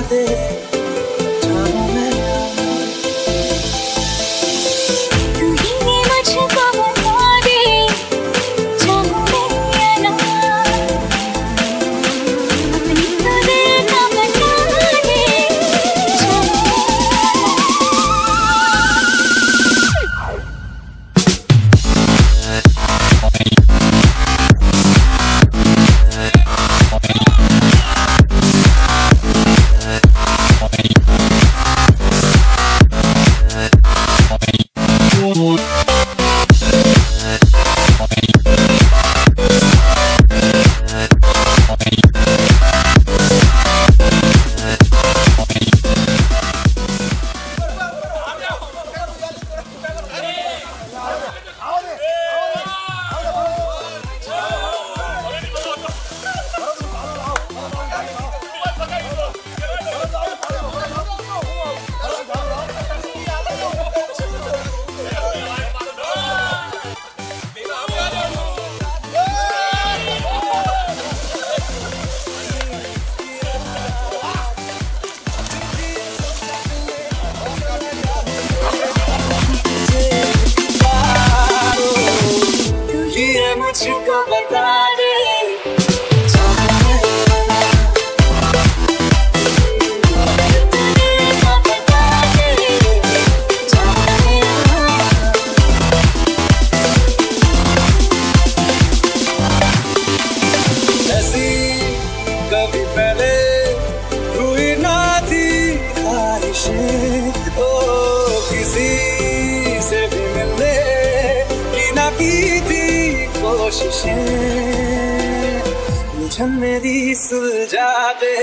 दे। मुझको बता दे ऐसी कभी पहले हुई ना थी ख्वाहिशें, ओ किसी से भी मिलने की ना की थी कोशिशें, उलझन मेरी सुलझा दे।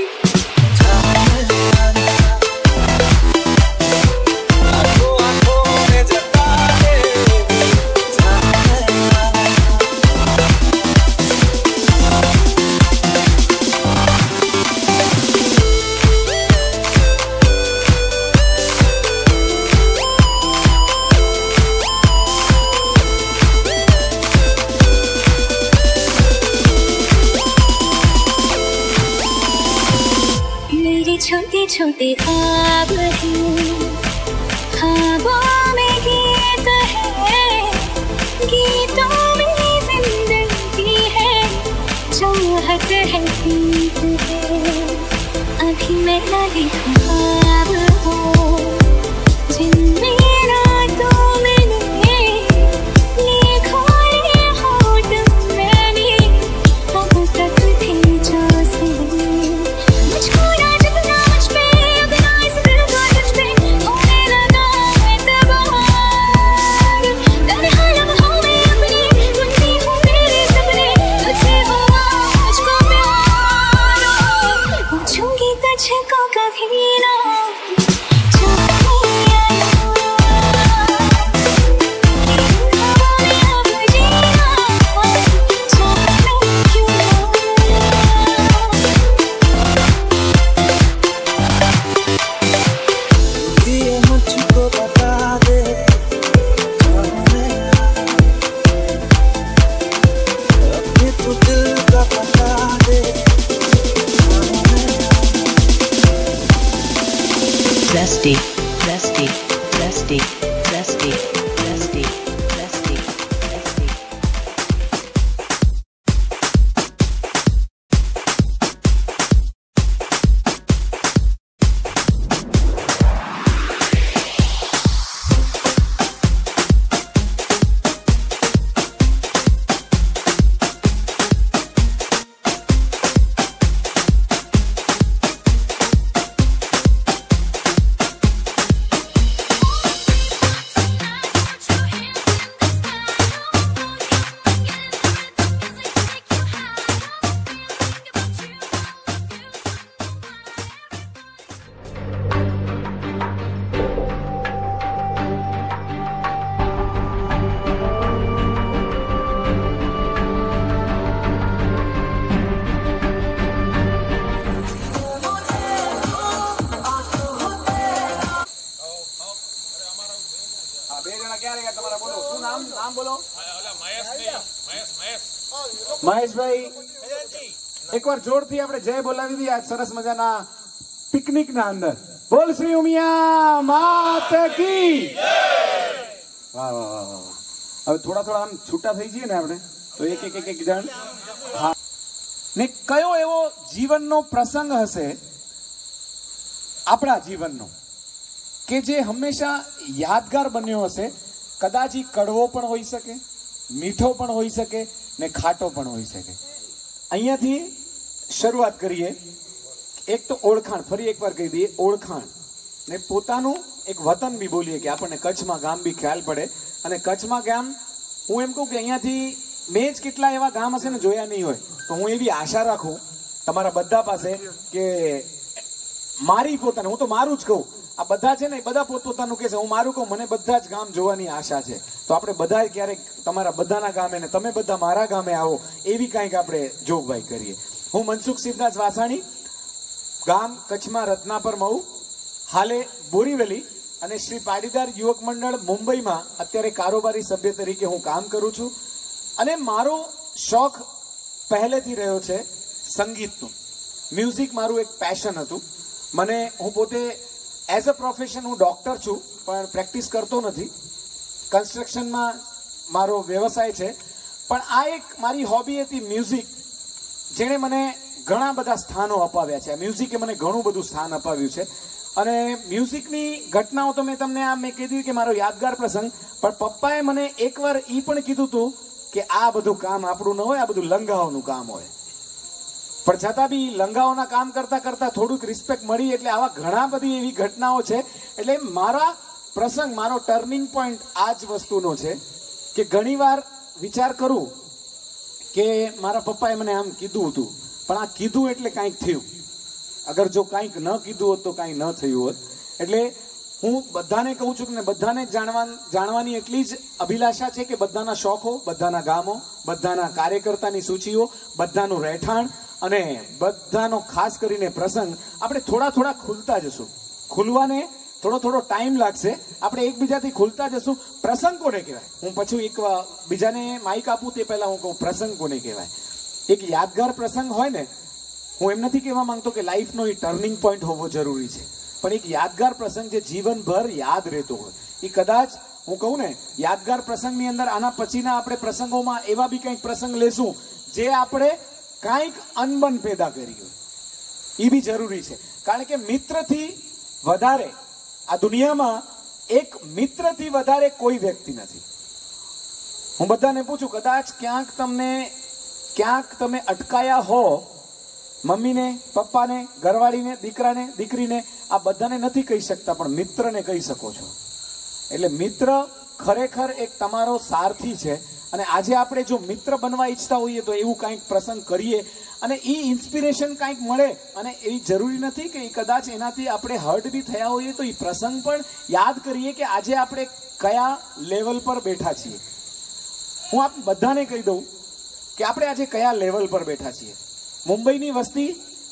छोटे छोटे ख्वाब हैं, ख्वाबों में गीत है, गीतों में जिंदगी है, चाहत है गीत है। अभी मैं न लिखूं ख्वाब हो जिनमें रातों मैंने लिखा ये होठ मैंने अब तक थे जो सुने। मुझको Zesty, zesty, zesty, zesty, zesty, zesty, zesty. મહેશભાઈ એકવાર જોરથી આપણે જય બોલાવી દઈએ. આજ સરસ મજાના પિકનિક ના અંદર. બોલ શ્રી ઉમિયા માત કી. વાહ વાહ વાહ વાહ. હવે થોડા આમ છૂટા થઈ જઈએ ને આપણે તો એક જણ. હા ને કયો એવો જીવનનો પ્રસંગ હશે આપણા જીવનનો કે જે હંમેશા યાદગાર બન્યો હશે? કદાચ ઈ કડવો પણ હોઈ શકે, મીઠો પણ હોઈ શકે ને ખાટો પણ હોઈ શકે. અહીંયાથી શરૂઆત કરીએ. એક તો ઓળખાણ, ફરી એકવાર કહી દઈએ, ઓળખાણ ને પોતાનું એક વતન બી બોલીએ કે આપણને કચ્છમાં ગામ બી ખ્યાલ પડે. અને કચ્છમાં ગામ હું એમ કહું કે અહીંયાથી મેં જ કેટલા એવા ગામ હશે ને જોયા નહીં હોય, તો હું એવી આશા રાખું તમારા બધા પાસે કે મારી પોતાને, હું તો મારું જ કહું, આ બધા છે ને બધા પોતપોતાનું કહે છે, હું મારું કહું, મને બધા જ ગામ જોવાની આશા છે. તો આપણે બધા ક્યારેક તમારા બધાના ગામે ને તમે બધા મારા ગામે આવો એવી કંઈક આપણે જોગવાઈ કરીએ. હું મનસુખ શિવદાસ વાસાણી, ગામ કચ્છમાં રત્નાપર મહુ, હાલે બોરીવલી અને શ્રી પાટીદાર યુવક મંડળ મુંબઈમાં અત્યારે કારોબારી સભ્ય તરીકે હું કામ કરું છું. અને મારો શોખ પહેલેથી રહ્યો છે સંગીતનું. મ્યુઝિક મારું એક પેશન હતું. હું પોતે એઝ અ પ્રોફેશન હું ડોક્ટર છું પણ પ્રેક્ટિસ કરતો નથી. કન્સ્ટ્રક્શનમાં મારો વ્યવસાય છે. પણ આ એક મારી હોબી હતી મ્યુઝિક, જેણે મને ઘણા બધા સ્થાનો અપાવ્યા છે. મ્યુઝિકે મને ઘણું બધું સ્થાન અપાવ્યું છે. અને મ્યુઝિકની ઘટનાઓ તો મેં તમને મેં કીધું કે મારો યાદગાર પ્રસંગ, પણ પપ્પાએ મને એકવાર એ પણ કીધું હતું કે આ બધું કામ આપણું ન હોય, આ બધું લંગાઓનું કામ હોય. પણ છતાં બી લંગાઓના કામ કરતા કરતા થોડુંક રિસ્પેક્ટ મળી. એટલે આવા ઘણા બધી એવી ઘટનાઓ છે. એટલે મારા પ્રસંગ, મારો ટર્નિંગ પોઈન્ટ આ જ વસ્તુનો છે કે ઘણીવાર વિચાર કરું કે મારા પપ્પાએ મને આમ કીધું હતું, પણ આ કીધું એટલે કાંઈક થયું. અગર જો કાંઈક ન કીધું હોત તો કાંઈ ન થયું હોત. એટલે હું બધાને કહું છું કે બધાને જાણવાની એટલી જ અભિલાષા છે કે બધાના શોખો, બધાના ગામો, બધાના કાર્યકર્તાની સૂચિઓ, બધાનું રહેઠાણ અને બધાનો ખાસ કરીને પ્રસંગ આપણે થોડા ખુલતા જશું. ખુલવાને થોડો ટાઈમ લાગશે. આપણે એકબીજાથી ખુલતા જશું. પ્રસંગ કોને કહેવાય? હું પછી એક બીજાને માઇક આપું તે પહેલા હું કહું પ્રસંગ કોને કહેવાય. એક યાદગાર પ્રસંગ હોય ને, હું એમ નથી કહેવા માંગતો કે લાઈફનો એ ટર્નિંગ પોઈન્ટ હોવો જરૂરી છે, પણ એક યાદગાર પ્રસંગ જે જીવનભર યાદ રહેતો હોય એ કદાચ હું કહું ને યાદગાર પ્રસંગની અંદર આના પછીના આપણે પ્રસંગોમાં એવા બી કંઈક પ્રસંગ લેશું જે આપણે કાંઈક અનબન પેદા કરી હોય, એ બી જરૂરી છે. કારણ કે મિત્રથી વધારે આ દુનિયામાં એક મિત્રથી વધારે કોઈ વ્યક્તિ નથી. હું બધાને પૂછું, કદાચ ક્યાંક તમે અટકાયા હો, મમ્મીને, પપ્પાને, ઘરવાળીને, દીકરાને, દીકરીને, આ બધાને નથી કહી શકતા, પણ મિત્રને કહી શકો છો. એટલે મિત્ર ખરેખર એક તમારો સારથી છે. અને આજે આપણે જો મિત્ર બનવા ઈચ્છતા હોઈએ તો એવું કંઈક પ્રસંગ કરીએ અને એ ઇન્સ્પિરેશન કંઈક મળે. અને એવી જરૂરી નથી કે કદાચ એનાથી આપણે હર્ટ બી થયા હોઈએ તો એ પ્રસંગ પણ યાદ કરીએ કે આજે આપણે કયા લેવલ પર બેઠા છીએ. હું આપ બધાને કહી દઉં કે આપણે આજે કયા લેવલ પર બેઠા છીએ. મુંબઈની વસ્તી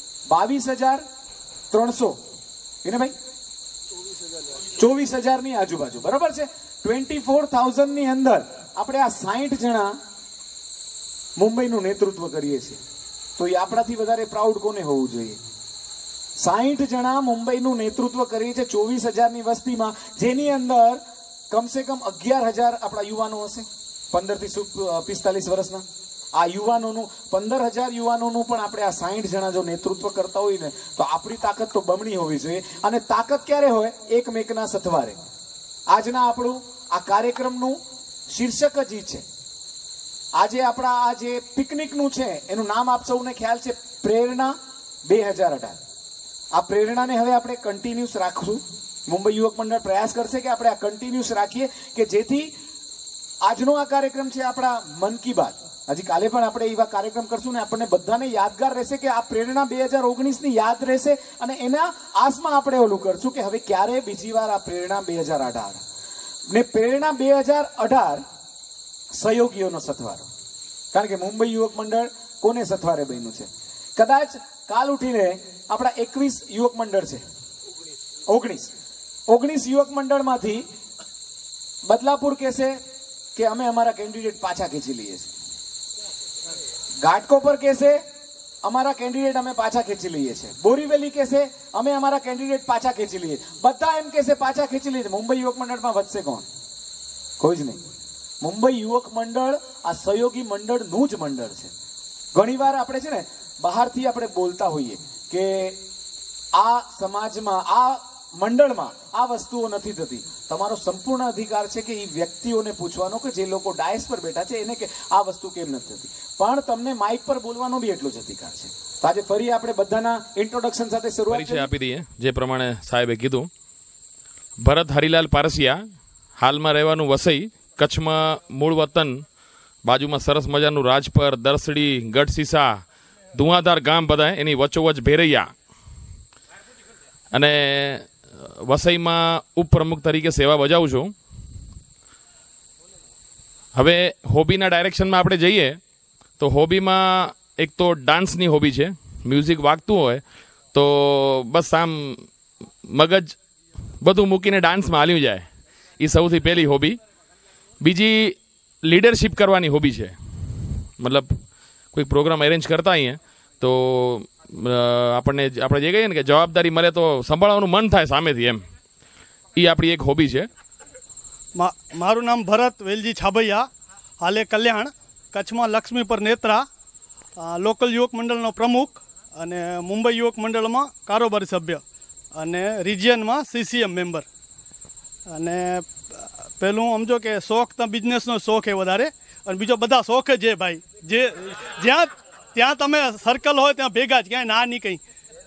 22,300, એને ભાઈ 24,000ની આજુબાજુ, બરોબર છે. 24,000ની અંદર આપણે આ 60 જણા મુંબઈનું નેતૃત્વ કરીએ છીએ. તો એ આપણાથી વધારે પ્રાઉડ કોને હોવું જોઈએ? 60 જણા મુંબઈનું નેતૃત્વ કરીએ છીએ 24,000ની વસ્તીમાં, જેની અંદર કમસે કમ 11,000 આપણા યુવાનો હશે 15 થી 45 વર્ષના. આ યુવાનોનું 15,000 યુવાનોનું પણ આપણે આ 60 જણા જો નેતૃત્વ કરતા હોય ને તો આપણી તાકાત તો બમણી હોવી જોઈએ. અને તાકાત ક્યારે હોય? એકમેકના સથવારે. આજના આપણું આ કાર્યક્રમનું શીર્ષક જ છે. આજે આપણા આ જે પિકનિકનું છે એનું નામ આપ સૌને ખ્યાલ છે, પ્રેરણા 2018. આ પ્રેરણાને હવે આપણે કન્ટિન્યુઅસ રાખશું. મુંબઈ યુવક મંડળ પ્રયાસ કરશે કે આપણે આ કન્ટિન્યુઅસ રાખીએ કે જેથી આજનો આ કાર્યક્રમ છે આપણા મન કી બાત, હજી કાલે પણ આપણે એવા કાર્યક્રમ કરશું ને આપણને બધાને યાદગાર રહેશે કે આ પ્રેરણા 2019ની યાદ રહેશે. અને એના આસમાં આપણે ઓલું કરશું કે હવે ક્યારે બીજી વાર આ પ્રેરણા 2018 ને પ્રેરણા 2018 સહયોગીઓનો સથવારો. કારણ કે મુંબઈ યુવક મંડળ કોને સથવારે બન્યું છે? કદાચ કાલ ઉઠીને આપણા 21 યુવક મંડળ છે, 19 યુવક મંડળમાંથી બદલાપુર કહેશે કે અમે અમારા કેન્ડિડેટ પાછા ખેંચી લઈએ છીએ. ઘાટકોપર કહેશે અમારા કેન્ડિડેટ અમે પાછા ખેંચી લઈએ છીએ. બોરીવલી કહેશે અમે અમારા કેન્ડિડેટ પાછા ખેંચી લઈએ. બધા એમ કહેશે પાછા ખેંચી લઈએ. મુંબઈ યુવક મંડળમાં વધશે કોણ? કોઈ જ નહીં. મુંબઈ યુવક મંડળ આ સહયોગી મંડળનું જ મંડળ છે. ઘણીવાર આપણે છે ને બહારથી આપણે બોલતા હોઈએ કે આ સમાજમાં આ મંડળમાં આ વસ્તુઓ નથી થતી. તમારો સંપૂર્ણ અધિકાર છે કે એ વ્યક્તિઓને પૂછવાનો કે જે લોકો ડાયસ પર બેઠા છે એને કે આ વસ્તુ કેમ નથી થતી. પણ તમને માઇક પર બોલવાનો બી એટલો જ અધિકાર છે. તો આજે ફરી આપણે બધાના ઇન્ટ્રોડક્શન સાથે શરૂઆત આપી દઈએ. જે પ્રમાણે સાહેબે કીધું, ભરત હરિલાલ પારસિયા, હાલમાં રહેવાનું વસઈ, કચ્છમાં મૂળ વતન, બાજુમાં સરસ મજાનું રાજપર, દરસડી, ગઢસીસા, ધુઆધાર ગામ બધા એની વચ્ચોવચ ભેરૈયા, અને વસઈમાં ઉપપ્રમુખ તરીકે સેવા બજાવું છું. હવે હોબીના ડાયરેક્શનમાં આપણે જઈએ તો હોબીમાં એક તો ડાન્સની હોબી છે. મ્યુઝિક વાગતું હોય તો બસ આમ મગજ બધું મૂકીને ડાન્સમાં હાલ્યું જાય, એ સૌથી પહેલી હોબી. બીજી લીડરશિપ કરવાની હોબી છે. મતલબ કોઈ પ્રોગ્રામ એરેન્જ કરતા અહીંયા તો આપણે જે કહીએ ને કે જવાબદારી મળે તો સંભાળવાનું મન થાય સામેથી, એમ એ આપણી એક હોબી છે. મારું નામ ભરત વેલજી છાબૈયા, હાલે કલ્યાણ, કચ્છમાં લક્ષ્મીપર નેત્રા, લોકલ યુવક મંડળનો પ્રમુખ અને મુંબઈ યુવક મંડળમાં કારોબારી સભ્ય અને રિજિયનમાં CCM મેમ્બર. અને પહેલું સમજો કે શોખ તો બિઝનેસનો શોખ એ વધારે, અને બીજો બધા શોખ જ છે ભાઈ. જે ત્યાં તમે સર્કલ હોય ત્યાં ભેગા જ, ક્યાંય ના નહીં કંઈ.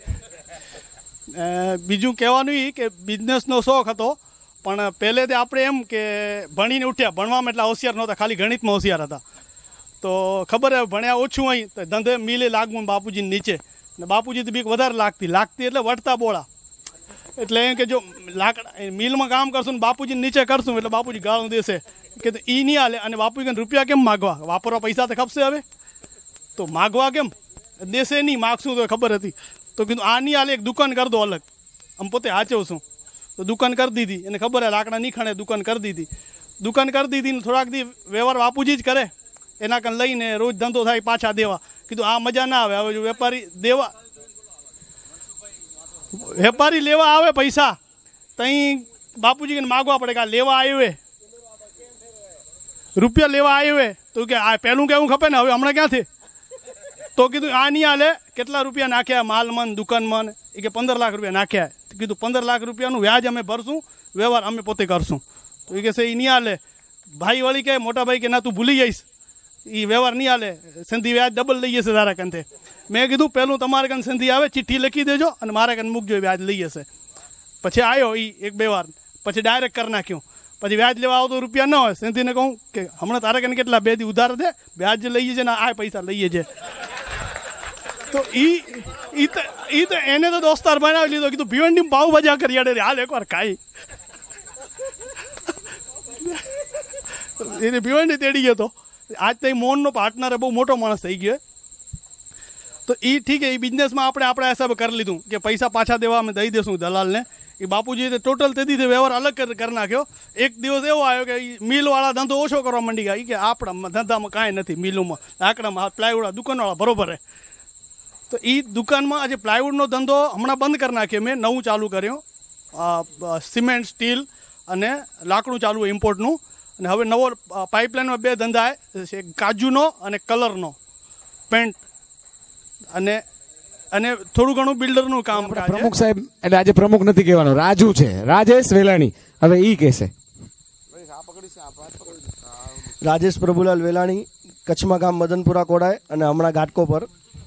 બીજું કહેવાનું એ કે બિઝનેસનો શોખ હતો, પણ પહેલેથી આપણે એમ કે ભણીને ઉઠ્યા, ભણવામાં એટલા હોશિયાર નહોતા, ખાલી ગણિતમાં હોશિયાર હતા. તો ખબર હવે ભણ્યા ઓછું હોય તો ધંધે મિલે લાગવું બાપુજીની નીચે, ને બાપુજીથી બીક વધારે લાગતી એટલે વટતા બોળા. એટલે એમ કે જો લાકડા મિલમાં કામ કરશું ને બાપુજીને નીચે કરશું એટલે બાપુજી ગાળું દેશે કે એ નહીં હાલે. અને બાપુજીને રૂપિયા કેમ માગવા? વાપરવા પૈસા તો ખપશે હવે, તો માગવા કેમ દેશે નહીં? માગશું તો ખબર હતી. તો કીધું આ નહીં હાલે, એક દુકાન કરી દો અલગ. આમ પોતે હાચવ છું તો દુકાન કરી દીધી. એને ખબર હે લાકડા નહીં ખાણે, દુકાન કરી દીધી. દુકાન કરી દીધી ને થોડાક દી વ્યવહાર બાપુજી જ કરે, એના કાન લઈને રોજ ધંધો થાય પાછા દેવા. કીધું આ મજા ના આવે. હવે જો વેપારી લેવા આવે પૈસા, તઈ બાપુજી માગવા પડે કે આ લેવા આવ્યો, રૂપિયા લેવા આવ્યો, તો કે આ પહેલું કેવું ખપે ને, હવે હમણાં ક્યાંથી? તો કીધું આ નહીં હાલે. કેટલા રૂપિયા નાખ્યા માલમાં દુકાનમાં? એ કે 15 લાખ રૂપિયા નાખ્યા. કીધું 15 લાખ રૂપિયાનું વ્યાજ અમે ભરશું, વ્યવહાર અમે પોતે કરશું. તો એ કહે છે એ નહીં હાલે. ભાઈ વળી કે મોટા ભાઈ કે ના તું ભૂલી જઈશ, એ વ્યવહાર નહીં હાલે, સંધિ વ્યાજ ડબલ લઈ જશે તારા કંથે. મેં કીધું પહેલું તમારે કંઈ સંધિ આવે ચિઠ્ઠી લખી દેજો અને મારે કંઈ મૂકજો, વ્યાજ લઈ જશે. પછી આવ્યો એ 1-2 વાર, પછી ડાયરેક્ટ કરી નાખ્યું. પછી વ્યાજ લેવા આવો તો રૂપિયા ન હોય, સંધિને કહું કે હમણાં તારે કંઈ કેટલા 2 દી ઉધાર દે, વ્યાજ લઈએ છે ને આ પૈસા લઈએ છે. તો તો એને તો દોસ્તાર બનાવી લીધો. કીધું ભીવંડી પાવ ભજા કરી આડે હાલ એકવાર ખાઈ. એને ભીવંડી તેડી ગયો તો. આજ તો મોહનનો પાર્ટનર બહુ મોટો માણસ થઈ ગયો. તો એ ઠીક છે, એ બિઝનેસમાં આપણે આપણા હિસાબે કરી લીધું કે પૈસા પાછા દેવા અમે દઈ દેશું દલાલને. એ બાપુજીએ ટોટલ તે દીધે વ્યવહાર અલગ કરી નાખ્યો. એક દિવસ એવો આવ્યો કે મિલવાળા ધંધો ઓછો કરવા માંડી ગયા. કે આપણા ધંધામાં કાંઈ નથી, મિલોમાં લાકડામાં પ્લાયવુડ દુકાનવાળા બરોબર હે. તો એ દુકાનમાં આજે પ્લાયવુડનો ધંધો હમણાં બંધ કરી નાખ્યો. મેં નવું ચાલુ કર્યું, સિમેન્ટ, સ્ટીલ અને લાકડું ચાલુ ઇમ્પોર્ટનું. અને હવે નવો પાઇપલાઇનમાં 2 ધંધા છે, કાજુનો અને કલરનો પેન્ટ, અને થોડું ઘણું બિલ્ડરનું કામ. પ્રમુખ સાહેબ એટલે આજે પ્રમુખ નથી કહેવાનો, રાજુ છે, રાજેશ વેલાણી. હવે ઈ કહેશે. રાજેશ પ્રભુલાલ વેલાણી, કચ્છમાં ગામ મદનપુરા કોડાય અને હમણાં ઘાટકો પર.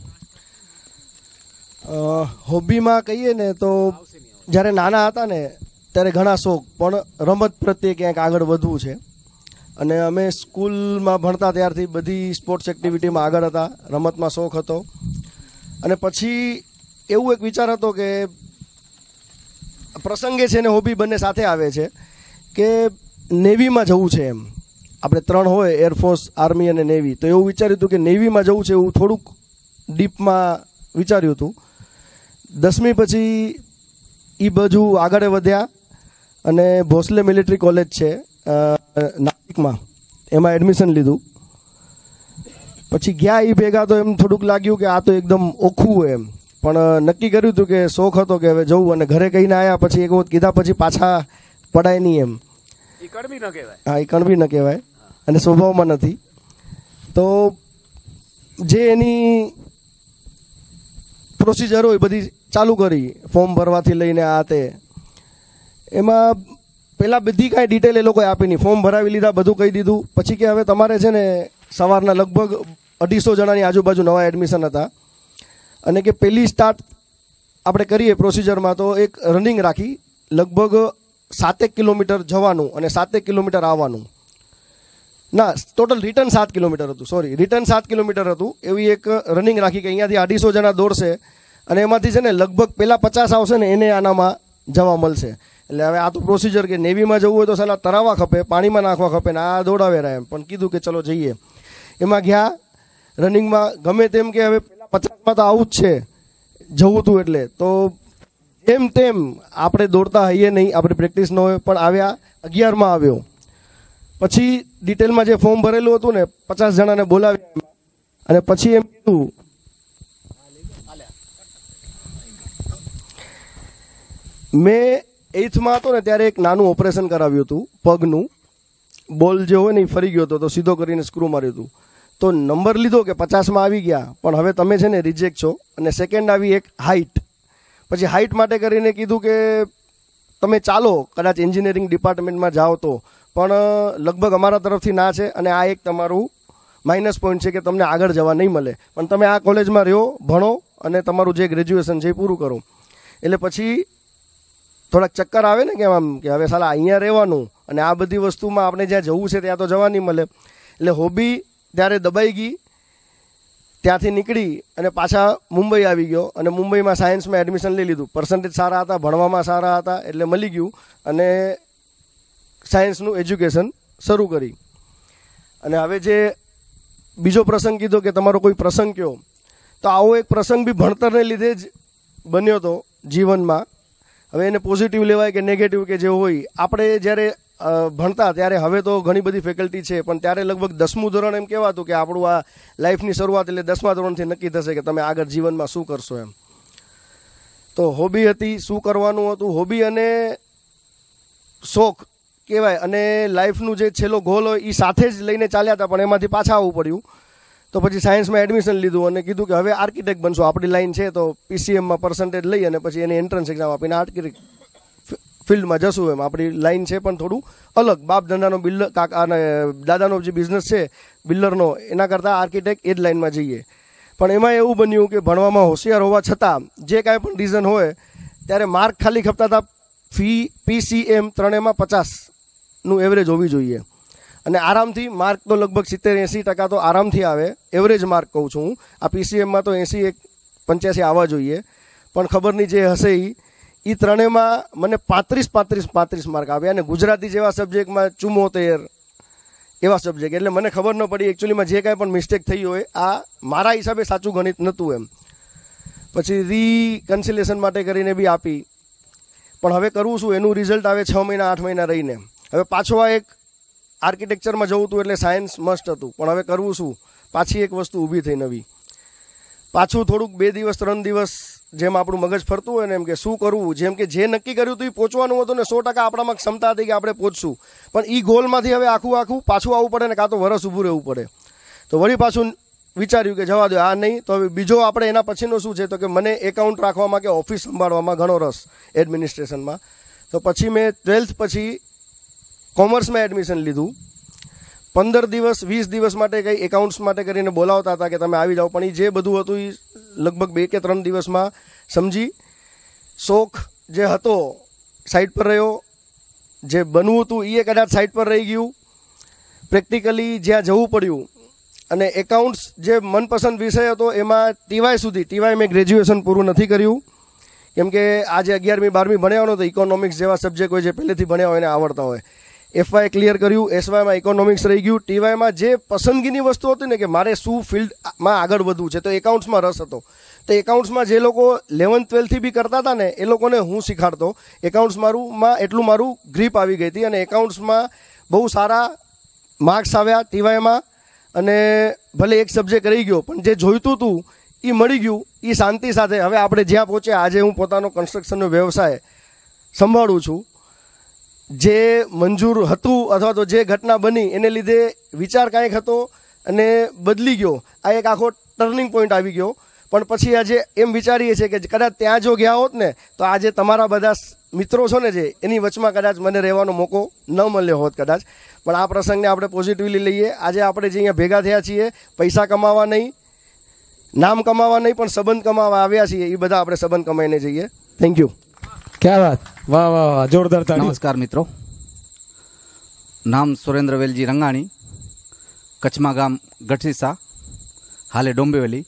હોબીમાં કહીએ ને તો જ્યારે નાના હતા ને ત્યારે ઘણા શોખ, પણ રમત પ્રત્યે ક્યાંક આગળ વધવું છે. અને અમે સ્કૂલમાં ભણતા ત્યારથી બધી સ્પોર્ટ્સ એક્ટિવિટીમાં આગળ હતા, રમતમાં શોખ હતો. અને પછી એવું એક વિચાર હતો કે પ્રસંગે છે ને હોબી બંને સાથે આવે છે કે નેવીમાં જવું છે. એમ આપણે 3 હોય, એરફોર્સ, આર્મી અને નેવી. તો એવું વિચાર્યું હતું કે નેવીમાં જવું છે, એવું થોડુંક ડીપમાં વિચાર્યું હતું. 10મી પછી એ બાજુ આગળ વધ્યા અને ભોસલે મિલિટરી કોલેજ છે નાસિકમાં, એમાં એડમિશન લીધું. પછી ગયા એ ભેગા તો એમ થોડુંક લાગ્યું કે આ તો એકદમ ઓખું એમ, પણ નક્કી કર્યું હતું કે શોખ હતો કે હવે જવું, અને ઘરે કહીને આવ્યા પછી એક વખત કીધા પછી પાછા પડાય નહીં એમ. એ કણબી ન કહેવાય. હા, એ કણબી ન કહેવાય અને સ્વભાવમાં નથી. તો જે એની પ્રોસિજર હોય બધી ચાલુ કરી, ફોર્મ ભરવાથી લઈને આ તે. એમાં પહેલાં બધી કાંઈ ડિટેલ એ લોકોએ આપી નહીં. ફોર્મ ભરાવી લીધા, બધું કહી દીધું. પછી કે હવે તમારે છે ને સવારના લગભગ 250 જણાની આજુબાજુ નવા એડમિશન હતા, અને કે પહેલી સ્ટાર્ટ આપણે કરીએ પ્રોસિજરમાં તો એક રનિંગ રાખી, લગભગ 7 કિલોમીટર જવાનું અને 7 કિલોમીટર આવવાનું. ના, ટોટલ રિટર્ન 7 કિલોમીટર હતું, સોરી, રિટર્ન 7 કિલોમીટર હતું. એવી એક રનિંગ રાખી કે અહીંયાથી 250 જણા દોડશે, અને એમાંથી છે ને લગભગ પહેલા 50 આવશે ને એને આનામાં જવા મળશે. એટલે હવે આ તો પ્રોસિજર કે નેવીમાં જવું હોય તો સાલા તરાવા ખપે, પાણીમાં નાખવા ખપે ને આ દોડાવે રહ્યા એમ. પણ કીધું કે ચલો જઈએ. એમાં ગયા રનિંગમાં, ગમે તેમ કે હવે પહેલા 50માં તો આવું જ છે, જવું હતું એટલે. તો જેમ તેમ આપણે દોડતા હઈએ નહીં, આપણે પ્રેક્ટિસ ન હોય, પણ આવ્યા 11માં આવ્યો. પછી ડિટેલમાં જે ફોર્મ ભરેલું હતું ને 50 જણાને બોલાવ્યા, અને પછી એમ કીધું મેં 8થમાં હતો ને ત્યારે એક નાનું ઓપરેશન કરાવ્યું હતું પગનું. બોલ જે હોય ને એ ફરી ગયો હતો, તો સીધો કરીને સ્ક્રૂ માર્યું હતું. તો નંબર લીધો કે 50માં આવી ગયા, પણ હવે તમે છે ને રિજેક્ટ છો. અને સેકન્ડ આવી એક હાઇટ. પછી હાઇટ માટે કરીને કીધું કે તમે ચાલો, કદાચ એન્જિનિયરિંગ ડિપાર્ટમેન્ટમાં જાઓ તો, પણ લગભગ અમારા તરફથી ના છે, અને આ એક તમારું માઇનસ પોઈન્ટ છે કે તમને આગળ જવા નહીં મળે, પણ તમે આ કોલેજમાં રહ્યો, ભણો અને તમારું જે ગ્રેજ્યુએશન છે એ પૂરું કરો. એટલે પછી થોડાક ચક્કર આવે ને કે આમ કે હવે સાલા અહીંયા રહેવાનું, અને આ બધી વસ્તુમાં આપણે જ્યાં જવું છે ત્યાં તો જવા નહીં મળે. એટલે હોબી ત્યારે દબાઈ ગઈ. ત્યાંથી નીકળી અને પાછા મુંબઈ આવી ગયો, અને મુંબઈમાં સાયન્સમાં એડમિશન લઈ લીધું. પર્સન્ટેજ સારા હતા, ભણવામાં સારા હતા, એટલે મળી ગયું, અને સાયન્સનું એજ્યુકેશન શરૂ કરી. અને હવે જે બીજો પ્રસંગ કીધો કે તમારો કોઈ પ્રસંગ કયો, તો આવો એક પ્રસંગ બી ભણતરને લીધે જ બન્યો હતો જીવનમાં. હવે એને પોઝિટિવ લેવાય કે નેગેટિવ કે જે હોય, આપણે જ્યારે ભણતા ત્યારે, હવે તો ઘણી બધી ફેકલ્ટી છે, પણ ત્યારે લગભગ 10મું ધોરણ એમ કહેવાતું કે આપણું આ લાઈફની શરૂઆત એટલે 10મા ધોરણથી નક્કી થશે કે તમે આગળ જીવનમાં શું કરશો એમ. તો હોબી હતી, શું કરવાનું હતું, હોબી અને શોખ કહેવાય, અને લાઈફનું જે છેલ્લો ગોલ હોય એ સાથે જ લઈને ચાલ્યા હતા, પણ એમાંથી પાછા આવવું પડ્યું. તો પછી સાયન્સમાં એડમિશન લીધું અને કીધું કે હવે આર્કિટેક્ટ બનશો, આપણી લાઈન છે, તો PCMમાં પર્સન્ટેજ લઈ અને પછી એની એન્ટ્રન્સ એક્ઝામ આપીને આર્કિટેક્ટ ફિલ્ડમાં જશું એમ. આપણી લાઈન છે પણ થોડું અલગ, બાપ ધંધાનો બિલ્ડર કાકા અને દાદાનો જે બિઝનેસ છે બિલ્ડરનો, એના કરતાં આર્કિટેક્ટ એ જ લાઈનમાં જઈએ. પણ એમાં એવું બન્યું કે ભણવામાં હોશિયાર હોવા છતાં જે કાંઈ પણ રીઝન હોય ત્યારે માર્ક ખાલી ખપતા હતા. PCM ત્રણેયમાં 50નું એવરેજ હોવી જોઈએ, અને આરામથી માર્ક તો લગભગ 70-80% તો આરામથી આવે, એવરેજ માર્ક કહું છું હું. આ PCMમાં તો 80-85 આવવા જોઈએ, પણ ખબર નહીં જે હશે એ ત્રણેયમાં મને 35 માર્ક આવ્યા, અને ગુજરાતી જેવા સબ્જેક્ટમાં 74 એવા સબ્જેક્ટ. એટલે મને ખબર ન પડી એકચ્યુઅલીમાં જે કાંઈ પણ મિસ્ટેક થઈ હોય આ મારા હિસાબે સાચું ગણિત નહોતું એમ. પછી રીકન્સિલેશન માટે કરીને બી આપી, પણ હવે કરવું શું, એનું રિઝલ્ટ આવે 6 મહિના 8 મહિના રહીને. હવે પાછો આ એક આર્કિટેક્ચરમાં જવું હતું એટલે સાયન્સ મસ્ટ હતું, પણ હવે કરવું શું, પાછી એક વસ્તુ ઊભી થઈ નવી. પાછું થોડુંક 2 દિવસ 3 દિવસ જેમ આપણું મગજ ફરતું હોય ને એમ કે શું કરવું, જેમ કે જે નક્કી કર્યું હતું એ પહોંચવાનું હતું ને 100% આપણામાં ક્ષમતા હતી કે આપણે પહોંચશું, પણ એ ગોલમાંથી હવે આખું પાછું આવવું પડે ને કાં તો વરસ ઊભું રહેવું પડે. તો વળી પાછું વિચાર્યું કે જવા દો આ નહીં, તો હવે બીજો આપણે એના પછીનો શું છે, તો કે મને એકાઉન્ટ રાખવામાં કે ઓફિસ સંભાળવામાં ઘણો રસ, એડમિનિસ્ટ્રેશનમાં. તો પછી મેં 12th પછી કોમર્સમાં એડમિશન લીધું. 15 દિવસ 20 દિવસ માટે કંઈ એકાઉન્ટ્સ માટે કરીને બોલાવતા હતા કે તમે આવી જાઓ, પણ એ જે બધું હતું એ લગભગ 2 કે 3 દિવસમાં સમજી. શોખ જે હતો સાઈડ પર રહ્યો, જે બનવું હતું એ કદાચ સાઈડ પર રહી ગયું, પ્રેક્ટિકલી જ્યાં જવું પડ્યું. અને એકાઉન્ટ્સ જે મનપસંદ વિષય હતો એમાં ટીવાય મેં ગ્રેજ્યુએશન પૂરું નથી કર્યું, કેમ કે આજે 11મી 12મી ભણ્યા હોય તો ઇકોનોમિક્સ જેવા સબ્જેક્ટ હોય જે પહેલેથી ભણ્યા હોય એને આવડતા હોય. FY ક્લિયર કર્યું, SYમાં ઇકોનોમિક્સ રહી ગયું. TYમાં જે પસંદગીની વસ્તુ હતી ને કે મારે શું ફિલ્ડમાં આગળ વધવું છે, તો એકાઉન્ટ્સમાં રસ હતો. તો એકાઉન્ટ્સમાં જે લોકો 11th 12thથી બી કરતા હતા ને એ લોકોને હું શીખાડતો. એકાઉન્ટ્સ એટલું મારું ગ્રીપ આવી ગઈ હતી, અને એકાઉન્ટ્સમાં બહુ સારા માર્ક્સ આવ્યા TYમાં, અને ભલે એક સબ્જેક્ટ રહી ગયો પણ જે જોઈતું હતું એ મળી ગયું, એ શાંતિ સાથે હવે આપણે જ્યાં પહોંચ્યા. આજે હું પોતાનો કન્સ્ટ્રક્શનનો વ્યવસાય સંભાળું છું. જે મંજૂર હતું અથવા તો જે ઘટના બની એને લીધે વિચાર કાંઈક હતો અને બદલી ગયો. આ એક આખો ટર્નિંગ પોઈન્ટ આવી ગયો. પણ પછી આજે એમ વિચારીએ છીએ કે કદાચ ત્યાં જો ગયા હોત ને તો આજે તમારા બધા મિત્રો છો ને જે એની વચમાં કદાચ મને રહેવાનો મોકો ન મળ્યો હોત કદાચ. પણ આ પ્રસંગને આપણે પોઝિટિવલી લઈએ. આજે આપણે જે અહીંયા ભેગા થયા છીએ પૈસા કમાવા નહીં, નામ કમાવા નહીં, પણ સંબંધ કમાવા આવ્યા છીએ. એ બધા આપણે સંબંધ કમાઈને જઈએ. Thank you. ક્યાં વાત, વાહ વાહ વાહ, જોરદાર તાળી. નમસ્કાર મિત્રો, નામ સુરેન્દ્ર વેલજી રંગાણી, કચ્છમાં ગામ ગઢસીસા, હાલે ડોંબિવલી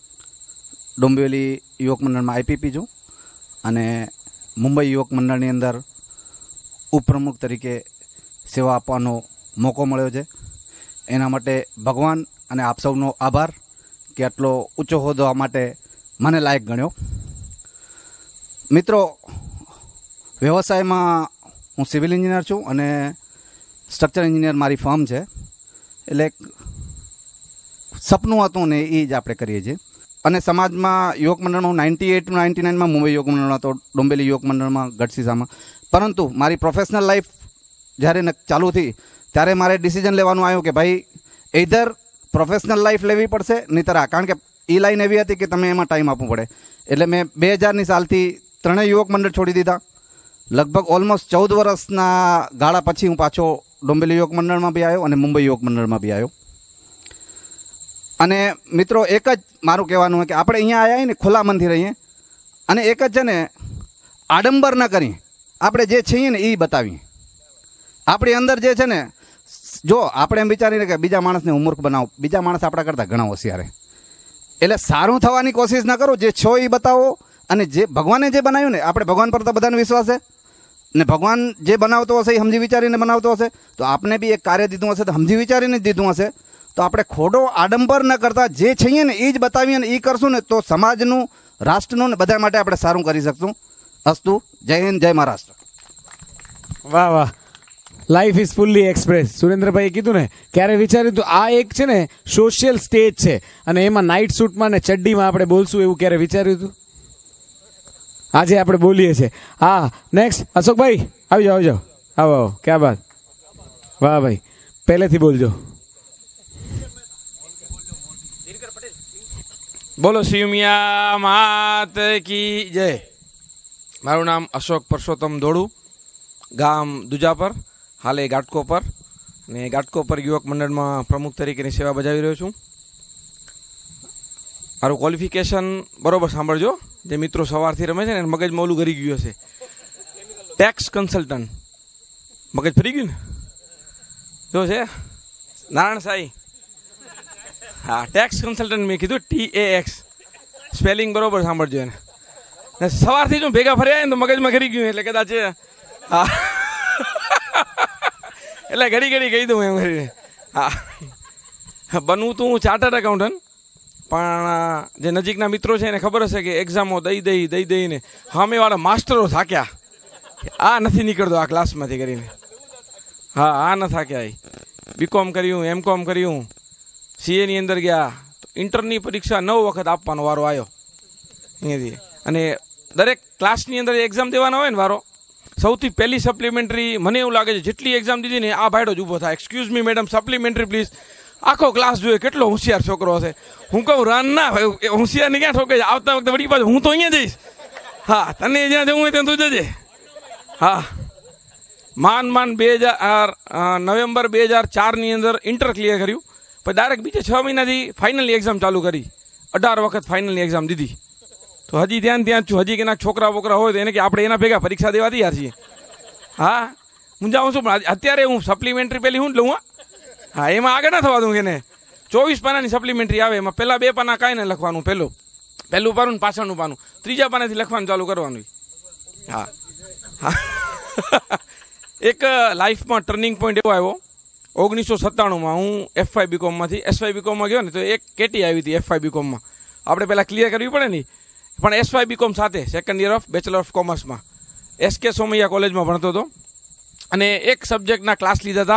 યુવક મંડળમાં આઈપીપી છું અને મુંબઈ યુવક મંડળની અંદર ઉપપ્રમુખ તરીકે સેવા આપવાનો મોકો મળ્યો છે. એના માટે ભગવાન અને આપ સૌનો આભાર કે આટલો ઊંચો હોદ્દો માટે મને લાયક ગણ્યો. મિત્રો, વ્યવસાયમાં હું સિવિલ એન્જિનિયર છું અને સ્ટ્રક્ચર એન્જિનિયર મારી ફર્મ છે. એટલે સપનું હતું ને એ જ આપણે કરીએ છીએ. અને સમાજમાં યુવક મંડળમાં હું 98 to 99માં મુંબઈ યુવક મંડળમાં હતો, ડોંબેલી યુવક મંડળમાં ગઢસીસામાં. પરંતુ મારી પ્રોફેશનલ લાઈફ જ્યારે ચાલુ થઈ ત્યારે મારે ડિસિઝન લેવાનું આવ્યું કે ભાઈ ઇધર પ્રોફેશનલ લાઈફ લેવી પડશે નહીંતર આ, કારણ કે એ લાઈન એવી હતી કે તમે એમાં ટાઈમ આપવું પડે. એટલે મેં 2000ની સાલથી ત્રણેય યુવક મંડળ છોડી દીધા. લગભગ ઓલમોસ્ટ 14 વર્ષના ગાળા પછી હું પાછો ડોંબેલી યુવક મંડળમાં બી આવ્યો અને મુંબઈ યુવક મંડળમાં બી આવ્યો. અને મિત્રો, એક જ મારું કહેવાનું હોય કે આપણે અહીંયા આવ્યા ને ખુલ્લા મનથી રહીએ અને એક જ છે ને આડંબર ન કરીએ, આપણે જે છીએ ને એ બતાવીએ. આપણી અંદર જે છે ને, જો આપણે એમ વિચારીને કે બીજા માણસને હું મૂર્ખ બનાવું, બીજા માણસ આપણા કરતાં ઘણા હોશિયાર. એટલે સારું થવાની કોશિશ ન કરો, જે છો એ બતાવો. અને જે ભગવાને જે બનાવ્યું ને, આપણે ભગવાન પર તો બધાને વિશ્વાસ છે ને ભગવાન જે બનાવતો હશે એ સમજી વિચારીને બનાવતો હશે. તો આપણે બી એક કાર્ય દીધું હશે તો સમજી વિચારીને જ દીધું હશે. તો આપણે ખોટો આડંબર ન કરતા જે છીએ ને એ જ બતાવીએ ને એ કરશું ને તો સમાજનું, રાષ્ટ્રનું ને બધા માટે આપણે સારું કરી શકશું. અસ્તુ. જય હિન્દ, જય મહારાષ્ટ્ર. વાહ વાહ, લાઈફ ઇઝ ફુલ્લી એક્સપ્રેસ. સુરેન્દ્રભાઈએ કીધું ને, ક્યારે વિચાર્યું હતું આ એક છે ને સોશિયલ સ્ટેજ છે અને એમાં નાઇટ સૂટમાં ને ચડ્ડીમાં આપણે બોલશું, એવું ક્યારે વિચાર્યું હતું? આજે આપણે બોલીએ છીએ. હા, નેક્સ્ટ અશોકભાઈ આવી જાઓ, આવી જાઓ, આવો આવો. ક્યાં બાત, વાહ ભાઈ, પહેલેથી બોલજો. બોલો શિવમિયા માત કી જય. મારું નામ અશોક પરસોત્તમ દોડુ, ગામ દુજાપર, હાલે ગાટકોપર, ને ગાટકોપર યુવક મંડળમાં પ્રમુખ તરીકેની સેવા બજાવી રહ્યો છું. મારું ક્વોલિફિકેશન બરોબર સાંભળજો, જે મિત્રો સવારથી રમે છે ને મગજમાં ઓલું કરી ગયું હશે, ટેક્સ કન્સલ્ટન્ટ. મગજ ફરી ગયું ને? જો છે નારાયણ સાઈ, હા, ટેક્સ કન્સલ્ટન્ટ મેં કીધું, TAX, સ્પેલિંગ બરોબર સાંભળજો એને. સવારથી જો ભેગા ફર્યા ને તો મગજમાં કરી ગયું એટલે કદાચ, હા, એટલે ઘડી ઘડી કહી દઉં એમ કરીને. હા, બનવું તું ચાર્ટર્ડ એકાઉન્ટન્ટ, પણ જે નજીકના મિત્રો છે એને ખબર હશે કે એક્ઝામો દઈ દઈને સામેવાળા માસ્ટરો થાક્યા, આ નથી નીકળતો આ ક્લાસમાંથી કરીને. હા, આ ન થાક્યા. BCom કર્યું, MCom કર્યું, CA ની અંદર ગયા તો ઇન્ટરની પરીક્ષા 9 વખત આપવાનો વારો આવ્યો અહીંયાથી. અને દરેક ક્લાસની અંદર એક્ઝામ દેવાનો હોય ને વારો, સૌથી પહેલી સપ્લિમેન્ટરી મને એવું લાગે છે જેટલી એક્ઝામ દીધી ને આ ભાઈડો જ ઊભો થાય, excuse me madam, supplementary please. આખો ક્લાસ જોઈએ કેટલો હોશિયાર છોકરો હશે. હું કહું રન ના હોશિયાર ને ક્યાં ઠોકે, આવતા વખતે વળી પાછું હું તો અહીંયા જઈશ. હા, તને જ્યાં જવું હોય ત્યાં તું જજે. હા, માન નવેમ્બર 2004ની અંદર ઇન્ટર ક્લિયર કર્યું, પછી ડાયરેક્ટ બીજે 6 મહિનાથી ફાઇનલની એક્ઝામ ચાલુ કરી. 18 વખત ફાઇનલની એક્ઝામ દીધી. તો હજી ત્યાં છું. હજી કે ના છોકરા બોકરા હોય તો એને કે આપણે એના ભેગા પરીક્ષા દેવા તૈયાર છીએ. હા, હું જાઉં છું, પણ અત્યારે હું સપ્લિમેન્ટરી પેલી હું જ લઉં. હા, એમાં આગળ ના થવા દઉં કે ને. 24 પાનાની સપ્લિમેન્ટરી આવે, એમાં પહેલા 2 પાના કાંઈ ને લખવાનું, પહેલું પાનું પાછળનું પાનું, 3જા પાનાથી લખવાનું ચાલુ કરવાનું. હા હા. એક લાઈફમાં ટર્નિંગ પોઈન્ટ એવો આવ્યો 1997માં. હું FY BComમાંથી SY BComમાં ગયો ને તો એક કેટી આવી હતી FY BComમાં. આપણે પહેલાં ક્લિયર કરવી પડે ને, પણ SY BCom સાથે second year of bachelor of કોમર્સમાં SK સોમૈયા કોલેજમાં ભણતો હતો. અને એક સબ્જેક્ટના ક્લાસ લીધા હતા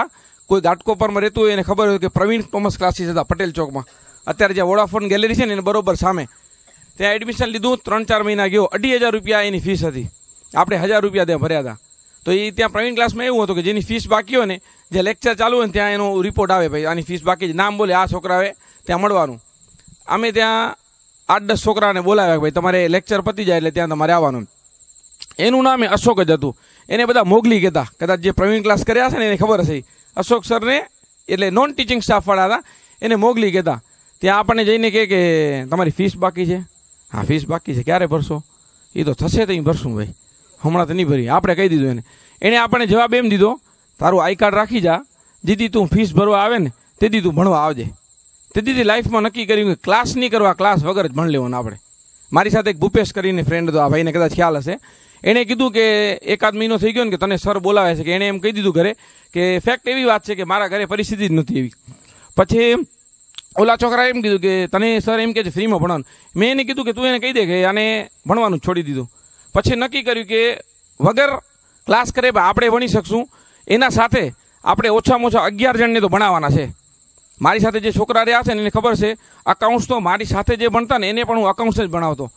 કોઈ ઘાટકોપરમાં રહેતું હોય એને ખબર હોય કે પ્રવીણ થોમસ ક્લાસીસ હતા પટેલ ચોકમાં, અત્યારે જ્યાં વોડાફોન ગેલેરી છે ને એને બરોબર સામે. ત્યાં એડમિશન લીધું, 3-4 મહિના ગયો, 2,500 રૂપિયા એની ફીસ હતી. આપણે 1,000 રૂપિયા ત્યાં ભર્યા હતા. તો એ ત્યાં પ્રવીણ ક્લાસમાં એવું હતું કે જેની ફીસ બાકી હોય ને, જે લેક્ચર ચાલુ હોય ને ત્યાં એનો રિપોર્ટ આવે, ભાઈ આની ફીસ બાકી છે, નામ બોલે, આ છોકરાએ ત્યાં મળવાનું. અમે ત્યાં 8-10 છોકરાને બોલાવ્યા, ભાઈ તમારે લેક્ચર પતી જાય એટલે ત્યાં તમારે આવવાનું. એનું નામ અશોક જ હતું. એને બધા મોગલી કહેતા, કદાચ જે પ્રવીણ ક્લાસ કર્યા છે ને એને ખબર હશે. અશોક સરને એટલે નોન ટીચિંગ સ્ટાફવાળા હતા, એને મોગલી કહેતા. ત્યાં આપણને જઈને કહે કે તમારી ફીસ બાકી છે. હા ફીસ બાકી છે, ક્યારે ભરશો? એ તો થશે તો ભરશું ભાઈ, હમણાં તો નહીં ભરી. આપણે કહી દીધું એને આપણને જવાબ એમ દીધો, તારું આઈ કાર્ડ રાખી જા, જેથી તું ફીસ ભરવા આવે ને તેથી તું ભણવા આવજે. તેથી લાઈફમાં નક્કી કર્યું કે ક્લાસ નહીં કરવા, ક્લાસ વગર જ ભણ લેવાનું આપણે. મારી સાથે એક ભૂપેશ કરીને ફ્રેન્ડ હતો, આ ભાઈને કદાચ ખ્યાલ હશે. એણે કીધું કે 1-8 મહિનો થઈ ગયો ને કે તને સર બોલાવે છે, કે એણે એમ કહી દીધું ઘરે કે ફેક્ટ એવી વાત છે કે મારા ઘરે પરિસ્થિતિ જ નથી એવી. પછી ઓલા છોકરાએ એમ કીધું કે તને સર એમ કે છે ફ્રીમાં ભણવાનું. મેં એને કીધું કે તું એને કહી દે કે આને ભણવાનું છોડી દીધું. પછી નક્કી કર્યું કે વગર ક્લાસ કરે આપણે ભણી શકશું, એના સાથે આપણે ઓછામાં ઓછા 11 જણને તો ભણાવવાના છે. મારી સાથે જે છોકરા રહ્યા છે ને એને ખબર છે, અકાઉન્ટ્સ તો મારી સાથે જે ભણતા ને એને પણ હું અકાઉન્ટ્સ જ ભણાવતો.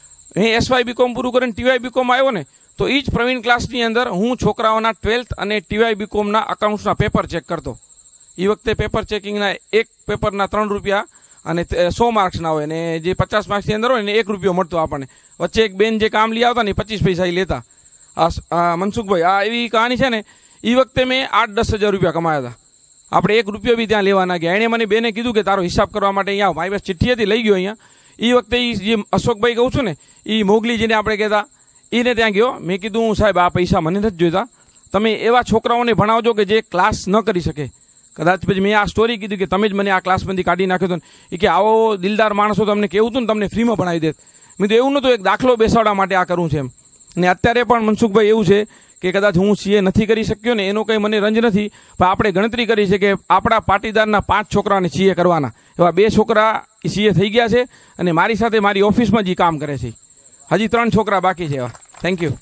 એ SY BCom પૂરું કરીને TY BCom આવ્યો ને, તો એ જ પ્રવીણ ક્લાસની અંદર હું છોકરાઓના 12th અને TY BComના અકાઉન્ટ્સના પેપર ચેક કરતો. એ વખતે પેપર ચેકિંગના એક પેપરના 3 રૂપિયા અને 100 માર્ક્સના હોય, ને જે 50 માર્ક્સની અંદર હોય ને 1 રૂપિયો મળતો આપણને. વચ્ચે એક બેન જે કામ લઈ આવતા ને 25 પૈસા એ લેતા. મનસુખભાઈ, આ એવી કહાની છે ને, એ વખતે મેં 8-10 હજાર રૂપિયા કમાયા હતા. આપણે 1 રૂપિયો બી ત્યાં લેવા ના ગયા. એણે મને બેને કીધું કે તારો હિસાબ કરવા માટે અહીંયા મારી પાસે ચિઠ્ઠી હતી, લઈ ગયો અહીંયા. એ વખતે જે અશોકભાઈ કહું છું ને, એ મોગલી જેને આપણે કહેતા, એને ત્યાં ગયો. મેં કીધું સાહેબ આ પૈસા મને નથી જોઈતા, તમે એવા છોકરાઓને ભણાવજો કે જે ક્લાસ ન કરી શકે. કદાચ પછી મેં આ સ્ટોરી કીધી કે તમે જ મને આ ક્લાસમાંથી કાઢી નાખ્યો હતો. એ કે આવો દિલદાર માણસો તમને કેવું હતું ને તમને ફ્રીમાં ભણાવી દે. મેં તો એવું નહોતું, એક દાખલો બેસાડવા માટે આ કરવું છે એમ. ને અત્યારે પણ મનસુખભાઈ એવું છે કે કદાચ હું CA નથી કરી શક્યો ને એનો કંઈ મને રંજ નથી, પણ આપણે ગણતરી કરી છે કે આપણા પાટીદારના 5 છોકરાને CA કરવાના. એવા 2 છોકરા CA થઈ ગયા છે અને મારી સાથે મારી ઓફિસમાં જ કામ કરે છે. હજી 3 છોકરા બાકી છે એવા. Thank you.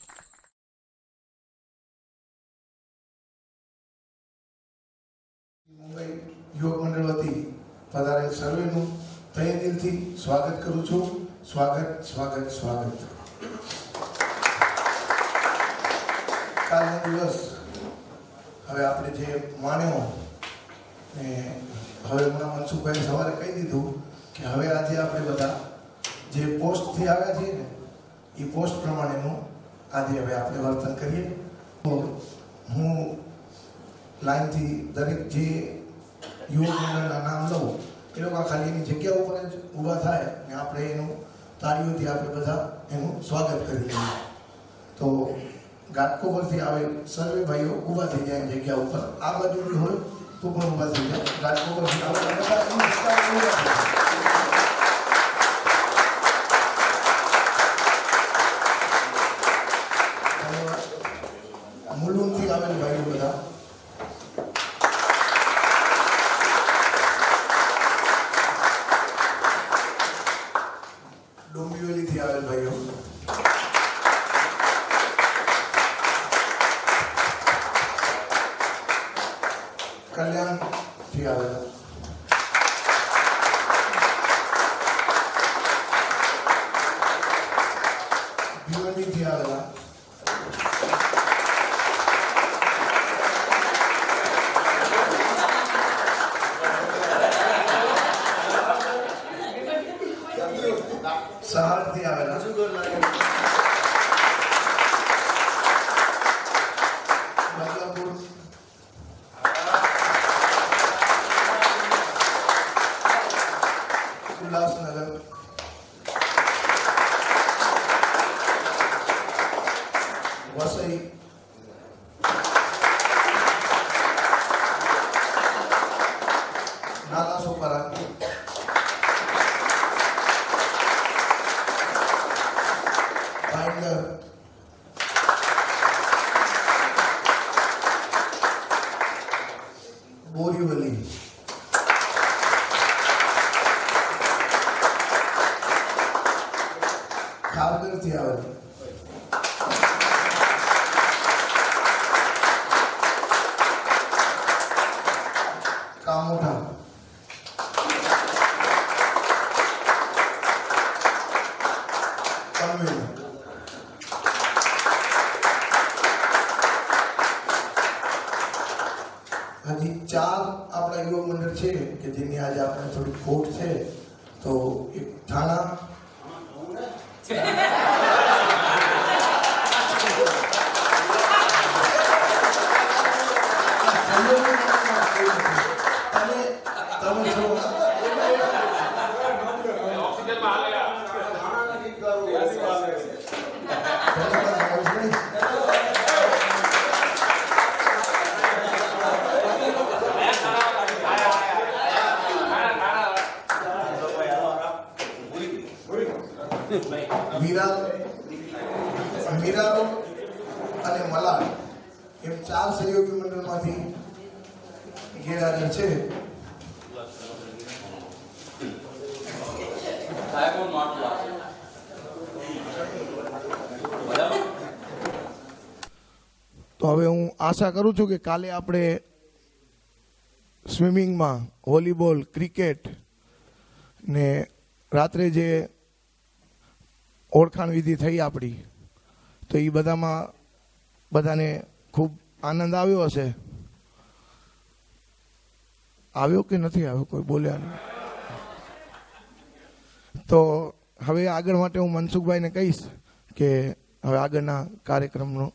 મુંબઈ યુવક મંડળ વતી પધારેલ સર્વેનું તહે દિલથી સ્વાગત કરું છું. સ્વાગત સ્વાગત સ્વાગત. કાલનો દિવસ હવે આપણે જે માણ્યો ને હવે હમણાં મનસુખભાઈ સવારે કહી દીધું કે હવે આજે આપણે બધા જે પોસ્ટથી આવ્યા છીએ ને એ પોસ્ટ પ્રમાણેનું આજે હવે આપણે વર્તન કરીએ. હું લાઈનથી દરેક જે યુવક મંડળના નામ લઉં એ લોકો ખાલી એની જગ્યા ઉપર જ ઊભા થાય ને આપણે એનું તાળીઓથી આપણે બધા એનું સ્વાગત કરી લઈએ. તો ઘાટકો પરથી આવેલ સર્વે ભાઈઓ ઊભા થઈ જાય જગ્યા ઉપર. આ બાજુ બી હોય તો પણ ઊભા થઈ જાય. ઘાટકો પરથી આવેલ બધા એની જગ્યા ઊભા થઈ જાય. મુલુંડથી આવેલ ભાઈઓ બધા ડોંબિવલીથી આવેલ ભાઈઓ કલ્યાણથી આવેલા ભીવંડીથી આવેલા સહારથી આવેલા બદલાપુર ઉલ્લાસનગર વસઈ નાલાસોપારા ભાઈનગર બોરીવલી ખારગરથી આવેલ હજી 4 આપણા યુવક મંડળ છે કે જેની આજે આપણે થોડી ખોટ છે. તો એક થાણા, તમે છો મીરા અને મલાડ એમ 4 સહયોગી મંડળમાંથી ગેરહાજર છે. તો હવે હું આશા કરું છું કે કાલે આપણે સ્વિમિંગમાં, વોલીબોલ, ક્રિકેટ ને રાત્રે જે ઓળખાણ વિધિ થઈ આપણી, તો એ બધામાં બધાને ખૂબ આનંદ આવ્યો હશે. આવ્યો કે નથી આવ્યો કોઈ બોલ્યા નહીં. તો હવે આગળ માટે હું મનસુખભાઈને કહીશ કે હવે આગળના કાર્યક્રમનો.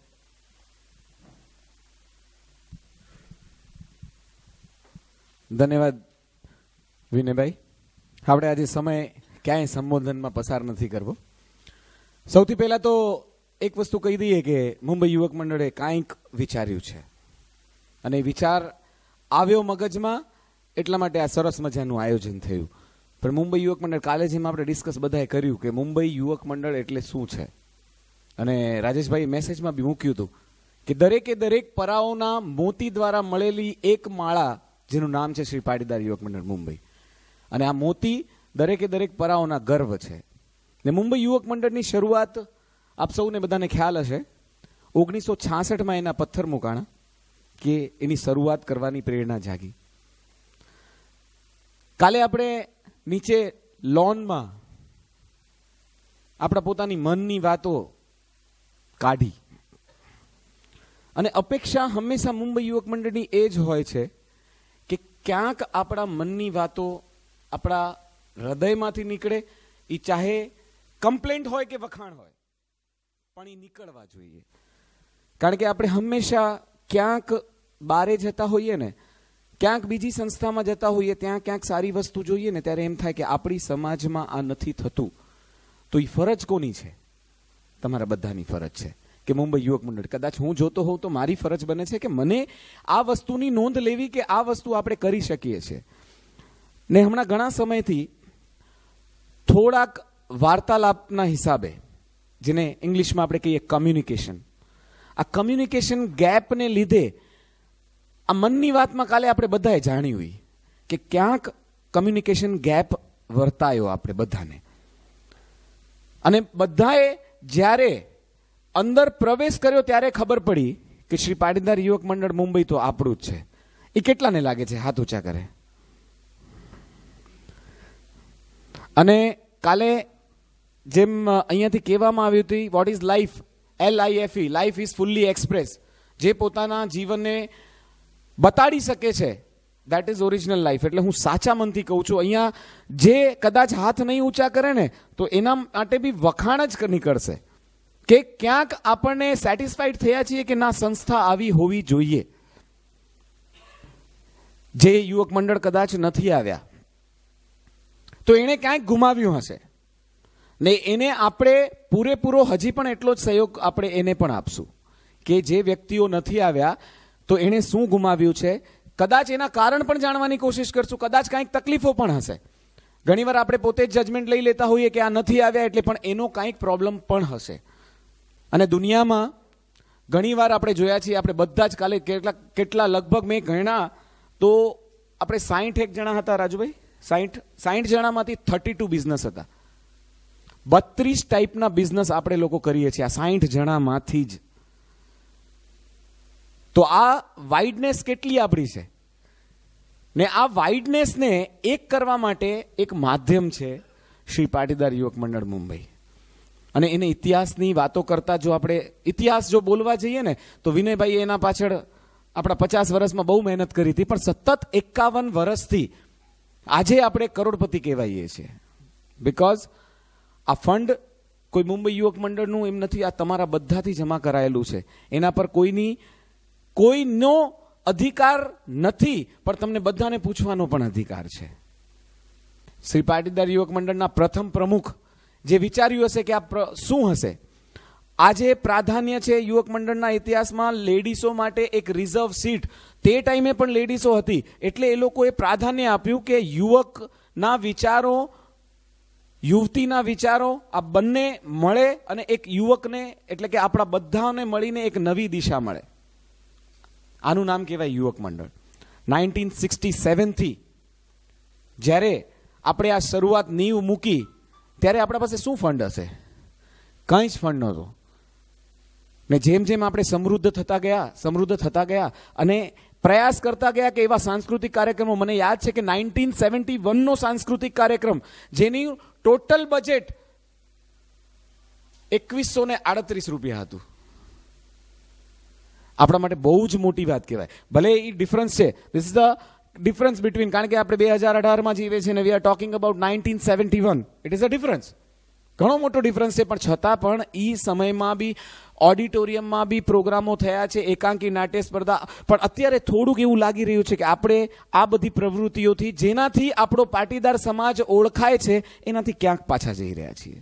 ધન્યવાદ વિનયભાઈ. આપણે આજે સમય ક્યાંય સંબોધનમાં પસાર નથી કરવો. સૌથી પહેલા તો એક વસ્તુ કહી દઈએ કે મુંબઈ યુવક મંડળે કાંઈક વિચાર્યું છે અને વિચાર આવ્યો મગજમાં, એટલા માટે આ સરસ મજાનું આયોજન થયું. પણ મુંબઈ યુવક મંડળ, કાલે જેમ આપણે ડિસ્કસ બધાએ કર્યું કે મુંબઈ યુવક મંડળ એટલે શું છે, અને રાજેશભાઈ મેસેજમાં બી મૂક્યું હતું કે દરેકે દરેક પરાઓના મોતી દ્વારા મળેલી એક માળા જેનું નામ છે શ્રી પાટીદાર યુવક મંડળ મુંબઈ, અને આ મોતી દરેકે દરેક પરાઓના ગર્વ છે. ને મુંબઈ યુવક મંડળની શરૂઆત આપ સૌને બધાને ખ્યાલ હશે, 1966માં એના પથ્થર મુકાણા કે એની શરૂઆત કરવાની પ્રેરણા જાગી. કાલે આપણે નીચે લોનમાં આપણા પોતાની મનની વાતો કાઢી, અને અપેક્ષા હંમેશા મુંબઈ યુવક મંડળની એ જ હોય છે કે ક્યાંક આપણા મનની વાતો આપણા હૃદયમાંથી નીકળે. એ ચાહે કમ્પ્લેન્ટ હોય કે વખાણ હોય, પણ એ નીકળવા જોઈએ. કારણ કે આપણે હંમેશા ક્યાંક બારે જતા હોઈએ ને, ક્યાંક બીજી સંસ્થામાં જતા હોઈએ, ત્યાં ક્યાંક સારી વસ્તુ જોઈએ ને, ત્યારે એમ થાય કે આપણી સમાજમાં આ નથી થતું. તો એ ફરજ કોની છે? તમારા બધાની ફરજ છે કે મુંબઈ યુવક મંડળ, કદાચ હું જોતો હોઉં તો મારી ફરજ બને છે કે મને આ વસ્તુની નોંધ લેવી કે આ વસ્તુ આપણે કરી શકીએ છીએ. ને હમણાં ઘણા સમયથી થોડાક વાર્તાલાપના હિસાબે, જેને ઇંગ્લિશમાં આપણે કહીએ કમ્યુનિકેશન, આ કમ્યુનિકેશન ગેપને લીધે આ મનની વાતમાં કાલે આપણે બધાએ જાણ્યું કે ક્યાંક કમ્યુનિકેશન ગેપ વર્તાયો આપણે બધાને. અને બધાએ જ્યારે અંદર પ્રવેશ કર્યો ત્યારે ખબર પડી કે શ્રી પાટીદાર યુવક મંડળ મુંબઈ તો આપણું જ છે. એ કેટલાને લાગે છે? હાથ ઊંચા કરે. અને કાલે જેમ અહીંયાથી કહેવામાં આવ્યું હતું, what is life? LIFE, life is fully express. જે પોતાના જીવનને બતાડી શકે છે, દેટ ઇઝ ઓરિજિનલ લાઈફ. એટલે હું સાચા મનથી કહું છું, અહીંયા જે કદાચ હાથ નહીં ઊંચા કરે ને, તો એના માટે બી વખાણ જ નીકળશે કે ક્યાંક આપણને સેટિસ્ફાઈડ થયા છીએ કે ના, સંસ્થા આવી હોવી જોઈએ. જે યુવક મંડળ કદાચ નથી આવ્યા તો એને ક્યાંક ગુમાવ્યું હશે, ને એને આપણે પૂરેપૂરો હજી પણ એટલો જ સહયોગ આપણે એને પણ આપશું કે જે વ્યક્તિઓ નથી આવ્યા તો એણે શું ગુમાવ્યું છે. કદાચ એના કારણ પણ જાણવાની કોશિશ કરશું, કદાચ કાંઈક તકલીફો પણ હશે. ઘણીવાર આપણે પોતે જ જજમેન્ટ લઈ લેતા હોઈએ કે આ નથી આવ્યા એટલે, પણ એનો કાંઈક પ્રોબ્લેમ પણ હશે. અને દુનિયામાં ઘણીવાર આપણે જોયા છીએ, આપણે બધા જ કાલે કેટલા લગભગ મેં ગણ્યા તો આપણે 61 જણા હતા રાજુભાઈ, 60 જણામાંથી 32 બિઝનેસ હતા. 32 ટાઈપના બિઝનેસ આપણે લોકો કરીએ છીએ આ 60 જણામાંથી જ. તો આ વાઇડનેસ કેટલી આપણી છે, ને આ વાઇડનેસને એક કરવા માટે એક માધ્યમ છે શ્રી પાટીદાર યુવક મંડળ મુંબઈ. અને એને ઇતિહાસની વાતો કરતા જો આપણે ઇતિહાસ જો બોલવા જઈએ ને, તો વિનયભાઈ એના પાછળ આપણા 50 વર્ષમાં બહુ મહેનત કરી હતી, પણ સતત 51 વર્ષથી આજે આપણે કરોડપતિ કહેવાઈએ છીએ. બીકોઝ આ ફંડ કોઈ મુંબઈ યુવક મંડળનું એમ નથી, આ તમારા બધાથી જમા કરાયેલું છે. એના પર કોઈનો અધિકાર નથી, પણ તમને બધાને પૂછવાનો પણ અધિકાર છે. શ્રી પાટીદાર યુવક મંડળના પ્રથમ પ્રમુખ જે વિચાર્યું હશે કે આ શું હશે, આજે પ્રાધાન્ય છે યુવક મંડળના ઇતિહાસમાં લેડીસો માટે એક રિઝર્વ સીટ. તે ટાઈમે પણ લેડીસો હતી, એટલે એ લોકોએ પ્રાધાન્ય આપ્યું કે યુવકના વિચારો, યુવતીના વિચારો આ બંને મળે અને એક યુવકને એટલે કે આપણા બધાને મળીને એક નવી દિશા મળે. આનું નામ કહેવાય યુવક મંડળ. 1967 થી જ્યારે આપણે આ શરૂઆત નીવ મૂકી ત્યારે આપણા પાસે શું ફંડ હશે? કંઈ જ ફંડ નહોતો. ને જેમ જેમ આપણે સમૃદ્ધ થતા ગયા અને પ્રયાસ કરતા ગયા કે એવા સાંસ્કૃતિક કાર્યક્રમો, મને યાદ છે કે 1971 નો સાંસ્કૃતિક કાર્યક્રમ જેની ટોટલ બજેટ 2138 રૂપિયા હતું. આપણા માટે બહુ જ મોટી વાત કહેવાય. ભલે એ ડિફરન્સ છે, this is the difference between, કારણ કે આપણે 2018 માં જીવે છે ને we are talking about 1971. It is a difference, ઘણો મોટો ડિફરન્સ છે. પણ છતાં પણ એ સમયમાં બી ઓડિટોરિયમમાં બી પ્રોગ્રામો થયા છે, એકાંકી નાટ્ય સ્પર્ધા. પણ અત્યારે થોડુંક એવું લાગી રહ્યું છે કે આપણે આ બધી પ્રવૃત્તિઓથી જેનાથી આપણો પાટીદાર સમાજ ઓળખાય છે એનાથી ક્યાંક પાછા જઈ રહ્યા છીએ.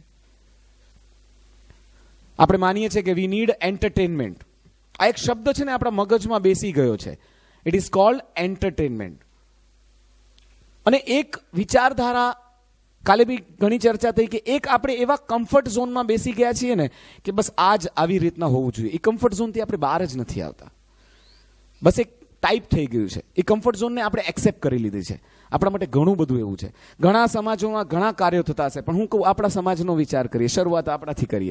આપણે માનીએ છીએ કે વી નીડ એન્ટરટેનમેન્ટ. આ એક શબ્દ છે ને આપણા મગજમાં બેસી ગયો છે. It is called entertainment. અને એક વિચારધારા, કાલે બી ઘણી ચર્ચા થઈ કે એક આપણે એવા કમ્ફર્ટ ઝોનમાં બેસી ગયા છીએ ને કે બસ આ જ આવી રીતના હોવું જોઈએ. એ કમ્ફર્ટ ઝોનથી આપણે બહાર જ નથી આવતા. બસ એક ટાઈપ થઈ ગયું છે. એ કમ્ફર્ટ ઝોનને આપણે એક્સેપ્ટ કરી લીધી છે. આપણા માટે ઘણું બધું એવું છે. ઘણા સમાજોમાં ઘણા કાર્યો થતા હશે, પણ હું કહું આપણા સમાજનો વિચાર કરીએ, શરૂઆત આપણાથી કરીએ.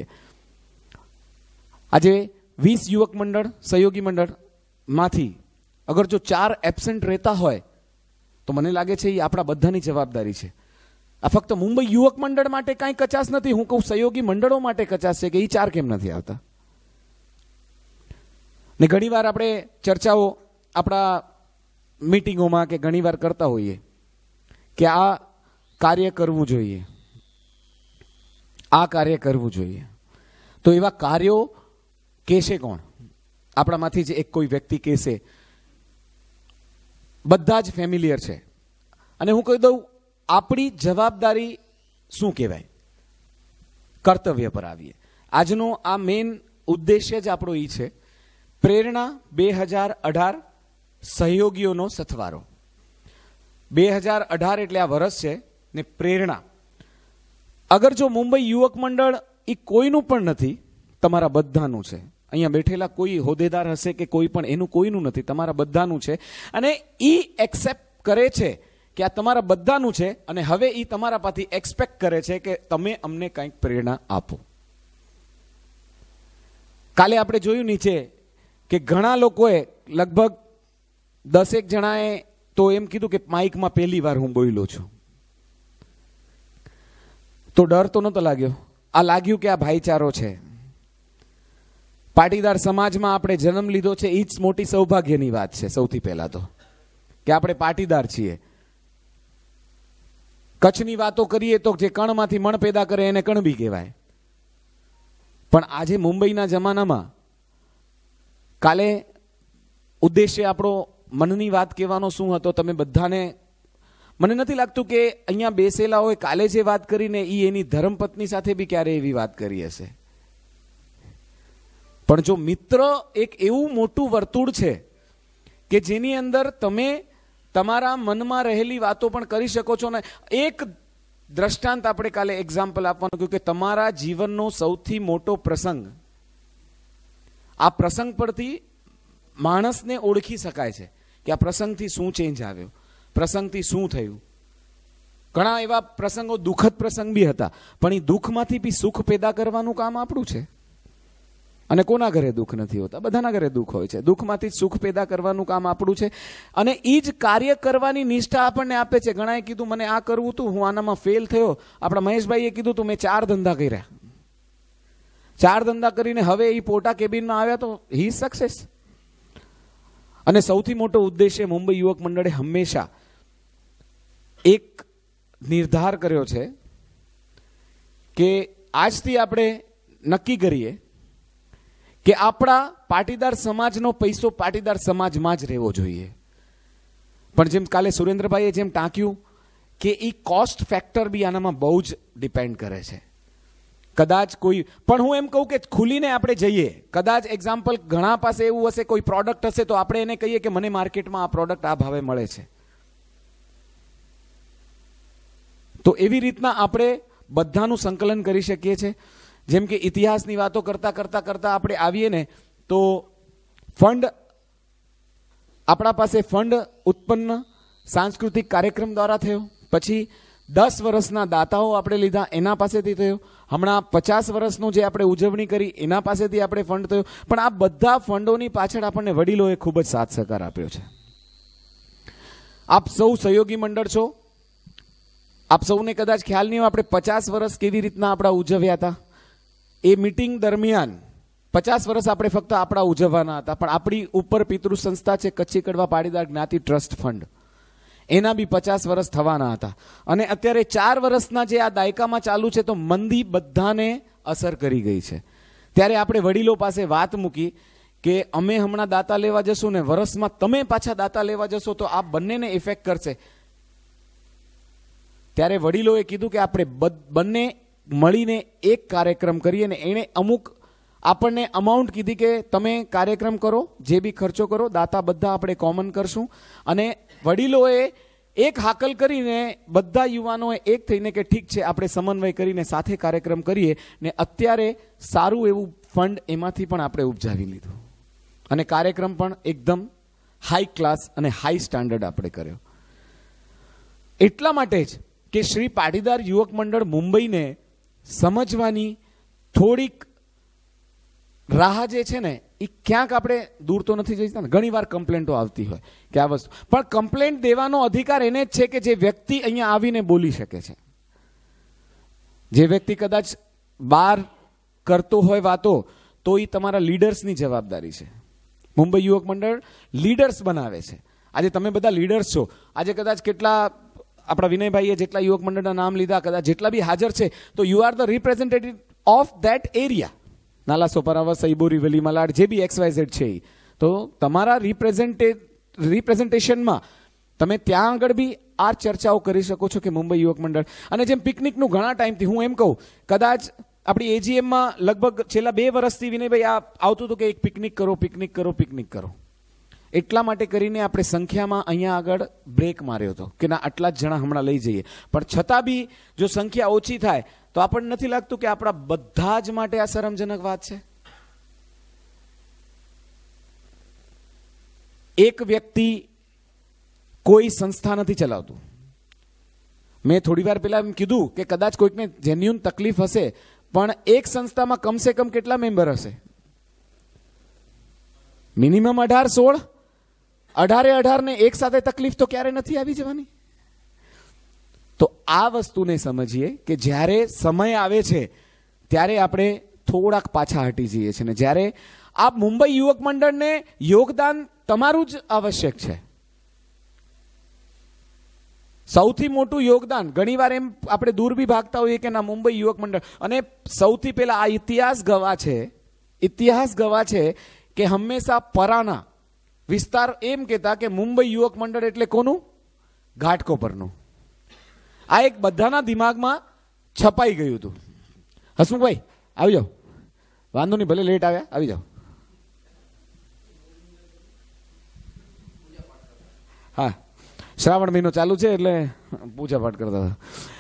આજે 20 યુવક મંડળ, સહયોગી મંડળમાંથી અગર જો 4 એબસેન્ટ રહેતા હોય તો મને લાગે છે એ આપણા બધાની જવાબદારી છે. આ ફક્ત મુંબઈ યુવક મંડળ માટે કાંઈ કચાશ નથી, હું કહું સહયોગી મંડળો માટે કચાશ છે કે એ 4 કેમ નથી આવતા. ને ઘણીવાર આપણે ચર્ચાઓ આપણા મીટિંગોમાં કે ઘણીવાર કરતા હોઈએ કે આ કાર્ય કરવું જોઈએ, આ કાર્ય કરવું જોઈએ. તો એવા કાર્યો કહેશે કોણ? આપણામાંથી જ એક કોઈ વ્યક્તિ કહેશે. બધા જ ફેમિલિયર છે. અને હું કહી દઉં, આપણી જવાબદારી શું કહેવાય? કર્તવ્ય પર આવીએ. આજનો આ મેઇન ઉદ્દેશ્ય જ આપણો એ છે, પ્રેરણા 2018 સહયોગીઓનો સથવારો. 2018 એટલે આ વર્ષ છે ને પ્રેરણા. અગર જો મુંબઈ યુવક મંડળ એ કોઈનું પણ નથી, તમારા બધાનું છે. અહીંયા બેઠેલા કોઈ હોદ્દેદાર હશે કે કોઈ પણ, એનું કોઈનું નથી, તમારા બધાનું છે. અને એ એક્સેપ્ટ કરે છે કે આ તમારા બધાનું છે અને હવે એ તમારા પાસેથી એક્સપેક્ટ કરે છે કે તમે અમને કંઈક પ્રેરણા આપો. કાલે આપણે જોયું નીચે કે ઘણા લોકોએ, લગભગ 10 જણાએ તો એમ કીધું કે માઇકમાં પહેલી વાર હું બોલ્યો છું. તો ડર તો નહોતો લાગ્યો. આ લાગ્યું કે આ ભાઈચારો છે. પાટીદાર સમાજમાં આપણે જન્મ લીધો છે, એ જ મોટી સૌભાગ્યની વાત છે. સૌથી પહેલા તો કે આપણે પાટીદાર છીએ. કચ્છની વાતો કરીએ તો જે કણમાંથી મણ પેદા કરે એને કણબી કહેવાય. પણ આજે મુંબઈના જમાનામાં, કાલે ઉદ્દેશ્ય આપણો મનની વાત કહેવાનો શું હતો? તમે બધાને, મને નથી લાગતું કે અહીંયા બેસેલા હોય કાલે જે વાત કરીને એ એની ધર્મપત્ની સાથે બી ક્યારે એવી વાત કરી હશે. પણ જો મિત્ર એક એવું મોટું વર્તુળ છે કે જેની અંદર તમે તમારા મનમાં રહેલી વાતો પણ કરી શકો છો. ને એક દ્રષ્ટાંત આપણે કાલે એક્ઝામ્પલ આપવાનું કે તમારા જીવનનો સૌથી મોટો પ્રસંગ, આ પ્રસંગ પરથી માણસને ઓળખી શકાય છે કે આ પ્રસંગથી શું ચેન્જ આવ્યો, પ્રસંગથી શું થયું. ઘણા એવા પ્રસંગો દુઃખદ પ્રસંગ બી હતા, પણ એ દુઃખમાંથી બી સુખ પેદા કરવાનું કામ આપણું છે. અને કોના ઘરે દુઃખ નથી હોતા? બધાના ઘરે દુઃખ હોય છે. દુઃખમાંથી સુખ પેદા કરવાનું કામ આપણું છે. અને એ જ કાર્ય કરવાની નિષ્ઠા આપણને આપે છે. ઘણાએ કીધું મને આ કરવું હતું, હું આનામાં ફેલ થયો. આપણા મહેશભાઈએ કીધું તું મેં 4 ધંધા કર્યા. 4 ધંધા કરીને હવે એ પોટા કેબિનમાં આવ્યા તો હી સક્સેસ. અને સૌથી મોટો ઉદ્દેશ્ય મુંબઈ યુવક મંડળે હંમેશા એક નિર્ધાર કર્યો છે કે આજથી આપણે નક્કી કરીએ કે આપણા પાટીદાર સમાજનો પૈસો પાટીદાર સમાજમાં જ રહેવો જોઈએ. પણ જેમ કાલે સુરેન્દ્રભાઈએ જેમ ટાંક્યું કે એ કોસ્ટ ફેક્ટર બી આનામાં બહુ જ ડિપેન્ડ કરે છે. કદાચ કોઈ પણ હું એમ કહું કે ખુલીને આપણે જઈએ, કદાચ એક્ઝામ્પલ ઘણા પાસે એવું હશે, કોઈ પ્રોડક્ટ હશે તો આપણે એને કહીએ કે મને માર્કેટમાં આ પ્રોડક્ટ આ ભાવે મળે છે. તો એવી રીતના આપણે બધાનું સંકલન કરી શકીએ છીએ. જેમ કે ઇતિહાસની વાતો કરતા કરતા કરતા આપણે આવીએ ને તો ફંડ, આપણા પાસે ફંડ ઉત્પન્ન સાંસ્કૃતિક કાર્યક્રમ દ્વારા થયો, પછી 10 વર્ષના દાતાઓ આપણે લીધા એના પાસેથી થયો, હમણાં 50 વર્ષનું જે આપણે ઉજવણી કરી એના પાસેથી આપણે ફંડ થયો. પણ આ બધા ફંડોની પાછળ આપણને વડીલોએ ખૂબ જ સાથ સહકાર આપ્યો છે. આપ સૌ સહયોગી મંડળ છો. આપ સૌને કદાચ ખ્યાલ નહીં હોય આપણે 50 વર્ષ કેવી રીતના આપણા ઉજવ્યા હતા. એ મીટિંગ દરમિયાન 50 વર્ષ આપણે ફક્ત આપણા ઉજવવાના હતા, પણ આપણી ઉપર પિતૃ સંસ્થા છે કચ્છી કડવા પાટીદાર જ્ઞાતિ ટ્રસ્ટ ફંડ, એના બી 50 વર્ષ થવાના હતા. અને અત્યારે 4 વર્ષના જે આ દાયકામાં ચાલુ છે તો મંદી બધાને અસર કરી ગઈ છે. ત્યારે આપણે વડીલો પાસે વાત મૂકી કે અમે હમણાં દાતા લેવા જશું ને વર્ષમાં તમે પાછા દાતા લેવા જશો તો આ બંનેને ઇફેક્ટ કરશે. ત્યારે વડીલોએ કીધું કે આપણે બંને મળીને એક કાર્યક્રમ કરીએ ને એણે અમુક આપણને અમાઉન્ટ કીધી કે તમે કાર્યક્રમ કરો, જે બી ખર્ચો કરો, દાતા બધા આપણે કોમન કરશું. અને વડીલોએ એક હાકલ કરીને બધા યુવાનોએ એક થઈને કે ઠીક છે આપણે સમન્વય કરીને સાથે કાર્યક્રમ કરીએ ને અત્યારે સારું એવું ફંડ એમાંથી પણ આપણે ઉપજાવી લીધું અને કાર્યક્રમ પણ એકદમ હાઈ ક્લાસ અને હાઈ સ્ટાન્ડર્ડ આપણે કર્યો. એટલા માટે જ કે શ્રી પાટીદાર યુવક મંડળ મુંબઈને સમજવાની થોડીક રાહ જે છે ને એ ક્યાંક આપણે દૂર તો નથી જઈ શકતા ને. ઘણી વાર કમ્પ્લેન્ટો આવતી હોય કે આ વસ્તુ, પણ કમ્પ્લેન્ટ દેવાનો અધિકાર એને જ છે કે જે વ્યક્તિ અહીંયા આવીને બોલી શકે છે. જે વ્યક્તિ કદાચ બહાર કરતો હોય વાતો તો એ તમારા લીડર્સની જવાબદારી છે. મુંબઈ યુવક મંડળ લીડર્સ બનાવે છે. આજે તમે બધા લીડર્સ છો. આજે કદાચ કેટલા આપણા વિનયભાઈએ જેટલા યુવક મંડળના નામ લીધા, કદાચ જેટલા બી હાજર છે તો you are the representative of that area. નાલા સોપરાવર, સઈબોરી, વેલી, મલાડ, જે બી XYZ છે તો તમારા રિપ્રેઝેન્ટેશનમાં તમે ત્યાં આગળ બી આ ચર્ચાઓ કરી શકો છો કે મુંબઈ યુવક મંડળ. અને જેમ પિકનિકનું ઘણા ટાઈમથી હું એમ કહું, કદાચ આપણી AGMમાં લગભગ છેલ્લા 2 વર્ષથી વિનયભાઈ આ આવતું હતું કે એક પિકનિક કરો, પિકનિક કરો, પિકનિક કરો. એટલા માટે કરીને આપણે સંખ્યામાં અહીંયા આગળ બ્રેક માર્યો હતો કે ના આટલા જ જણા હમણાં લઈ જઈએ. પણ છતાં બી જો સંખ્યા ઓછી થાય તો આપણને નથી લાગતું કે આપણા બધા જ માટે આ શરમજનક વાત છે. એક વ્યક્તિ કોઈ સંસ્થા નથી ચલાવતું. મેં થોડી વાર પહેલા એમ કીધું કે કદાચ કોઈકને જેન્યુન તકલીફ હશે, પણ એક સંસ્થામાં કમસે કમ કેટલા મેમ્બર હશે? મિનિમમ 18-16. 18 ને એક સાથે તકલીફ તો ક્યારે નથી આવી જવાની. તો આ વસ્તુને સમજીએ કે જ્યારે સમય આવે છે ત્યારે આપણે થોડાક પાછા હટી જઈએ છીએ. ને જ્યારે આ મુંબઈ યુવક મંડળને યોગદાન તમારું જ આવશ્યક છે. સૌથી મોટું યોગદાન ઘણીવાર એમ આપણે દૂર બી ભાગતા હોઈએ કે ના મુંબઈ યુવક મંડળ, અને સૌથી પહેલા આ ઇતિહાસ ગવા છે કે હંમેશા પરાના વિસ્તાર એમ કહેતા કે મુંબઈ યુવક મંડળ એટલે કોનું? ઘાટકોપરનું. આ એક બધાના દિમાગમાં છપાઈ ગયું હતું. હસમુખભાઈ આવી જાઓ, વાંધો નહીં, ભલે લેટ આવ્યા, આવી જાઓ. હા, શ્રાવણ મહિનો ચાલુ છે એટલે પૂજા પાઠ કરતા હતા.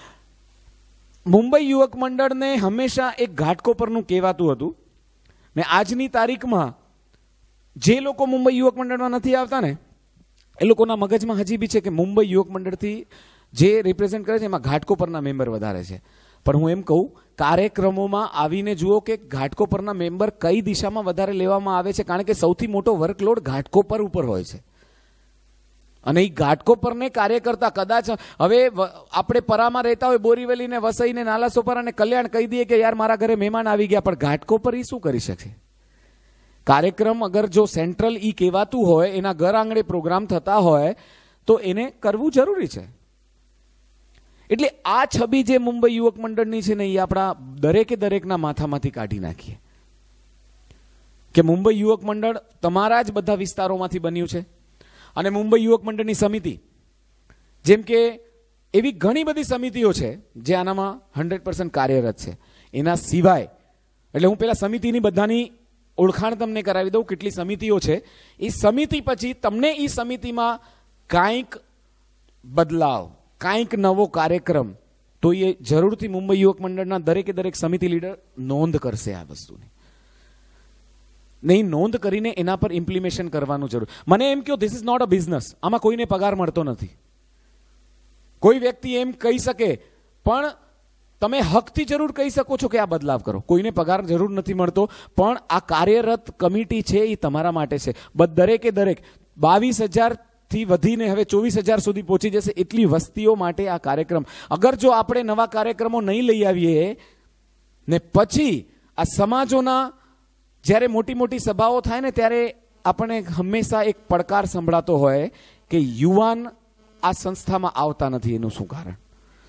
મુંબઈ યુવક મંડળને હંમેશા એક ઘાટકોપરનું કહેવાતું હતું. ને આજની તારીખમાં જે લોકો મુંબઈ યુવક મંડળમાં નથી આવતા ને એ લોકોના મગજમાં હજી બી છે કે મુંબઈ યુવક મંડળથી જે રિપ્રેઝેન્ટ કરે છે એમાં ઘાટકોપરના મેમ્બર વધારે છે. પણ હું એમ કહું, કાર્યક્રમોમાં આવીને જુઓ કે ઘાટકોપરના મેમ્બર કઈ દિશામાં વધારે લેવામાં આવે છે, કારણ કે સૌથી મોટો વર્કલોડ ઘાટકોપર ઉપર હોય છે. અને એ ઘાટકોપરને કાર્ય કરતા કદાચ હવે આપણે પરામાં રહેતા હોય, બોરીવલી ને વસઈ ને નાલા સોપારા ને કલ્યાણ કહી દઈએ કે યાર મારા ઘરે મહેમાન આવી ગયા, પણ ઘાટકોપર એ શું કરી શકશે? કાર્યક્રમ અગર જો સેન્ટ્રલ ઈ કહેવાતું હોય, એના ઘર આંગણે પ્રોગ્રામ થતા હોય તો એને કરવું જરૂરી છે. એટલે આ છબી જે મુંબઈ યુવક મંડળની છે ને એ આપણા દરેકના માથામાંથી કાઢી નાખીએ કે મુંબઈ યુવક મંડળ તમારા જ બધા વિસ્તારોમાંથી બન્યું છે. અને મુંબઈ યુવક મંડળની સમિતિ, જેમ કે એવી ઘણી બધી સમિતિઓ છે જે આનામાં 100% કાર્યરત છે. એના સિવાય એટલે હું પેલા સમિતિની બધાની ઓળખાણ તમને કરાવી દઉં કેટલી સમિતિઓ છે. એ સમિતિ પછી તમને એ સમિતિમાં કાંઈક બદલાવ, કાંઈક નવો કાર્યક્રમ, તો એ જરૂરથી મુંબઈ યુવક મંડળના દરેક સમિતિ લીડર નોંધ કરશે આ વસ્તુની. નહીં નોંધ કરીને એના પર ઇમ્પ્લિમેશન કરવાનું જરૂર. મને એમ કહો, this is not a business. આમાં કોઈને પગાર મળતો નથી. કોઈ વ્યક્તિ એમ કહી શકે, પણ તમે હકથી જરૂર કહી શકો છો કે આ બદલાવ કરો. કોઈને પગાર જરૂર નથી મળતો, પણ આ કાર્યરત કમિટી છે એ તમારા માટે છે. દરેક 22,000 થી વધીને હવે 24,000 સુધી પહોંચી જશે એટલી વસ્તીઓ માટે આ કાર્યક્રમ. અગર જો આપણે નવા કાર્યક્રમો નહીં લઈ આવીએ ને પછી આ સમાજોના જ્યારે મોટી સભાઓ થાય ને ત્યારે આપણને હંમેશા એક પડકાર સંભળાતો હોય કે યુવાન આ સંસ્થામાં આવતા નથી. એનું શું કારણ?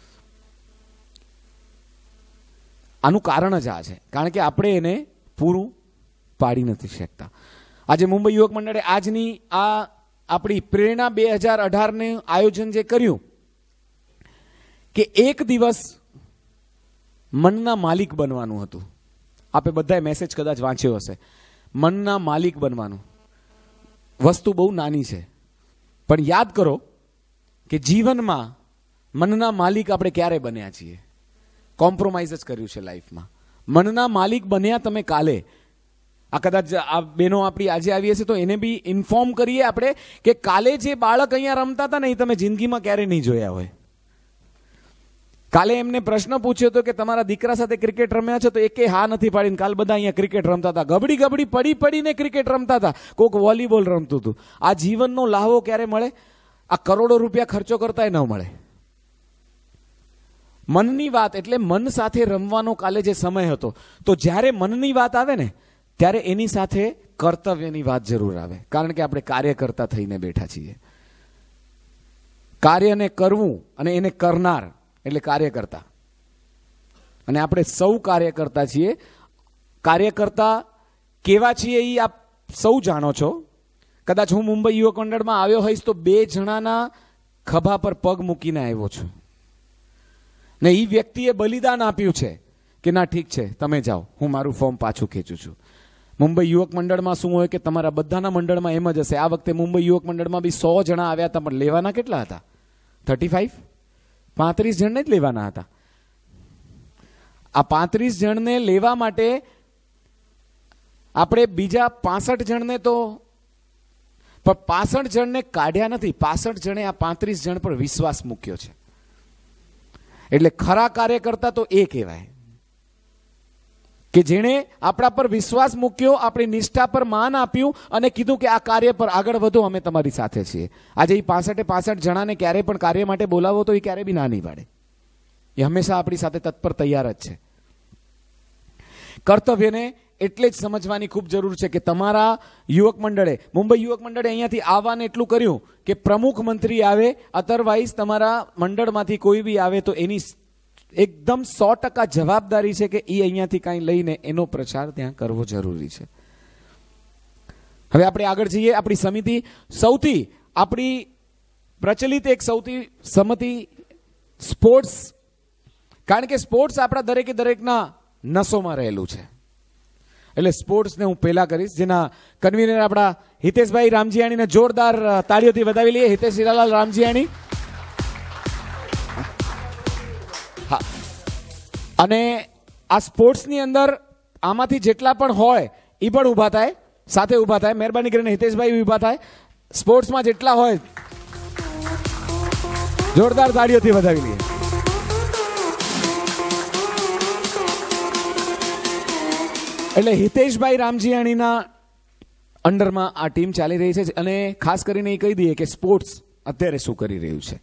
આનું કારણ જ આ છે, કારણ કે આપણે એને પૂરું પાડી નથી શકતા. આજે મુંબઈ યુવક મંડળે આજની આ આપણી પ્રેરણા 2018 આયોજન જે કર્યું કે એક દિવસ મનના માલિક બનવાનું હતું. આપે બધાએ મેસેજ કદાચ વાંચ્યો હશે. મનના માલિક બનવાનું વસ્તુ બહુ નાની છે, પણ યાદ કરો કે જીવનમાં મનના માલિક આપણે ક્યારે બન્યા છીએ? કોમ્પ્રોમાઇઝ જ કર્યું છે લાઈફમાં. મનના માલિક બન્યા તમે કાલે. આ કદાચ આ બહેનો આપણી આજે આવી હશે તો એને બી ઇન્ફોર્મ કરીએ આપણે કે કાલે જે બાળક અહીંયા રમતા હતા ને એ તમે જિંદગીમાં ક્યારેય નહીં જોયા હોય. કાલે એમને પ્રશ્ન પૂછ્યો હતો કે તમારા દીકરા સાથે ક્રિકેટ રમ્યા છો, તો એકે હા નથી પાડીને કાલ બધા અહીંયા ક્રિકેટ રમતા હતા. ગબડી પડીને ક્રિકેટ રમતા હતા. કોક વોલીબોલ રમતું હતું. આ જીવનનો લાહવો ક્યારે મળે? આ કરોડો રૂપિયા ખર્ચો કરતા ન મળે. મનની વાત એટલે મન સાથે રમવાનો કાલે જે સમય હતો. તો જ્યારે મનની વાત આવે ને ત્યારે એની સાથે કર્તવ્યની વાત જરૂર આવે, કારણ કે આપણે કાર્યકર્તા થઈને બેઠા છીએ. કાર્યને કરવું અને એને કરનાર એટલે કાર્યકર્તા. અને આપણે સૌ કાર્યકર્તા છીએ. કાર્યકર્તા કેવા છીએ એ આપ સૌ જાણો છો. કદાચ હું મુંબઈ યુવક મંડળમાં આવ્યો હોઈશ તો 2 જણાના ખભા પર પગ મૂકીને આવ્યો છું ને એ વ્યક્તિએ બલિદાન આપ્યું છે કે ના ઠીક છે તમે જાઓ, હું મારું ફોર્મ પાછું ખેંચું છું. મુંબઈ યુવક મંડળમાં શું હોય કે તમારા બધાના મંડળમાં એમ જ હશે. આ વખતે મુંબઈ યુવક મંડળમાં બી 100 જણા આવ્યા હતા, પણ લેવાના કેટલા હતા? 35 જણને જ લેવાના હતા. આ 35 જણને લેવા માટે આપણે બીજા 65 જણને તો, પણ 65 જણને કાઢ્યા નથી. 65 જણે આ 35 જણ પર વિશ્વાસ મૂક્યો છે. એટલે ખરા કાર્યકર્તા તો એ કહેવાય કે જેણે આપણા પર વિશ્વાસ મૂક્યો, આપણી નિષ્ઠા પર માન આપ્યું અને કીધું કે આ કાર્ય પર આગળ વધો, અમે તમારી સાથે છીએ. આજે એ 65 જણાને ક્યારે પણ કાર્ય માટે બોલાવો તો એ ક્યારે બી ના નહીં પાડે. એ હંમેશા આપણી સાથે તત્પર તૈયાર જ છે. કર્તવ્યને એટલે જ સમજવાની ખૂબ જરૂર છે કે તમારા યુવક મંડળે, મુંબઈ યુવક મંડળે અહીંયાથી આવવાને એટલું કર્યું કે પ્રમુખ મંત્રી આવે, અધરવાઇઝ તમારા મંડળમાંથી કોઈ બી આવે તો એની એકદમ 100% જવાબદારી છે કે એ અહીંયાથી કાંઈ લઈને એનો પ્રચાર ત્યાં કરવો જરૂરી છે. હવે આપણે આગળ જઈએ. આપણી સમિતિ સૌથી આપણી પ્રચલિત એક સૌથી સમિતિ સ્પોર્ટ્સ, કારણ કે સ્પોર્ટ્સ આપણા દરેકના નસોમાં રહેલું છે. એટલે સ્પોર્ટ્સને હું પહેલા કરીશ, જેના કન્વીનર આપણા હિતેશભાઈ રામજીયાણીને જોરદાર તાળીઓથી વધાવી લઈએ. હિતેશ હીરાલાલ રામજીયાણી. હા, અને આ સ્પોર્ટ્સની અંદર આમાંથી જેટલા પણ હોય એ પણ ઊભા થાય, સાથે ઊભા થાય. મહેરબાની કરીને હિતેશભાઈ ઊભા થાય. સ્પોર્ટ્સમાં જેટલા હોય જોરદાર તાળીઓથી વધાવી લઈએ. એટલે હિતેશભાઈ રામજીયાણીના અંડરમાં આ ટીમ ચાલી રહી છે. અને ખાસ કરીને એ કહી દઈએ કે સ્પોર્ટ્સ અત્યારે શું કરી રહ્યું છે.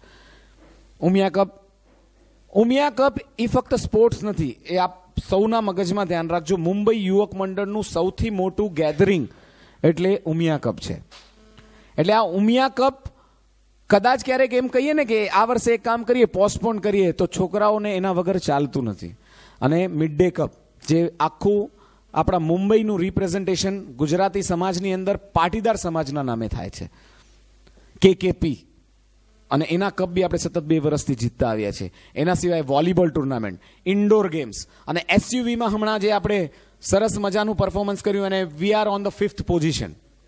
ઉમિયા કપ એ ફક્ત સ્પોર્ટ્સ નથી, એ આપ સૌના મગજમાં ધ્યાન રાખજો. મુંબઈ યુવક મંડળનું સૌથી મોટું ગેધરિંગ એટલે ઉમિયા કપ છે. એટલે આ ઉમિયા કપ કદાચ ક્યારેક એમ કહીએ ને કે આ વર્ષે એક કામ કરીએ, પોસ્ટપોન કરીએ, તો છોકરાઓને એના વગર ચાલતું નથી. અને મિડ ડે કપ જે આખું આપણા મુંબઈનું રિપ્રેઝન્ટેશન ગુજરાતી સમાજની અંદર પાટીદાર સમાજના નામે થાય છે, KKP, અને એના કપ બી આપણે સતત 2 વર્ષથી જીતતા આવ્યા છે. એના સિવાય વોલીબોલ ટુર્નામેન્ટ, ઇન્ડોર ગેમ્સ, અને SUVમાં હમણાં જે આપણે સરસ મજાનું પરફોર્મન્સ કર્યું અને we are on the 5th position.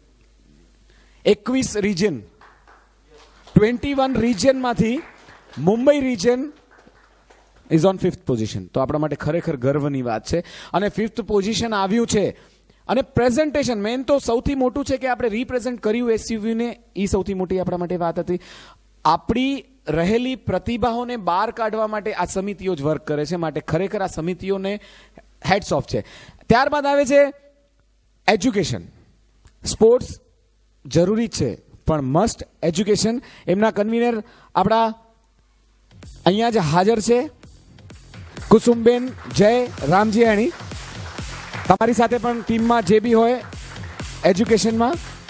21 region, 21 રિજનમાંથી Mumbai region is on 5th position. તો આપણા માટે ખરેખર ગર્વની વાત છે. અને 5th પોઝિશન આવ્યું છે. અને પ્રેઝન્ટેશન મેન તો સૌથી મોટું છે કે આપણે રિપ્રેઝન્ટ કર્યું SUVને, એ સૌથી મોટી આપણા માટે વાત હતી. આપણી રહેલી પ્રતિભાઓને બહાર કાઢવા માટે આ સમિતિઓ જ વર્ક કરે છે. માટે ખરેખર આ સમિતિઓને હેડ્સ ઓફ છે. ત્યારબાદ આવે છે એજ્યુકેશન. સ્પોર્ટ્સ જરૂરી છે પણ મસ્ટ એજ્યુકેશન. એમના કન્વીનર આપણા અહીંયા જ હાજર છે, કુસુમબેન જય રામજીયાણી. તમારી સાથે પણ ટીમમાં જે બી હોય એજ્યુકેશનમાં.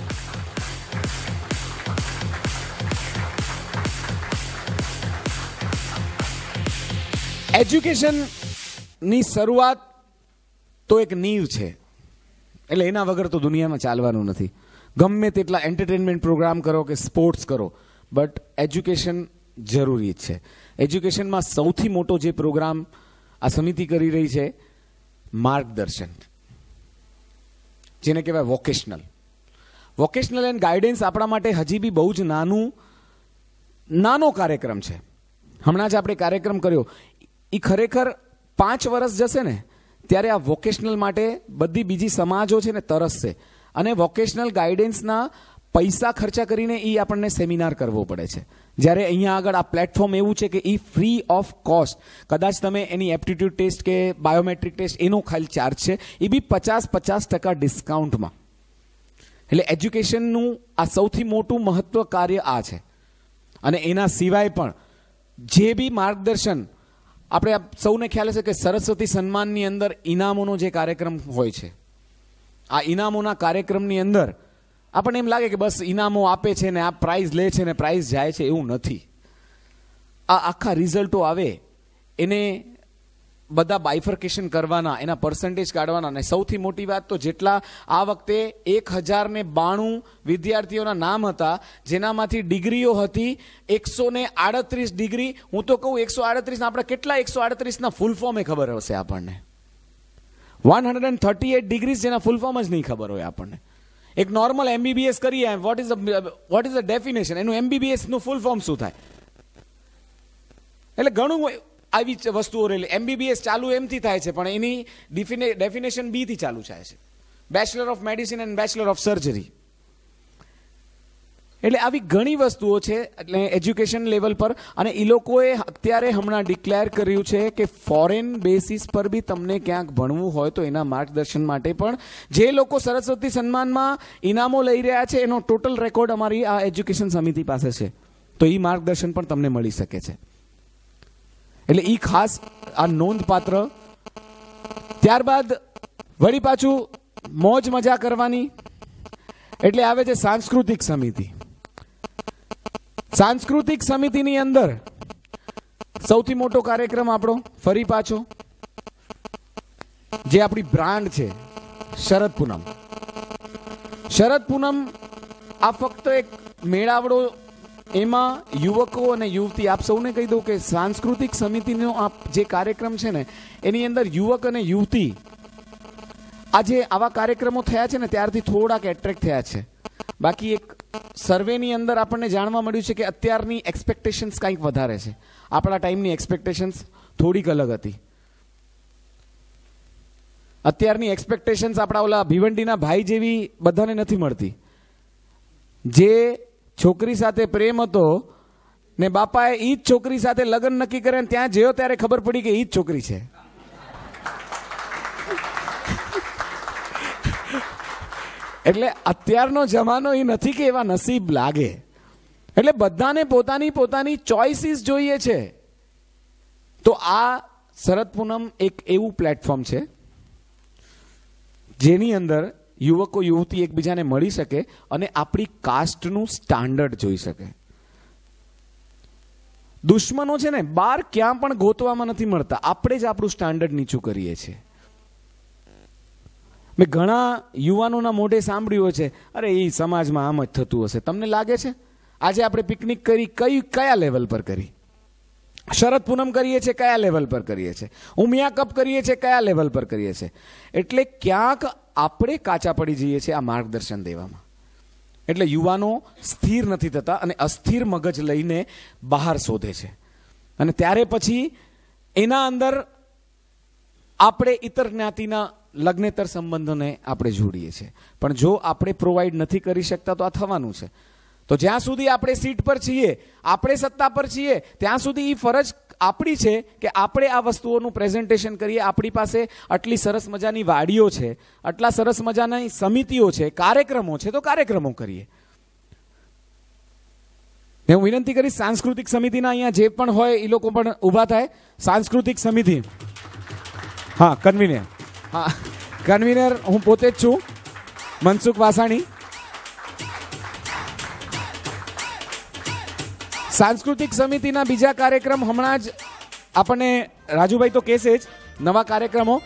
એજ્યુકેશનની શરૂઆત તો એક નીવ છે, એટલે એના વગર તો દુનિયામાં ચાલવાનું નથી. ગમે તેટલા એન્ટરટેનમેન્ટ પ્રોગ્રામ કરો કે સ્પોર્ટ્સ કરો, બટ એજ્યુકેશન જરૂરી જ છે. એજ્યુકેશનમાં સૌથી મોટો જે પ્રોગ્રામ આ સમિતિ કરી રહી છે, માર્ગદર્શન, જેને કહેવાય વોકેશનલ. વોકેશનલ એન્ડ ગાઈડન્સ આપણા માટે હજી બી બહુ જ નાનો કાર્યક્રમ છે. હમણાં જ આપણે કાર્યક્રમ કર્યો, એ ખરેખર 5 વર્ષ જશે ને ત્યારે આ વોકેશનલ માટે બધી બીજી સમાજો છે ને તરસશે. અને વોકેશનલ ગાઈડન્સના પૈસા ખર્ચા કરીને એ આપણને સેમિનાર કરવો પડે છે. જ્યારે અહીંયા આગળ આ પ્લેટફોર્મ એવું છે કે એ ફ્રી ઓફ કોસ્ટ. કદાચ તમે એની એપ્ટિટ્યૂડ ટેસ્ટ કે બાયોમેટ્રિક ટેસ્ટ એનો ખાલી ચાર્જ છે, એ બી 50% ડિસ્કાઉન્ટમાં. એટલે એજ્યુકેશનનું આ સૌથી મોટું મહત્વ કાર્ય આ છે. અને એના સિવાય પણ જે બી માર્ગદર્શન, આપણે સૌને ખ્યાલ છે કે સરસ્વતી સન્માનની અંદર ઇનામોનો જે કાર્યક્રમ હોય છે, આ ઇનામોના કાર્યક્રમની અંદર આપણને એમ લાગે કે બસ ઇનામો આપે છે ને આ પ્રાઇઝ લે છે ને પ્રાઇઝ જાય છે, એવું નથી. આ આખા રિઝલ્ટો આવે એને બધા બાયફર્કેશન કરવાના, એના પર્સન્ટેજ કાઢવાના. અને સૌથી મોટી વાત તો જેટલા આ વખતે 1092 વિદ્યાર્થીઓના નામ હતા, જેનામાંથી ડિગ્રીઓ હતી 138 ડિગ્રી. હું તો કહું 138 આપણે કેટલા 138ના ફૂલ ફોર્મ એ ખબર હશે આપણને. 138 ડિગ્રીઝ જેના ફૂલ ફોર્મ જ નહીં ખબર હોય આપણને. એક નોર્મલ MBBS કરીએ, વોટ ઇઝ ધ ડેફિનેશન, એનું MBBS નું ફૂલ ફોર્મ શું થાય? એટલે ઘણું આવી વસ્તુઓ રહેલી. MBBS ચાલુ એમથી થાય છે પણ એની ડેફિનેશન B થી ચાલુ થાય છે, bachelor of medicine and bachelor of surgery. એટલે આવી ઘણી વસ્તુઓ છે એટલે એજ્યુકેશન લેવલ પર. અને એ લોકોએ અત્યારે હમણાં ડિક્લેર કર્યું છે કે ફોરેન બેસિસ પર બી તમને ક્યાંક ભણવું હોય તો એના માર્ગદર્શન માટે પણ જે લોકો સરસ્વતી સન્માનમાં ઇનામો લઈ રહ્યા છે એનો ટોટલ રેકોર્ડ અમારી આ એજ્યુકેશન સમિતિ પાસે છે. તો એ માર્ગદર્શન પણ તમને મળી શકે છે. એટલે એ ખાસ આ નોંધપાત્ર. ત્યારબાદ વળી પાછું મોજ મજા કરવાની એટલે આવે છે સાંસ્કૃતિક સમિતિ. સાંસ્કૃતિક સમિતિની અંદર સૌથી મોટો કાર્યક્રમ આપણો ફરી પાછો જે આપણી બ્રાન્ડ છે, શરદ પૂનમ. શરદ પૂનમ આ ફક્ત એક મેળાવડો, એમાં યુવકો અને યુવતી, આપ સૌને કહી દઉં કે સાંસ્કૃતિક સમિતિનો આ જે કાર્યક્રમ છે ને એની અંદર યુવક અને યુવતી આજે આવા કાર્યક્રમો થયા છે ને ત્યારથી થોડાક એટ્રેક્ટ થયા છે. બાકી એક સર્વેની અંદર આપણને જાણવા મળ્યું છે કે અત્યારની એક્સપેક્ટેશન્સ કંઈક વધારે છે. આપણા ટાઈમની એક્સપેક્ટેશન્સ થોડીક અલગ હતી. અત્યારની એક્સપેક્ટેશન્સ આપણા ઓલા ભીવંડીના ભાઈ જેવી બધાને નથી મળતી. જે છોકરી સાથે પ્રેમ હતો ને બાપાએ એ જ છોકરી સાથે લગ્ન નક્કી કરે ત્યાં જેવો ત્યારે ખબર પડી કે એ જ છોકરી છે. એટલે અત્યારનો જમાનો એ નથી કે એવા નસીબ લાગે. એટલે બધાને પોતાની પોતાની ચોઇસીસ જોઈએ છે. તો આ શરદ પૂનમ એક એવું પ્લેટફોર્મ છે જેની અંદર યુવકો યુવતી એકબીજાને મળી શકે અને આપણી કાસ્ટનું સ્ટાન્ડર્ડ જોઈ શકે. દુશ્મનો છે ને બહાર ક્યાં પણ ગોતવામાં નથી મળતા, આપણે જ આપણું સ્ટાન્ડર્ડ નીચું કરીએ છીએ. મેં ઘણા યુવાનોના મોઢે સાંભળ્યું છે, અરે એ સમાજમાં આમ જ થતું હશે. તમને લાગે છે આજે આપણે પિકનિક કરી કયા લેવલ પર કરી? શરદ પૂનમ કરીએ છીએ કયા લેવલ પર કરીએ છીએ? ઉમિયા કપ કરીએ છીએ કયા લેવલ પર કરીએ છીએ? એટલે ક્યાંક આપણે કાચા પડી જઈએ છીએ આ માર્ગદર્શન દેવામાં. એટલે યુવાનો સ્થિર નથી થતા અને અસ્થિર મગજ લઈને બહાર શોધે છે, અને ત્યારે પછી એના અંદર આપણે ઇતર જ્ઞાતિના લગ્નેતર સંબંધોને આપણે જોડીએ છીએ. પણ જો આપણે પ્રોવાઈડ નથી કરી શકતા તો આ થવાનું છે. તો જ્યાં સુધી આપણે સીટ પર છીએ, આપણે સત્તા પર છીએ, ત્યાં સુધી એ ફરજ આપણી છે કે આપણે આ વસ્તુઓનું પ્રેઝન્ટેશન કરીએ. આપણી પાસે આટલી સરસ મજાની વાડીઓ છે, આટલા સરસ મજાની સમિતિઓ છે, કાર્યક્રમો છે, તો કાર્યક્રમો કરીએ. હું વિનંતી કરીશ સાંસ્કૃતિક સમિતિના અહીંયા જે પણ હોય એ લોકો પણ ઊભા થાય. સાંસ્કૃતિક સમિતિ, હા કન્વીનર, હા કન્વીનર હું પોતે જ છું, મનસુખ વાસાણી. સાંસ્કૃતિક સમિતિના બીજા કાર્યક્રમ હમણાં જ આપણને રાજુભાઈ તો કહેશે જ, નવા કાર્યક્રમો.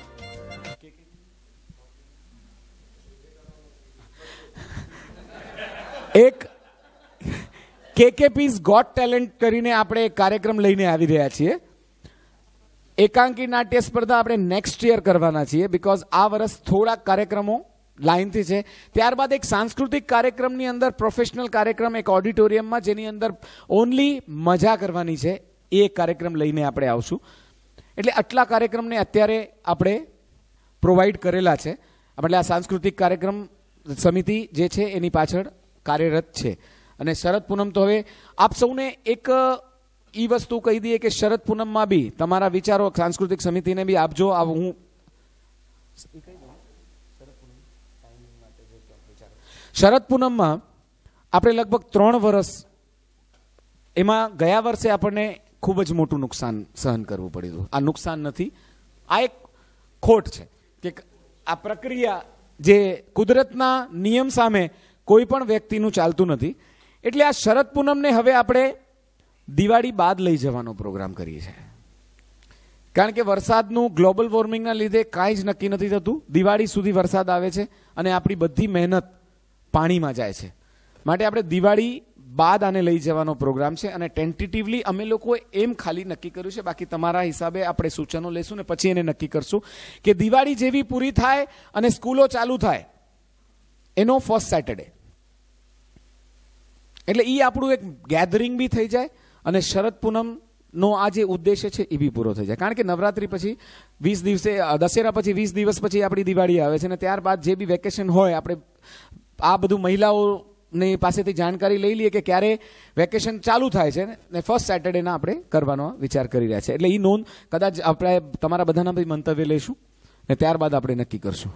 એક કેકેપીઝ ગોટ ટેલેન્ટ કરીને આપણે કાર્યક્રમ લઈને આવી રહ્યા છીએ. એકાંકી નાટ્ય સ્પર્ધા આપણે નેક્સ્ટ યર કરવાના છીએ, બીકોઝ આ વર્ષ થોડાક કાર્યક્રમો લાઇનથી છે. ત્યારબાદ એક સાંસ્કૃતિક કાર્યક્રમની અંદર પ્રોફેશનલ કાર્યક્રમ એક ઓડિટોરિયમમાં, જેની અંદર ઓનલી મજા કરવાની છે, એ એક કાર્યક્રમ લઈને આપણે આવશું. એટલે આટલા કાર્યક્રમને અત્યારે આપણે પ્રોવાઈડ કરેલા છે. એટલે આ સાંસ્કૃતિક કાર્યક્રમ સમિતિ જે છે એની પાછળ કાર્યરત છે. અને શરદ પૂનમ તો હવે આપ સૌને એક એ વસ્તુ કહી દઈએ કે શરદ પૂનમમાં બી તમારા વિચારો સાંસ્કૃતિક સમિતિને બી આપજો. હું શરદ પૂનમમાં આપણે લગભગ 3 વર્ષ, એમાં ગયા વર્ષે આપણને ખૂબ જ મોટું નુકસાન સહન કરવું પડ્યું. આ નુકસાન નથી, આ એક ખોટ છે કે આ પ્રક્રિયા જે કુદરતના નિયમ સામે કોઈ પણ વ્યક્તિનું ચાલતું નથી. એટલે આ શરદ પૂનમને હવે આપણે દિવાળી બાદ લઈ જવાનો પ્રોગ્રામ કરીએ છીએ. કારણ કે વરસાદનું ગ્લોબલ વોર્મિંગના લીધે કાંઈ જ નક્કી નથી થતું. દિવાળી સુધી વરસાદ આવે છે અને આપણી બધી મહેનત પાણીમાં જાય છે. માટે આપણે દિવાળી બાદ આને લઈ જવાનો પ્રોગ્રામ છે. અને ટેન્ટેટિવલી અમે લોકોએ એમ ખાલી નક્કી કર્યું છે, બાકી તમારા હિસાબે આપણે સૂચનો લેશું ને પછી એને નક્કી કરશું કે દિવાળી જેવી પૂરી થાય અને સ્કૂલો ચાલુ થાય એનો ફર્સ્ટ સેટરડે. એટલે એ આપણું એક ગેધરિંગ બી થઈ જાય અને શરદ પૂનમનો આ જે ઉદ્દેશ્ય છે એ બી પૂરો થઈ જાય. કારણ કે નવરાત્રી પછી 20 દિવસે, દશેરા પછી 20 દિવસ પછી આપણી દિવાળી આવે છે, અને ત્યારબાદ જે બી વેકેશન હોય આપણે આ બધું મહિલાઓની પાસેથી જાણકારી લઈ લઈએ કે ક્યારે વેકેશન ચાલુ થાય છે ને ફર્સ્ટ સેટરડેના આપણે કરવાનો વિચાર કરી રહ્યા છે. એટલે એ નોંધ કદાચ આપણે તમારા બધાના બી મંતવ્ય લઈશું ને ત્યારબાદ આપણે નક્કી કરશું.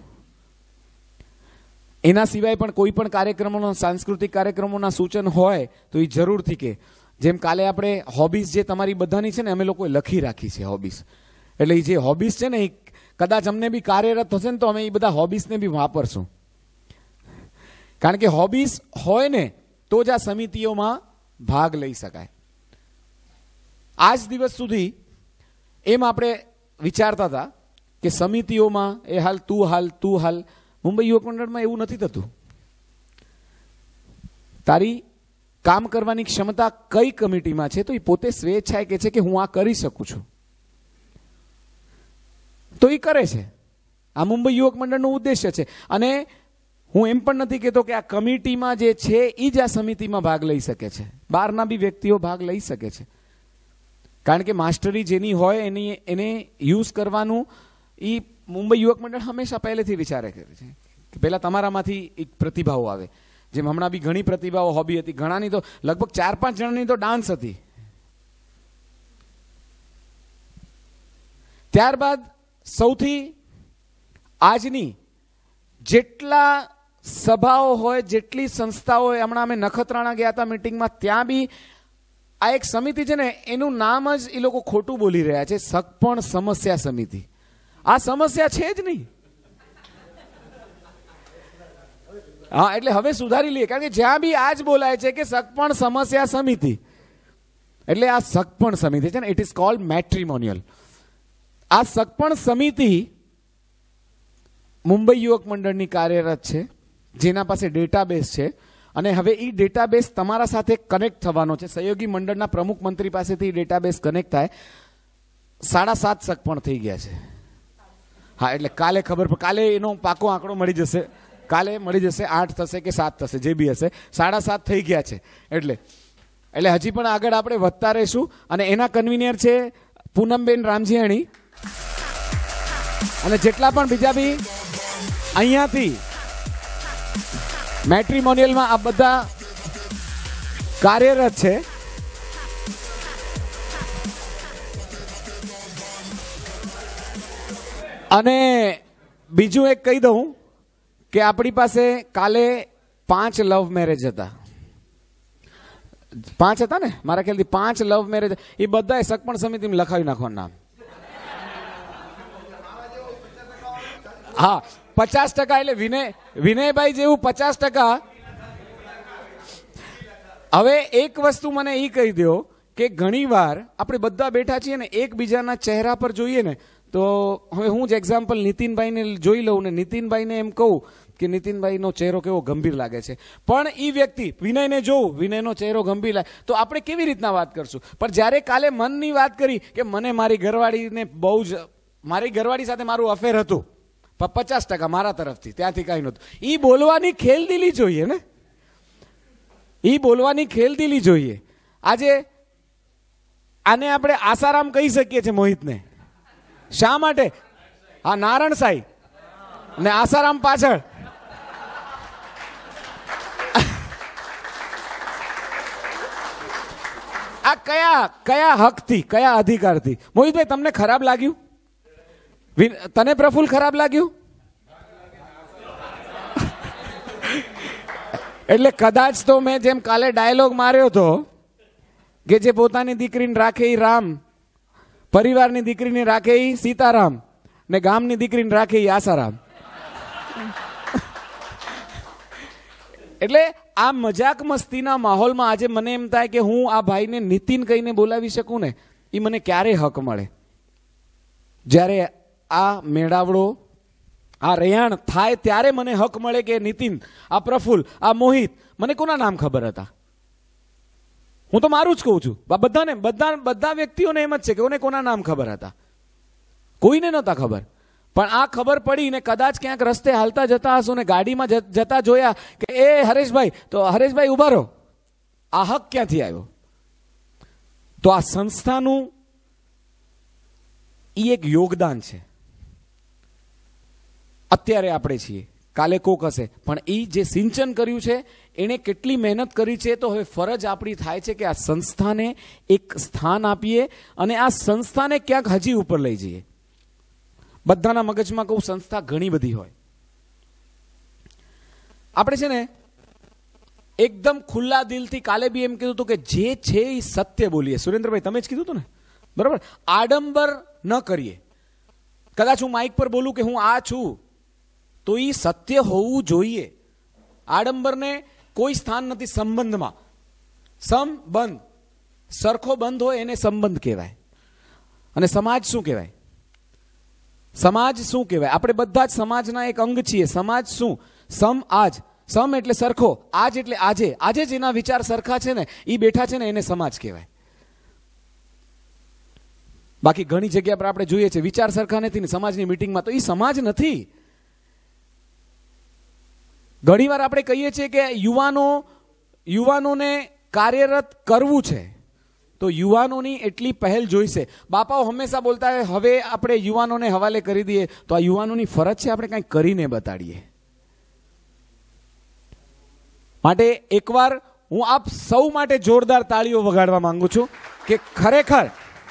એના સિવાય પણ કોઈ પણ કાર્યક્રમોના, સાંસ્કૃતિક કાર્યક્રમોના સૂચન હોય તો એ જરૂરથી કે. જેમ કાલે આપણે હોબીઝ જે તમારી બધાની છે ને, અમે લોકોએ લખી રાખી છે હોબીઝ. એટલે એ જે હોબીઝ છે ને એ કદાચ અમને બી કાર્યરત થશે ને તો અમે એ બધા હોબીઝને બી વાપરશું. કારણ કે હોબીઝ હોય ને તો જ આ સમિતિઓમાં ભાગ લઈ શકાય. આજ દિવસ સુધી એમ આપણે વિચારતા હતા કે સમિતિઓમાં એ હાલ તું હાલ. મુંબઈ યુવક મંડળમાં એવું નથી થતું. તારી કામ કરવાની ક્ષમતા કઈ કમિટીમાં છે તો એ પોતે સ્વેચ્છાએ કહે છે કે હું આ કરી શકું છું, તો એ કરે છે. આ મુંબઈ યુવક મંડળનો ઉદ્દેશ્ય છે. અને હું એમ પણ નથી કહેતો કે આ કમિટીમાં જે છે એ જ આ સમિતિમાં ભાગ લઈ શકે છે. બહારના બી વ્યક્તિઓ ભાગ લઈ શકે છે. કારણ કે માસ્ટરી જેની હોય એને યુઝ કરવાનું એ મુંબઈ યુવક મંડળ હંમેશા પહેલેથી વિચારે કરે છે કે પહેલાં તમારામાંથી એક પ્રતિભાઓ આવે. જેમ હમણાં બી ઘણી પ્રતિભાઓ હોબી હતી, ઘણાની તો લગભગ 4-5 જણાની તો ડાન્સ હતી. ત્યારબાદ સૌથી આજની જેટલા સભાઓ હોય, જેટલી સંસ્થાઓ હોય, હમણાં અમે નખત્રાણા ગયા હતા મિટિંગમાં, ત્યાં બી આ એક સમિતિ છે ને એનું નામ જ એ લોકો ખોટું બોલી રહ્યા છે, સગપણ સમસ્યા સમિતિ. આ સમસ્યા છે જ નહીં. હા, એટલે હવે સુધારી લઈએ, કારણ કે જ્યાં બી આ જ બોલાય છે કે સગપણ સમસ્યા સમિતિ, એટલે આ સગપણ સમિતિ છે ને, ઇટ ઇઝ કોલ્ડ મેટ્રિમોનિયલ. આ સગપણ સમિતિ મુંબઈ યુવક મંડળની કાર્યરત છે, જેના પાસે ડેટાબેઝ છે, અને હવે એ ડેટાબેઝ તમારા સાથે કનેક્ટ થવાનો છે. સહયોગી મંડળના પ્રમુખ મંત્રી પાસેથી ડેટાબેઝ કનેક્ટ થાય. 7.5 સગપણ થઈ ગયા છે. હા, એટલે કાલે ખબર પડે, કાલે એનો પાકો આંકડો મળી જશે, કાલે મળી જશે 8 થશે કે 7 થશે, જે બી હશે. 7.5 થઈ ગયા છે. એટલે હજી પણ આગળ આપણે વધતા રહીશું. અને એના કન્વીનર છે પૂનમબેન રામજીયાણી, અને જેટલા પણ બીજા બી અહીંયાથી મેટ્રિમોનિયલમાં આ બધા કાર્યરત છે. અને બીજું એક કહી દઉં કે આપણી પાસે કાલે 5 લવ મેરેજ હતા. 5 હતા ને મારા ખ્યાલથી, 5 લવ મેરેજ. એ બધા સગપણ સમિતિમાં લખાવી નાખવાનું નામ. હા, 50%, એટલે વિનયભાઈ જેવું 50%. હવે એક વસ્તુ મને એ કહી દો કે ઘણી વાર આપણે બધા બેઠા છીએ ને, એકબીજાના ચહેરા પર જોઈએ ને, તો હવે હું જ એક્ઝામ્પલ નીતિનભાઈને જોઈ લઉં ને નીતિનભાઈને એમ કહું કે નીતિનભાઈનો ચહેરો કેવો ગંભીર લાગે છે, પણ એ વ્યક્તિ વિનયને જોઉં, વિનયનો ચહેરો ગંભીર લાગે, તો આપણે કેવી રીતના વાત કરશું? પણ જ્યારે કાલે મનની વાત કરી કે મને મારી ઘરવાળીને બહુ જ, મારી ઘરવાળી સાથે મારું અફેર હતું, 50% મારા તરફથી, ત્યાંથી કાંઈ નહોતું. એ બોલવાની ખેલદિલી જોઈએ ને, એ બોલવાની ખેલદિલી જોઈએ. આજે આને આપણે આસારામ કહી શકીએ છીએ મોહિતને. શા માટે? હા, નારાયણ સાઈ ને આસારામ પાછળ. આ કયા હકથી, કયા અધિકારથી? મોહિતભાઈ, તમને ખરાબ લાગ્યું? તને પ્રફુલ્લ ખરાબ લાગ્યું? એટલે કદાચ તો મેં જેમ કાલે ડાયલોગ માર્યો હતો કે જે પોતાની દીકરીને રાખે એ રામ, પરિવારની દીકરીને રાખે એ સીતારામ, ને ગામની દીકરીને રાખે એ આસારામ. એટલે આ મજાક મસ્તીના માહોલમાં આજે મને એમ થાય કે હું આ ભાઈને નીતિન કહીને બોલાવી શકું ને, એ મને ક્યારે હક મળે? જ્યારે આ મેળાવડો, આ રેયાણ થાય ત્યારે મને હક મળે કે નીતિન, આ પ્રફુલ્લ, આ મોહિત, મને કોના નામ ખબર હતા? હું તો મારું જ કહું છું, બધા વ્યક્તિઓને એમ જ છે કે કોને કોના નામ ખબર હતા? કોઈને નહોતા ખબર. પણ આ ખબર પડી ને કદાચ ક્યાંક રસ્તે હાલતા જતા હશો ને ગાડીમાં જતા જોયા કે એ હરેશભાઈ, તો હરેશભાઈ ઉભા રહો, આ હક ક્યાંથી આવ્યો? તો આ સંસ્થાનું ઈ એક યોગદાન છે. અત્યારે આપણે છીએ, કાલે કોક હશે, પણ એ જે સિંચન કર્યું છે એને કેટલી મહેનત કરી છે, તો હવે ફરજ આપણી થાય છે કે આ સંસ્થાને એક સ્થાન આપીએ અને આ સંસ્થાને ક્યાંક હજી ઉપર લઈ જઈએ. બધાના મગજમાં કહું, સંસ્થા ઘણી બધી હોય. આપણે છે ને એકદમ ખુલ્લા દિલથી કાલે બી એમ કીધું હતું કે જે છે એ સત્ય બોલીએ. સુરેન્દ્રભાઈ, તમે જ કીધું હતું ને, બરાબર? આડંબર ન કરીએ. કદાચ હું માઇક પર બોલું કે હું આ છું, તો એ સત્ય હોવું જોઈએ. આડંબરને કોઈ સ્થાન નથી સંબંધમાં. સંબંધ સરખો બંધ હોય એને સંબંધ કહેવાય. અને સમાજ શું કહેવાય? સમાજ શું કહેવાય? આપણે બધા જ સમાજના એક અંગ છીએ. સમાજ શું? સમ આજ. સમ એટલે સરખો, આજ એટલે આજે. આજે જેના વિચાર સરખા છે ને, એ બેઠા છે ને, એને સમાજ કહેવાય. બાકી ઘણી જગ્યા પર આપણે જોઈએ છે વિચાર સરખા નથી ને સમાજની મિટિંગમાં, તો એ સમાજ નથી. ઘણીવાર આપણે કહીએ છીએ કે યુવાનોને કાર્યરત કરવું છે, તો યુવાનોની એટલી પહેલ જોઈશે. બાપાઓ હંમેશા બોલતા હોય હવે આપણે યુવાનોને હવાલે કરી દઈએ, તો આ યુવાનોની ફરજ છે આપણે કંઈક કરીને બતાડીએ. માટે એકવાર હું આપ સૌ માટે જોરદાર તાળીઓ વગાડવા માંગુ છું કે ખરેખર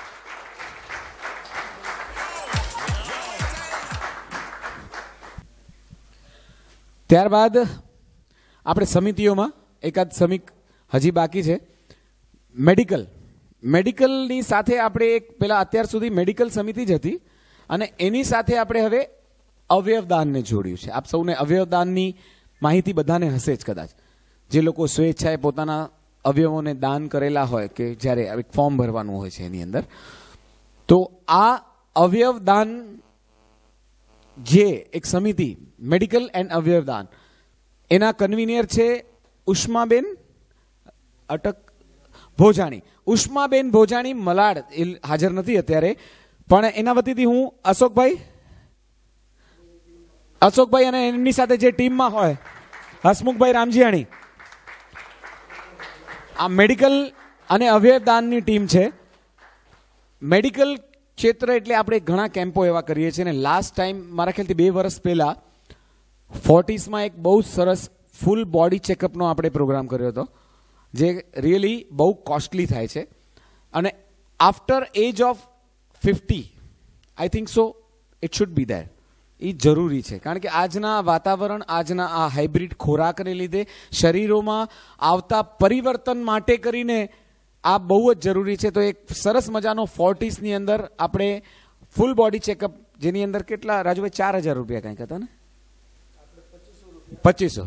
ત્યારબાદ આપણે સમિતિઓમાં એકાદ સમિક હજી બાકી છે. મેડિકલની સાથે આપણે એક પેલા અત્યાર સુધી મેડિકલ સમિતિ જ હતી અને એની સાથે આપણે હવે અવયવદાનને જોડ્યું છે. આપ સૌને અવયવદાનની માહિતી બધાને હશે જ કદાચ, જે લોકો સ્વેચ્છાએ પોતાના અવયવોને દાન કરેલા હોય કે જ્યારે એક ફોર્મ ભરવાનું હોય છે એની અંદર. તો આ અવયવ દાન જે એક સમિતિ મેડિકલ એન્ડ અવયવ દાન એના કન્વીનિયર છે ઉષ્માબેન ભોજાણી. ઉષ્માબેન ભોજાણી મલાડ એ હાજર નથી અત્યારે, પણ એના વતીથી હું અશોકભાઈ અને એમની સાથે જે ટીમમાં હોય હસમુખભાઈ રામજીયાણી, આ મેડિકલ અને અવયવ દાનની ટીમ છે. મેડિકલ ક્ષેત્ર એટલે આપણે ઘણા કેમ્પો એવા કરીએ છીએ ને લાસ્ટ ટાઈમ મારા ખ્યાલથી 2 વર્ષ પહેલા ફોર્ટિસમાં એક બહુ સરસ ફૂલ બોડી ચેકઅપનો આપણે પ્રોગ્રામ કર્યો હતો, જે રિયલી બહુ કોસ્ટલી થાય છે. અને after age of 50 I think so it should be there. એ જરૂરી છે, કારણ કે આજના વાતાવરણ, આજના આ હાઇબ્રિડ ખોરાકને લીધે શરીરોમાં આવતા પરિવર્તન માટે કરીને આ બહુ જ જરૂરી છે. તો એક સરસ મજાનો ફોર્ટિસની અંદર આપણે ફૂલ બોડી ચેકઅપ, જેની અંદર કેટલા રાજુભાઈ 4000 રૂપિયા કંઈક હતા ને, 2500,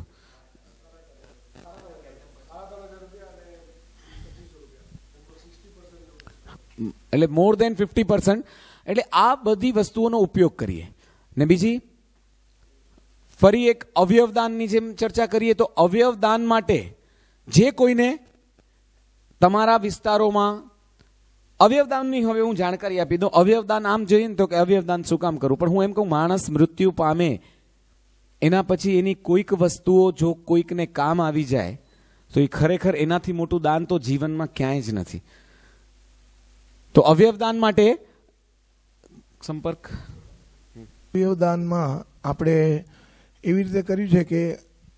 એટલે મોર દેન 50%. એટલે આ બધી વસ્તુઓનો ઉપયોગ કરીએ. ને બીજી ફરી એક અવયવદાનની જેમ ચર્ચા કરીએ તો અવયવદાન માટે જે કોઈને તમારા વિસ્તારોમાં અવયવદાનની હવે હું જાણકારી આપી દઉં. અવયવદાન આમ જોઈએ ને તો કે અવયવદાન શું કામ કરવું, પણ હું એમ કહું માણસ મૃત્યુ પામે એના પછી એની કોઈક વસ્તુઓ જો કોઈકને કામ આવી જાય તો એ ખરેખર એનાથી મોટું દાન તો જીવનમાં ક્યાંય જ નથી. તો અવયવદાન માટે સંપર્ક. અવયવદાનમાં આપણે એવી રીતે કર્યું છે કે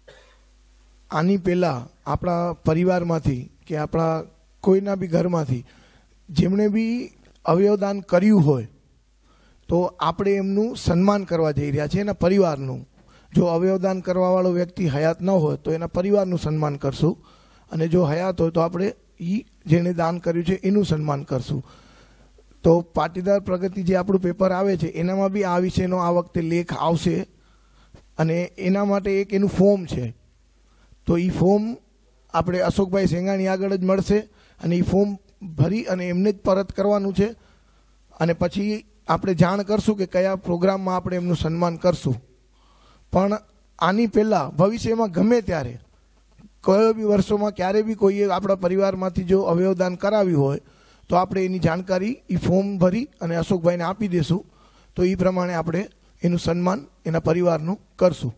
આની પહેલાં આપણા પરિવારમાંથી કે આપણા કોઈના બી ઘરમાંથી જેમણે બી અવયવદાન કર્યું હોય તો આપણે એમનું સન્માન કરવા જઈ રહ્યા છીએ, એના પરિવારનું. જો અવયવદાન કરવાવાળો વ્યક્તિ હયાત ન હોય તો એના પરિવારનું સન્માન કરશું, અને જો હયાત હોય તો આપણે જેણે દાન કર્યું છે એનું સન્માન કરશું. તો પાટીદાર પ્રગતિ જે આપણું પેપર આવે છે એનામાં બી આ વિષયનો આ વખતે લેખ આવશે, અને એના માટે એક એનું ફોર્મ છે. તો એ ફોર્મ આપણે અશોકભાઈ સેંગાણી આગળ જ મળશે, અને એ ફોર્મ ભરી અને એમને જ પરત કરવાનું છે. અને પછી આપણે જાણ કરશું કે કયા પ્રોગ્રામમાં આપણે એમનું સન્માન કરશું. પણ આની પહેલાં ભવિષ્યમાં ગમે ત્યારે કયો બી વર્ષોમાં ક્યારે બી કોઈએ આપણા પરિવારમાંથી જો અવયવદાન કરાવ્યું હોય તો આપણે એની જાણકારી એ ફોર્મ ભરી અને અશોકભાઈને આપી દઈશું. તો એ પ્રમાણે આપણે એનું સન્માન એના પરિવારનું કરશું.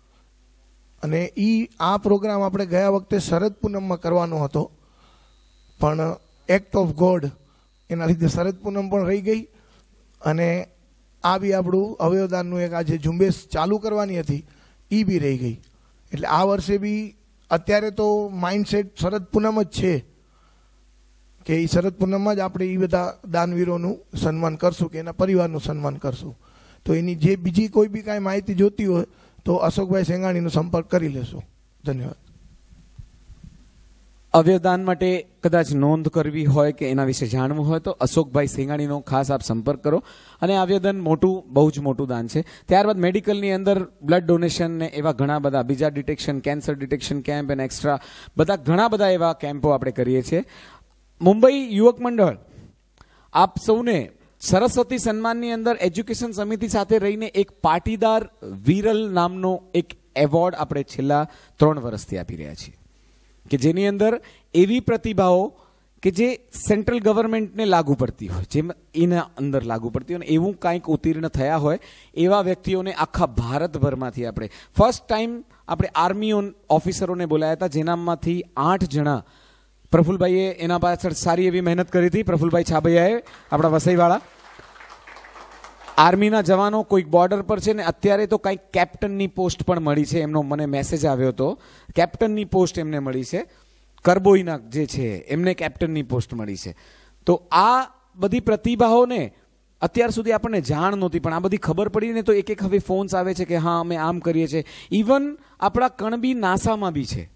અને આ પ્રોગ્રામ આપણે ગયા વખતે શરદ પૂનમમાં કરવાનો હતો, પણ એક્ટ ઓફ ગોડ એના લીધે શરદ પૂનમ પણ રહી ગઈ, અને આ બી આપણું અવયવદાનનું એક આજે ઝુંબેશ ચાલુ કરવાની હતી એ બી રહી ગઈ. એટલે આ વર્ષે બી અત્યારે તો માઇન્ડસેટ શરદ પૂનમ જ છે કે એ શરદ પૂનમમાં જ આપણે એ બધા દાનવીરોનું સન્માન કરશું કે એના પરિવારનું સન્માન કરશું. તો એની જે બીજી કોઈ બી કાંઈ માહિતી જોતી હોય તો અશોકભાઈ સેંગાણીનો સંપર્ક કરી લેશું. ધન્યવાદ. અવયવદાન માટે કદાચ નોંધ કરવી હોય કે એના વિશે જાણવું હોય તો અશોકભાઈ સેંગાણીનો ખાસ આપ સંપર્ક કરો. અને અવયવદાન મોટું, બહુ જ મોટું દાન છે. ત્યારબાદ મેડિકલની અંદર બ્લડ ડોનેશન ને એવા ઘણા બધા બીજા ડિટેક્શન, કેન્સર ડિટેક્શન કેમ્પ અને એક્સ્ટ્રા બધા ઘણા બધા એવા કેમ્પો આપણે કરીએ છીએ. મુંબઈ યુવક મંડળ આપ સૌને સરસ્વતી સન્માનની અંદર એજ્યુકેશન સમિતિ સાથે રહીને એક પાટીદાર વિરલ નામનો એક એવોર્ડ આપણે છેલ્લા 3 વર્ષથી આપી રહ્યા છીએ, કે જેની અંદર એવી પ્રતિભાઓ કે જે સેન્ટ્રલ ગવર્મેન્ટને લાગુ પડતી હોય, જેમ એના અંદર લાગુ પડતી હોય, એવું કાંઈક ઉત્તીર્ણ થયા હોય એવા વ્યક્તિઓને આખા ભારતભરમાંથી આપણે ફર્સ્ટ ટાઈમ આપણે આર્મી ઓફિસરોને બોલાયા હતા, જેનામાંથી 8 જણા પ્રફુલભાઈએ એના પાછળ સારી એવી મહેનત કરી હતી. પ્રફુલભાઈ છાબૈયાએ, આપણા વસઈવાળા આર્મીના જવાનો કોઈક બોર્ડર પર છે ને અત્યારે તો કંઈક કેપ્ટનની પોસ્ટ પણ મળી છે. એમનો મને મેસેજ આવ્યો હતો, કેપ્ટનની પોસ્ટ એમને મળી છે. કરબોઈના જે છે એમને કેપ્ટનની પોસ્ટ મળી છે. તો આ બધી પ્રતિભાઓને અત્યાર સુધી આપણને જાણ નહોતી, પણ આ બધી ખબર પડીને તો એક હવે ફોન્સ આવે છે કે હા અમે આમ કરીએ છીએ. ઇવન આપણા કણબી નાસામાં બી છે,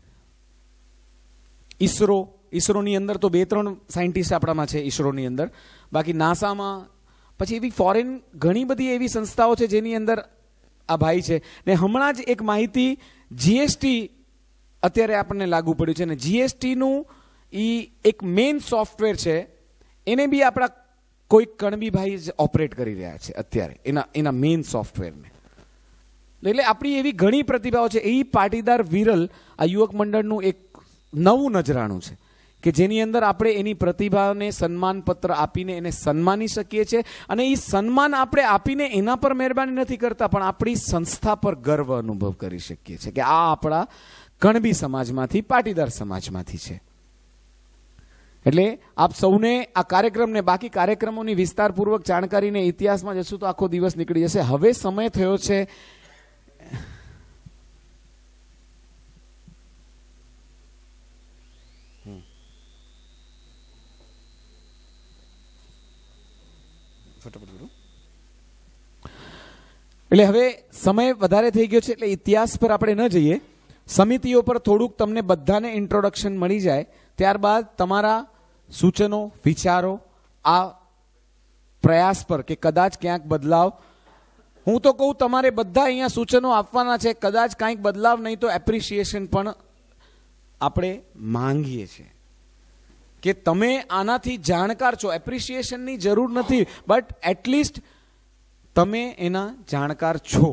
ઈસરોની અંદર તો 2-3 સાયન્ટિસ્ટ આપણામાં છે ઈસરોની અંદર, બાકી નાસામાં પછી એવી ફોરેન ઘણી બધી એવી સંસ્થાઓ છે જેની અંદર આ ભાઈ છે. ને હમણાં જ એક માહિતી જીએસટી અત્યારે આપણને લાગુ પડ્યું છે અને જીએસટીનું એક મેઇન સોફ્ટવેર છે, એને બી આપણા કોઈ કણબીભાઈ જ ઓપરેટ કરી રહ્યા છે અત્યારે એના મેઇન સોફ્ટવેરને. એટલે આપણી એવી ઘણી પ્રતિભાઓ છે. એ પાટીદાર વિરલ આ યુવક મંડળનું એક નવું નજરાણું છે કે જેની અંદર આપણે એની પ્રતિભાને સન્માનપત્ર આપીને એને સન્માની શકીએ છીએ. અને એ સન્માન આપણે આપીને એના પર મહેરબાની નથી કરતા, પણ આપણી સંસ્થા પર ગર્વ અનુભવ કરી શકીએ છીએ કે આ આપણા કણબી સમાજમાંથી, પાટીદાર સમાજમાંથી છે. એટલે આપ સૌને આ કાર્યક્રમને, બાકી કાર્યક્રમોની વિસ્તારપૂર્વક જાણકારીને ઇતિહાસમાં જશું તો આખો દિવસ નીકળી જશે. હવે સમય થયો છે એટલે હવે સમય વધારે થઈ ગયો છે એટલે ઇતિહાસ પર આપણે ન જઈએ. સમિતિઓ પર થોડુંક તમને બધાને ઇન્ટ્રોડક્શન મળી જાય, ત્યારબાદ તમારા સૂચનો, વિચારો આ પ્રયાસ પર કે કદાચ ક્યાંક બદલાવ, હું તો કહું તમારે બધા અહીંયા સૂચનો આપવાના છે. કદાચ કાંઈક બદલાવ નહીં તો એપ્રિશિએશન પણ આપણે માંગીએ છીએ કે તમે આનાથી જાણકાર છો. એપ્રિશિએશનની જરૂર નથી, બટ એટલીસ્ટ તમે એના જાણકાર છો.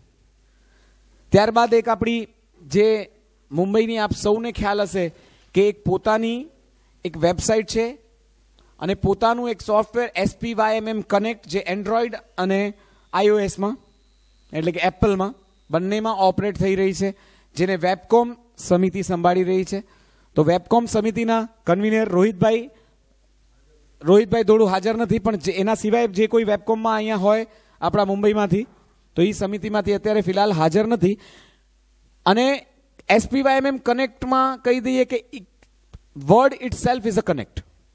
ત્યારબાદ એક આપણી જે મુંબઈની આપ સૌને ખ્યાલ હશે કે એક પોતાની એક વેબસાઇટ છે અને પોતાનું એક સોફ્ટવેર SPYMM કનેક્ટ, જે એન્ડ્રોઈડ અને iOSમાં એટલે કે એપલમાં બંનેમાં ઓપરેટ થઈ રહી છે, જેને વેબકોમ સમિતિ સંભાળી રહી છે. તો વેબકોમ સમિતિના કન્વીનર રોહિતભાઈ થોડું હાજર નથી, પણ એના સિવાય જે કોઈ વેબકોમમાં અહીંયા હોય આપણા મુંબઈમાંથી, તો એ સમિતિમાંથી અત્યારે ફિલહાલ હાજર નથી. અને SPYMM કનેક્ટમાં કહી દઈએ કે word itself is a connect.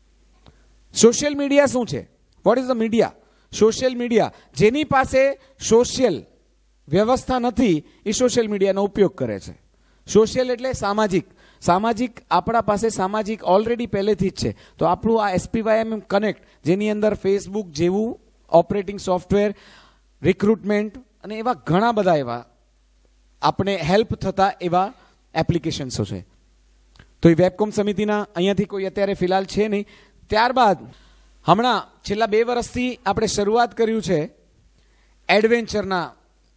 Social media શું છે? What is the media? Social media. જેની પાસે સોશિયલ વ્યવસ્થા નથી એ સોશિયલ મીડિયાનો ઉપયોગ કરે છે. સોશિયલ એટલે સામાજિક. આપણા પાસે સામાજિક ઓલરેડી પહેલેથી જ છે. તો આપણું આ SPYMM કનેક્ટ, જેની અંદર ફેસબુક જેવું ઓપરેટિંગ સોફ્ટવેર, રિક્રુટમેન્ટ અને એવા ઘણા બધા એવા આપણે હેલ્પ થતા એવા એપ્લિકેશન્સો છે. તો એ વેબકોમ સમિતિના અહીંયાથી કોઈ અત્યારે ફિલહાલ છે નહીં. ત્યારબાદ હમણાં છેલ્લા 2 વર્ષથી આપણે શરૂઆત કર્યું છે એડવેન્ચરના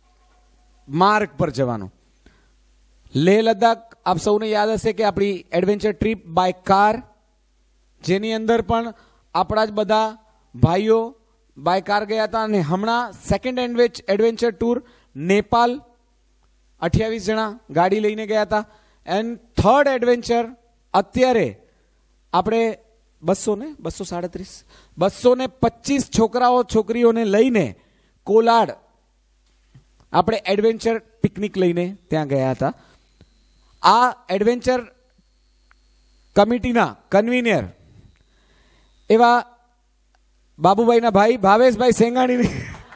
માર્ગ પર જવાનું. લેહ લદ્દાખ આપ સૌને યાદ હશે કે આપણી એડવેન્ચર ટ્રીપ બાય કાર, જેની અંદર પણ આપણા જ બધા ભાઈઓ બાય કાર ગયા હતા. અને હમણાં સેકન્ડ એડવેન્ચર ટૂર નેપાલ 28 જણા ગાડી લઈને ગયા હતા. એન્ડ થર્ડ એડવેન્ચર અત્યારે આપણે 225 છોકરાઓ છોકરીઓને લઈને કોલાડ આપણે એડવેન્ચર પિકનિક લઈને ત્યાં ગયા હતા. આ એડવેન્ચર કમિટીના કન્વીનર એવા બાબુભાઈના ભાઈ ભાવેશભાઈ સેંગાણીની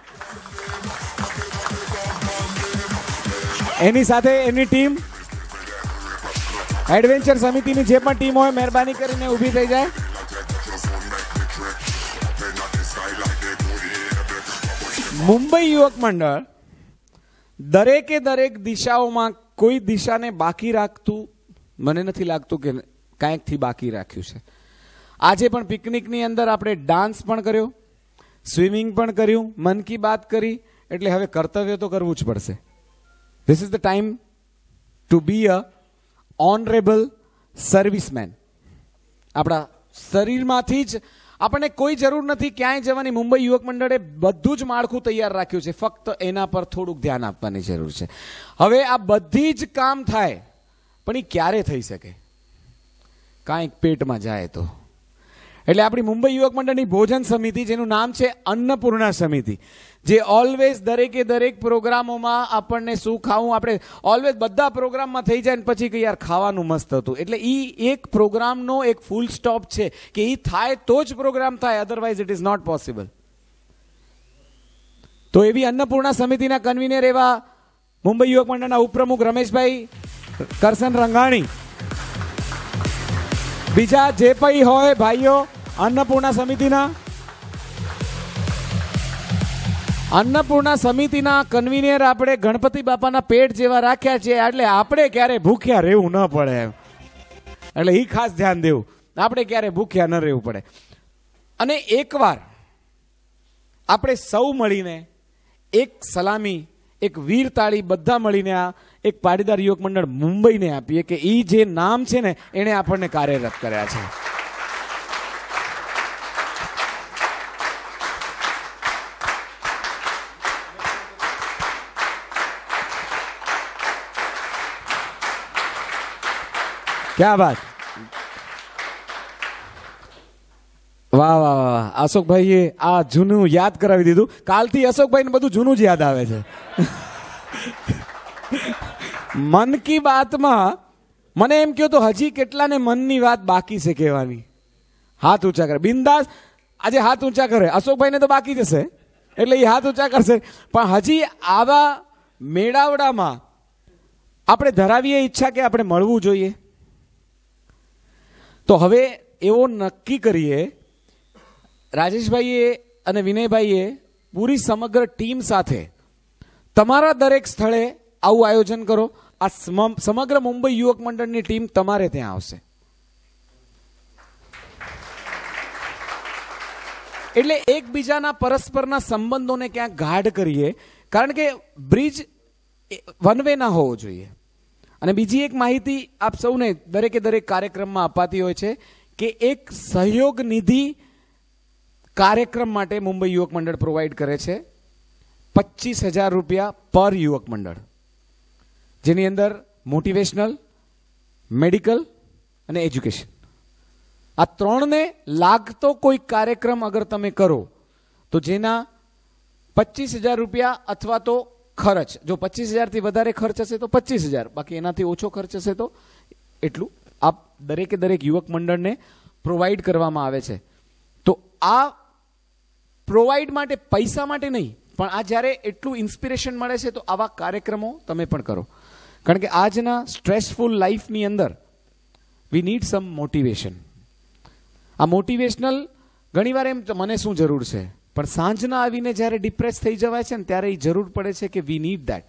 એની સાથે એની ટીમ, એડવેન્ચર સમિતિની જે પણ ટીમ હોય મહેરબાની કરીને ઊભી થઈ જાય. મુંબઈ યુવક મંડળ દરેક દિશાઓમાં કોઈ દિશાને બાકી રાખતું મને નથી લાગતું કે કાંઈકથી બાકી રાખ્યું છે. આજે પણ પિકનિકની અંદર આપણે ડાન્સ પણ કર્યો, સ્વિમિંગ પણ કર્યું, મન કી બાત કરી, એટલે હવે કર્તવ્ય તો કરવું જ પડશે. This is the time to be a honourable serviceman. આપણા શરીરમાંથી જ આપણને કોઈ જરૂર નથી ક્યાંય જવાની. મુંબઈ યુવક મંડળે બધું જ માળખું તૈયાર રાખ્યું છે, ફક્ત એના પર થોડુંક ધ્યાન આપવાની જરૂર છે. હવે આ બધી જ કામ થાય, પણ એ ક્યારે થઈ શકે? કાંઈક પેટમાં જાય તો. એટલે આપણી મુંબઈ યુવક મંડળની ભોજન સમિતિ, જેનું નામ છે અન્નપૂર્ણા સમિતિ, જે ઓલવેઝ દરેક પ્રોગ્રામોમાં આપણને શું ખાવું, આપણે ઓલવેઝ બધા પ્રોગ્રામમાં થઈ જાય ને પછી કે યાર ખાવાનું મસ્ત હતું. એટલે એ એક પ્રોગ્રામનો એક ફૂલ સ્ટોપ છે કે એ થાય તો જ પ્રોગ્રામ થાય, otherwise it is not possible. તો એવી અન્નપૂર્ણા સમિતિના કન્વીનર એવા મુંબઈ યુવક મંડળના ઉપપ્રમુખ રમેશભાઈ કરસન રંગાણી, બીજા જે પણ હોય ભાઈઓ અન્નપૂર્ણા સમિતિના, અન્નપૂર્ણા સમિતિના કન્વીનર આપણે ગણપતિ બાપાના પેટ જેવા રાખ્યા છે, એટલે આપણે ક્યારે ભૂખ્યા રહેવું ન પડે એમ. એટલે એ ખાસ ધ્યાન દેવું, આપણે ક્યારે ભૂખ્યા ન રહેવું પડે. અને એકવાર આપણે સૌ મળીને એક સલામી, એક વીર તાળી બધા મળીને આ એક પાટીદાર યુવક મંડળ મુંબઈને આપીએ કે એ જે નામ છે ને એને આપણને કાર્યરત કર્યા છે. ક્યાં વાત, વાહ વાહ વાહ. અશોકભાઈએ આ જૂનું યાદ કરાવી દીધું. કાલથી અશોકભાઈને બધું જૂનું જ યાદ આવે છે. મન કી બાતમાં મને એમ કહ્યું તો હજી કેટલાને મનની વાત બાકી છે કહેવાની? હાથ ઊંચા કરે બિંદાસ. આજે હાથ ઊંચા કરે. અશોકભાઈને તો બાકી જશે એટલે એ હાથ ઊંચા કરશે. પણ હજી આવા મેળાવડામાં આપણે ધરાવીએ ઈચ્છા કે આપણે મળવું જોઈએ. તો હવે એવો નક્કી કરીએ, રાજેશભાઈએ અને વિનયભાઈએ પૂરી સમગ્ર ટીમ સાથે તમારા દરેક સ્થળે આવું આયોજન કરો. આ સમગ્ર મુંબઈ યુવક મંડળની ટીમ તમારે ત્યાં આવશે. એટલે એકબીજાના પરસ્પરના સંબંધોને ક્યાંક ગાઢ કરીએ, કારણ કે બ્રિજ વન વે ના હોવો જોઈએ. અને બીજી એક માહિતી આપ સૌને દરેકે દરેક કાર્યક્રમમાં અપાતી હોય છે કે એક સહયોગ નિધિ કાર્યક્રમ માટે મુંબઈ યુવક મંડળ પ્રોવાઈડ કરે છે 25,000 રૂપિયા પર યુવક મંડળ, જેની અંદર મોટિવેશનલ, મેડિકલ અને એજ્યુકેશન, આ ત્રણને લાગતો કોઈ કાર્યક્રમ અગર તમે કરો તો જેના 25,000 રૂપિયા અથવા તો ખર્ચ, જો 25,000 થી વધારે ખર્ચ હશે તો 25,000, બાકી એનાથી ઓછો ખર્ચ હશે તો એટલું આપ દરેકે દરેક યુવક મંડળને પ્રોવાઈડ કરવામાં આવે છે. તો આ પ્રોવાઈડ માટે પૈસા માટે નહીં, પણ આ જ્યારે એટલું ઇન્સ્પિરેશન મળે છે તો આવા કાર્યક્રમો તમે પણ કરો. કારણ કે આજના સ્ટ્રેસફુલ લાઈફની અંદર વી નીડ સમ મોટિવેશન. આ મોટિવેશનલ ઘણીવાર એમ મને શું જરૂર છે, પણ સાંજના આવીને જ્યારે ડિપ્રેસ થઈ જવાય છે ને ત્યારે એ જરૂર પડે છે કે વી નીડ ધેટ.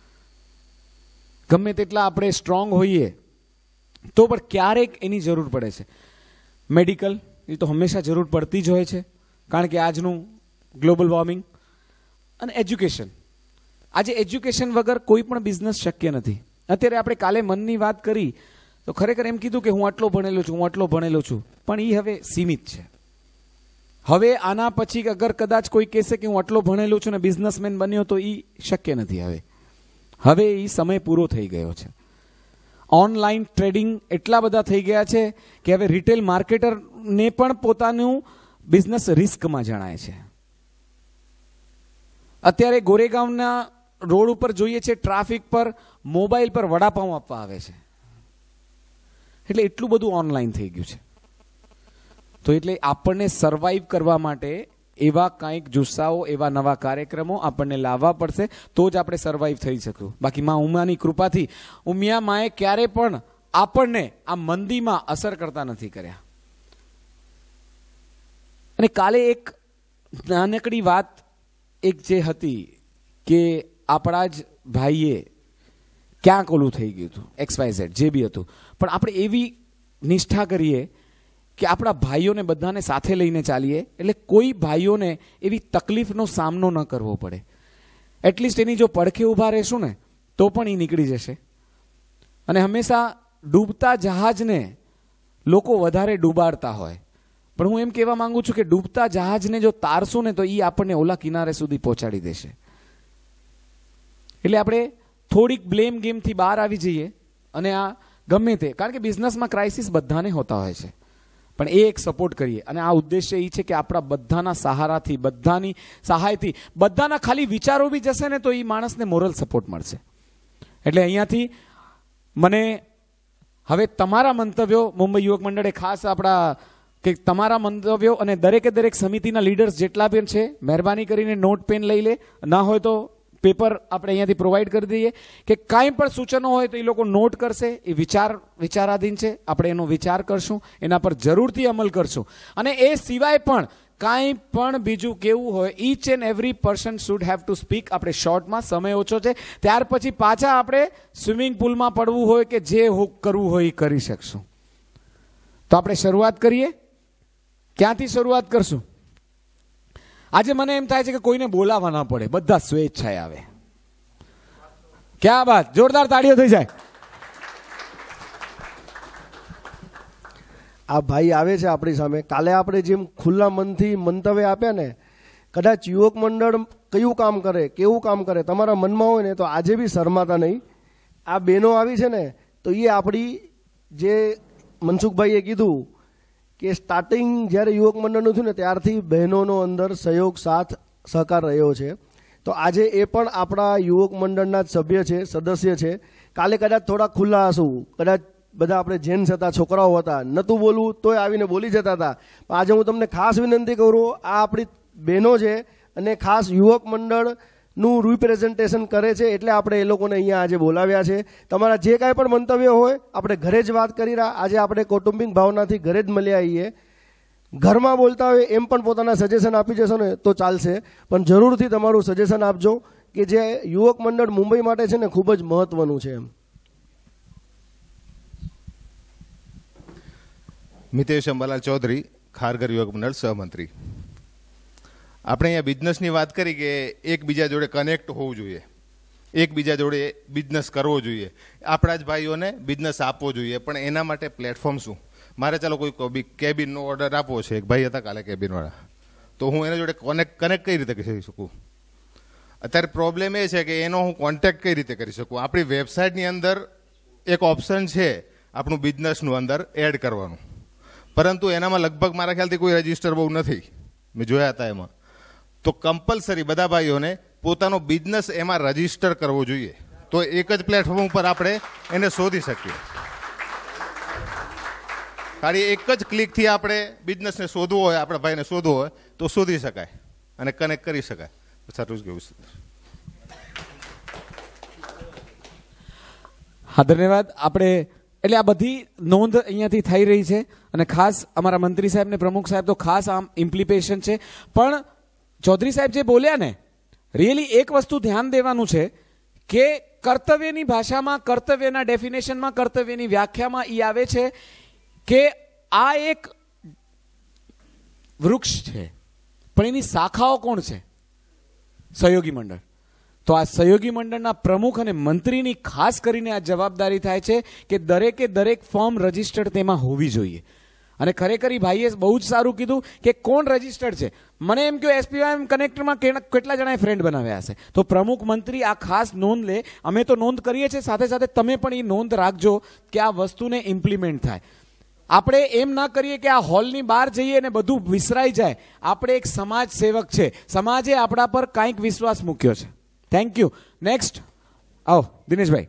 ગમે તેટલા આપણે સ્ટ્રોંગ હોઈએ તો પણ ક્યારેક એની જરૂર પડે છે. મેડિકલ એ તો હંમેશા જરૂર પડતી જ હોય છે, કારણ કે આજનું ગ્લોબલ વોર્મિંગ. અને એજ્યુકેશન, આજે એજ્યુકેશન વગર કોઈ પણ બિઝનેસ શક્ય નથી. અત્યારે આપણે કાલે મનની વાત કરી તો ખરેખર એમ કીધું કે હું આટલો ભણેલો છું, હું આટલો ભણેલો છું, પણ એ હવે સીમિત છે. હવે આના પછી અગર કદાચ કોઈ કહેશે કે હું આટલો ભણેલો છું ને બિઝનેસમેન બન્યો તો એ શક્ય નથી. હવે એ સમય પૂરો થઈ ગયો છે. ઓનલાઈન ટ્રેડિંગ એટલા બધા થઈ ગયા છે કે હવે રિટેલ માર્કેટરને પણ પોતાનું બિઝનેસ રિસ્કમાં જણાય છે. અત્યારે ગોરેગાંવના રોડ ઉપર જોઈએ છે ટ્રાફિક પર મોબાઈલ પર વડાપાઉં આપવા આવે છે. એટલે એટલું બધું ઓનલાઈન થઈ ગયું છે. તો એટલે આપણને સર્વાઈવ કરવા માટે એવા કંઈક જુસ્સાઓ, એવા નવા કાર્યક્રમો આપણને લાવવા પડશે તો જ આપણે સર્વાઈવ થઈ શકું. બાકી માં ઉમિયાની કૃપાથી ઉમિયા માએ ક્યારે પણ આપણને આ મંદીમાં અસર કરતા નથી કર્યા. અને કાલે એક નાનકડી વાત એક જે હતી કે આપણા જ ભાઈએ ક્યાંક ઓલું થઈ ગયું હતું, XYZ જે બી હતું, પણ આપણે એવી નિષ્ઠા કરીએ કે આપણા ભાઈઓને બધાને સાથે લઈને ચાલીએ, એટલે કોઈ ભાઈઓને એવી તકલીફનો સામનો ન કરવો પડે. એટલીસ્ટ એની જો પડખે ઊભા રહેશું ને તો પણ એ નીકળી જશે. અને હંમેશા ડૂબતા જહાજને લોકો વધારે ડૂબાડતા હોય, પણ હું એમ કહેવા માંગુ છું કે ડૂબતા જહાજને જો તારશું ને તો એ આપણને ઓલા કિનારે સુધી પહોંચાડી દેશે. એટલે આપણે થોડીક બ્લેમ ગેમથી બહાર આવી જઈએ અને આ ગમે તે, કારણ કે બિઝનેસમાં ક્રાઇસિસ બધાને હોતા હોય છે, પણ એ એક સપોર્ટ કરીએ. અને આ ઉદ્દેશ્ય એ છે કે આપણા બધાના સહારાથી, બધાની સહાયથી, બધાના ખાલી વિચારો બી જશે ને તો એ માણસને મોરલ સપોર્ટ મળશે. એટલે અહીંયાથી મને હવે તમારા મંતવ્યો મુંબઈ યુવક મંડળે ખાસ આપણા કે તમારા મંતવ્યો અને દરેકે દરેક સમિતિના લીડર્સ જેટલા પણ છે મહેરબાની કરીને નોટ પેન લઈ લે, ના હોય તો પેપર આપણે અહીંયાથી પ્રોવાઈડ કરી દઈએ કે કાંઈ પણ સૂચનો હોય તો એ લોકો નોટ કરશે. એ વિચારાધીન છે, આપણે એનો વિચાર કરશું, એના પર જરૂરથી અમલ કરશું. અને એ સિવાય પણ કાંઈ પણ બીજું કેવું હોય, each and every person should have to speak. આપણે શોર્ટમાં, સમય ઓછો છે, ત્યાર પછી પાછા આપણે સ્વિમિંગ પુલમાં પડવું હોય કે જે કરવું હોય એ કરી શકશું. તો આપણે શરૂઆત કરીએ. ક્યાંથી શરૂઆત કરશું? આજે મને એમ થાય છે કે કોઈને બોલાવવા ના પડે, બધા સ્વેચ્છાએ આવે. ક્યાં વાત, જોરદાર તાળીઓ થઈ જાય. આ ભાઈ આવે છે આપણી સામે. કાલે આપણે જેમ ખુલ્લા મનથી મંતવ્ય આપ્યા ને, કદાચ યુવક મંડળ કયું કામ કરે, કેવું કામ કરે, તમારા મનમાં હોય ને તો આજે બી શરમાતા નહીં. આ બહેનો આવી છે ને તો એ આપણી, જે મનસુખભાઈએ કીધું કે સ્ટાર્ટિંગ જ્યારે યુવક મંડળનું થયું ને ત્યારથી બહેનોનો અંદર સહયોગ, સાથ, સહકાર રહ્યો છે. તો આજે એ પણ આપણા યુવક મંડળના જ સભ્ય છે, સદસ્ય છે. કાલે કદાચ થોડા ખુલ્લા હશું, કદાચ બધા આપણે જેન્ટ્સ હતા, છોકરાઓ હતા, નહોતું બોલવું તોય આવીને બોલી જતા હતા. આજે હું તમને ખાસ વિનંતી કરું, આ આપણી બહેનો છે અને ખાસ યુવક મંડળનું રિપ્રેઝન્ટેશન કરે છે, એટલે આપણે એ લોકોને અહીંયા આજે બોલાવ્યા છે. તમારા જે કાંઈ પણ મંતવ્ય હોય આપણે ઘરે જ વાત કરી રહ્યા. આજે આપણે કૌટુંબિક ભાવનાથી ઘરે જ મળ્યા આવીએ. ઘરમાં બોલતા હોય એમ પણ પોતાના સજેશન આપી જશો ને તો ચાલશે, પણ જરૂરથી તમારું સજેશન આપજો કે જે યુવક મંડળ મુંબઈ માટે છે ને ખૂબ જ મહત્વનું છે. એમ મિતેશ અંબાલાલ ચૌધરી, ખારઘર યુવક મંડળ સહમંત્રી. આપણે અહીંયા બિઝનેસની વાત કરી કે એકબીજા જોડે કનેક્ટ હોવું જોઈએ, એકબીજા જોડે બિઝનેસ કરવો જોઈએ, આપણા જ ભાઈઓને બિઝનેસ આપવો જોઈએ. પણ એના માટે પ્લેટફોર્મ શું? મારે ચાલો કોઈ કેબિનનો ઓર્ડર આપવો છે, એક ભાઈ હતા કાલે કેબિનવાળા, તો હું એના જોડે કનેક્ટ કઈ રીતે કરી શકું? અત્યારે પ્રોબ્લેમ એ છે કે એનો હું કોન્ટેક્ટ કઈ રીતે કરી શકું? આપણી વેબસાઇટની અંદર એક ઓપ્શન છે આપણું બિઝનેસનું અંદર એડ કરવાનું, પરંતુ એનામાં લગભગ મારા ખ્યાલથી કોઈ રજિસ્ટર બહુ નથી, મેં જોયા હતા એમાં. તો કમ્પલસરી બધા ભાઈઓને પોતાનો બિઝનેસ એમાં રજિસ્ટર કરવો જોઈએ, તો એક જ પ્લેટફોર્મ ઉપર આપણે એને શોધી શકીએ. ખાલી એક જ ક્લિકથી આપણે બિઝનેસને શોધવો હોય, આપણા ભાઈને શોધવો હોય તો શોધી શકાય અને કનેક્ટ કરી શકાય. સારું જ કેવું છે. હા, ધન્યવાદ. આપણે એટલે આ બધી નોંધ અહીંયાથી થઈ રહી છે અને ખાસ અમારા મંત્રી સાહેબ ને પ્રમુખ સાહેબ તો ખાસ આમ ઇમ્પ્લિમેશન છે. પણ ચૌધરી સાહેબ જે બોલ્યા ને, રિયલી એક વસ્તુ ધ્યાન દેવાનું છે કે કર્તવ્યની ભાષામાં, કર્તવ્યના ડેફિનેશનમાં, કર્તવ્યની વ્યાખ્યામાં એ આવે છે કે આ એક વૃક્ષ છે, પણ એની શાખાઓ કોણ છે? સહયોગી મંડળ. તો આ સહયોગી મંડળના પ્રમુખ અને મંત્રીની ખાસ કરીને આ જવાબદારી થાય છે કે દરેકે દરેક ફોર્મ રજિસ્ટર્ડ તેમાં હોવી જોઈએ. અને ખરેખર ભાઈએ બહુ જ સારું કીધું કે કોણ રજિસ્ટર્ડ છે. મને એમ કહ્યું એસપીવાયએમ કનેક્ટરમાં કેટલા જણાએ ફ્રેન્ડ બનાવ્યા હશે. તો પ્રમુખ, મંત્રી આ ખાસ નોંધ લે. અમે તો નોંધ કરીએ છીએ, સાથે સાથે તમે પણ એ નોંધ રાખજો કે આ વસ્તુને ઇમ્પ્લિમેન્ટ થાય. આપણે એમ ના કરીએ કે આ હોલની બહાર જઈએ ને બધું વિસરાઈ જાય. આપણે એક સમાજ સેવક છે, સમાજે આપણા પર કાંઈક વિશ્વાસ મૂક્યો છે. Thank you. નેક્સ્ટ આવો દિનેશભાઈ.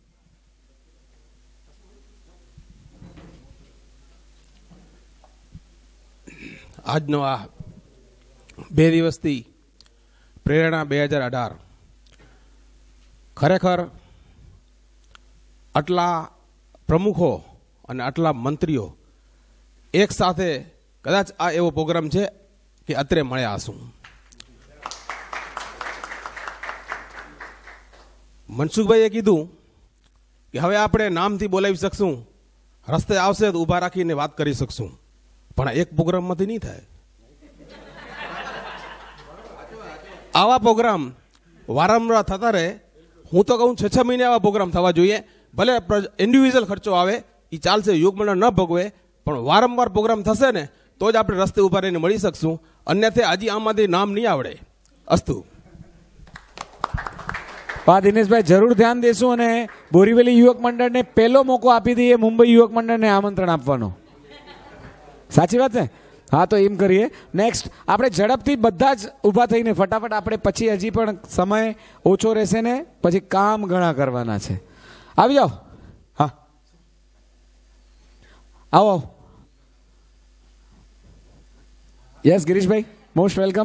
આજનો આ 2 દિવસથી પ્રેરણા 2018 ખરેખર આટલા પ્રમુખો અને આટલા મંત્રીઓ એક સાથે કદાચ આ એવો પ્રોગ્રામ છે કે અત્રે મળ્યા હશું. મનસુખભાઈએ કીધું કે હવે આપણે નામથી બોલાવી શકશું, રસ્તે આવશે તો ઊભા રાખીને વાત કરી શકશું, પણ એક પ્રોગ્રામમાંથી નહીં થાય. આવા પ્રોગ્રામ વારંવાર થતા રહે. હું તો કહું 6 મહિને આવા પ્રોગ્રામ થવા જોઈએ. ભલે ઇન્ડિવિજ્યુઅલ ખર્ચો આવે એ ચાલશે, યુવક મંડળ ન ભોગવે, પણ વારંવાર પ્રોગ્રામ થશે ને તો જ આપણે રસ્તે ઊભા રહીને મળી શકશું. અન્યથા હજી આમાંથી નામ નહીં આવડે. અસ્તુ. દિનેશભાઈ જરૂર ધ્યાન દેશું અને બોરીવલી યુવક મંડળને પહેલો મોકો આપી દઈએ મુંબઈ યુવક મંડળને આમંત્રણ આપવાનો. સાચી વાત છે? હા, તો એમ કરીએ. નેક્સ્ટ આપણે ઝડપથી બધા જ ઊભા થઈને ફટાફટ, આપણે પછી હજી પણ સમય ઓછો રહેશે ને પછી કામ ઘણા કરવાના છે. આવી જાઓ. હા, આવો. યસ ગિરીશભાઈ, મોસ્ટ વેલકમ.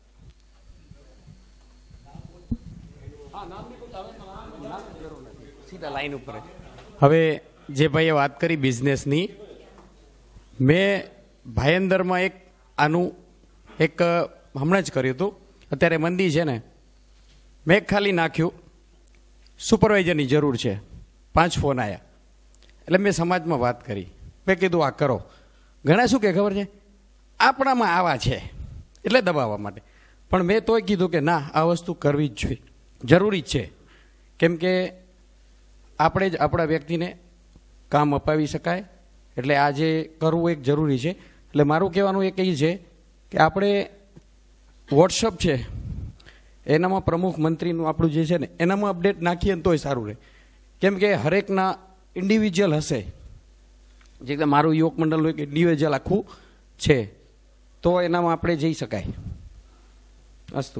લાઈન ઉપર. હવે જે ભાઈએ વાત કરી બિઝનેસની, મેં ભાયંદરમાં એક આનું એક હમણાં જ કર્યું હતું. અત્યારે મંદી છે ને, મેં ખાલી નાખ્યું સુપરવાઇઝરની જરૂર છે, 5 ફોન આવ્યા. એટલે મેં સમાજમાં વાત કરી, મેં કીધું આ કરો. ઘણા શું કે ખબર છે, આપણામાં આવા છે એટલે દબાવવા માટે. પણ મેં તોય કીધું કે ના, આ વસ્તુ કરવી જ જોઈએ, જરૂરી જ છે. કેમ કે આપણે જ આપણા વ્યક્તિને કામ અપાવી શકાય. એટલે આ જે કરવું એક જરૂરી છે. એટલે મારું કહેવાનું એક એ છે કે આપણે વોટ્સઅપ છે એનામાં પ્રમુખ મંત્રીનું આપણું જે છે ને એનામાં અપડેટ નાખીએ ને તોય સારું રહે. કેમ કે હરેકના ઇન્ડિવિજ્યુઅલ હશે, જે મારું યુવક મંડળનું એક ઇન્ડિવિજ્યુઅલ આખું છે, તો એનામાં આપણે જઈ શકાય. અસ્તુ.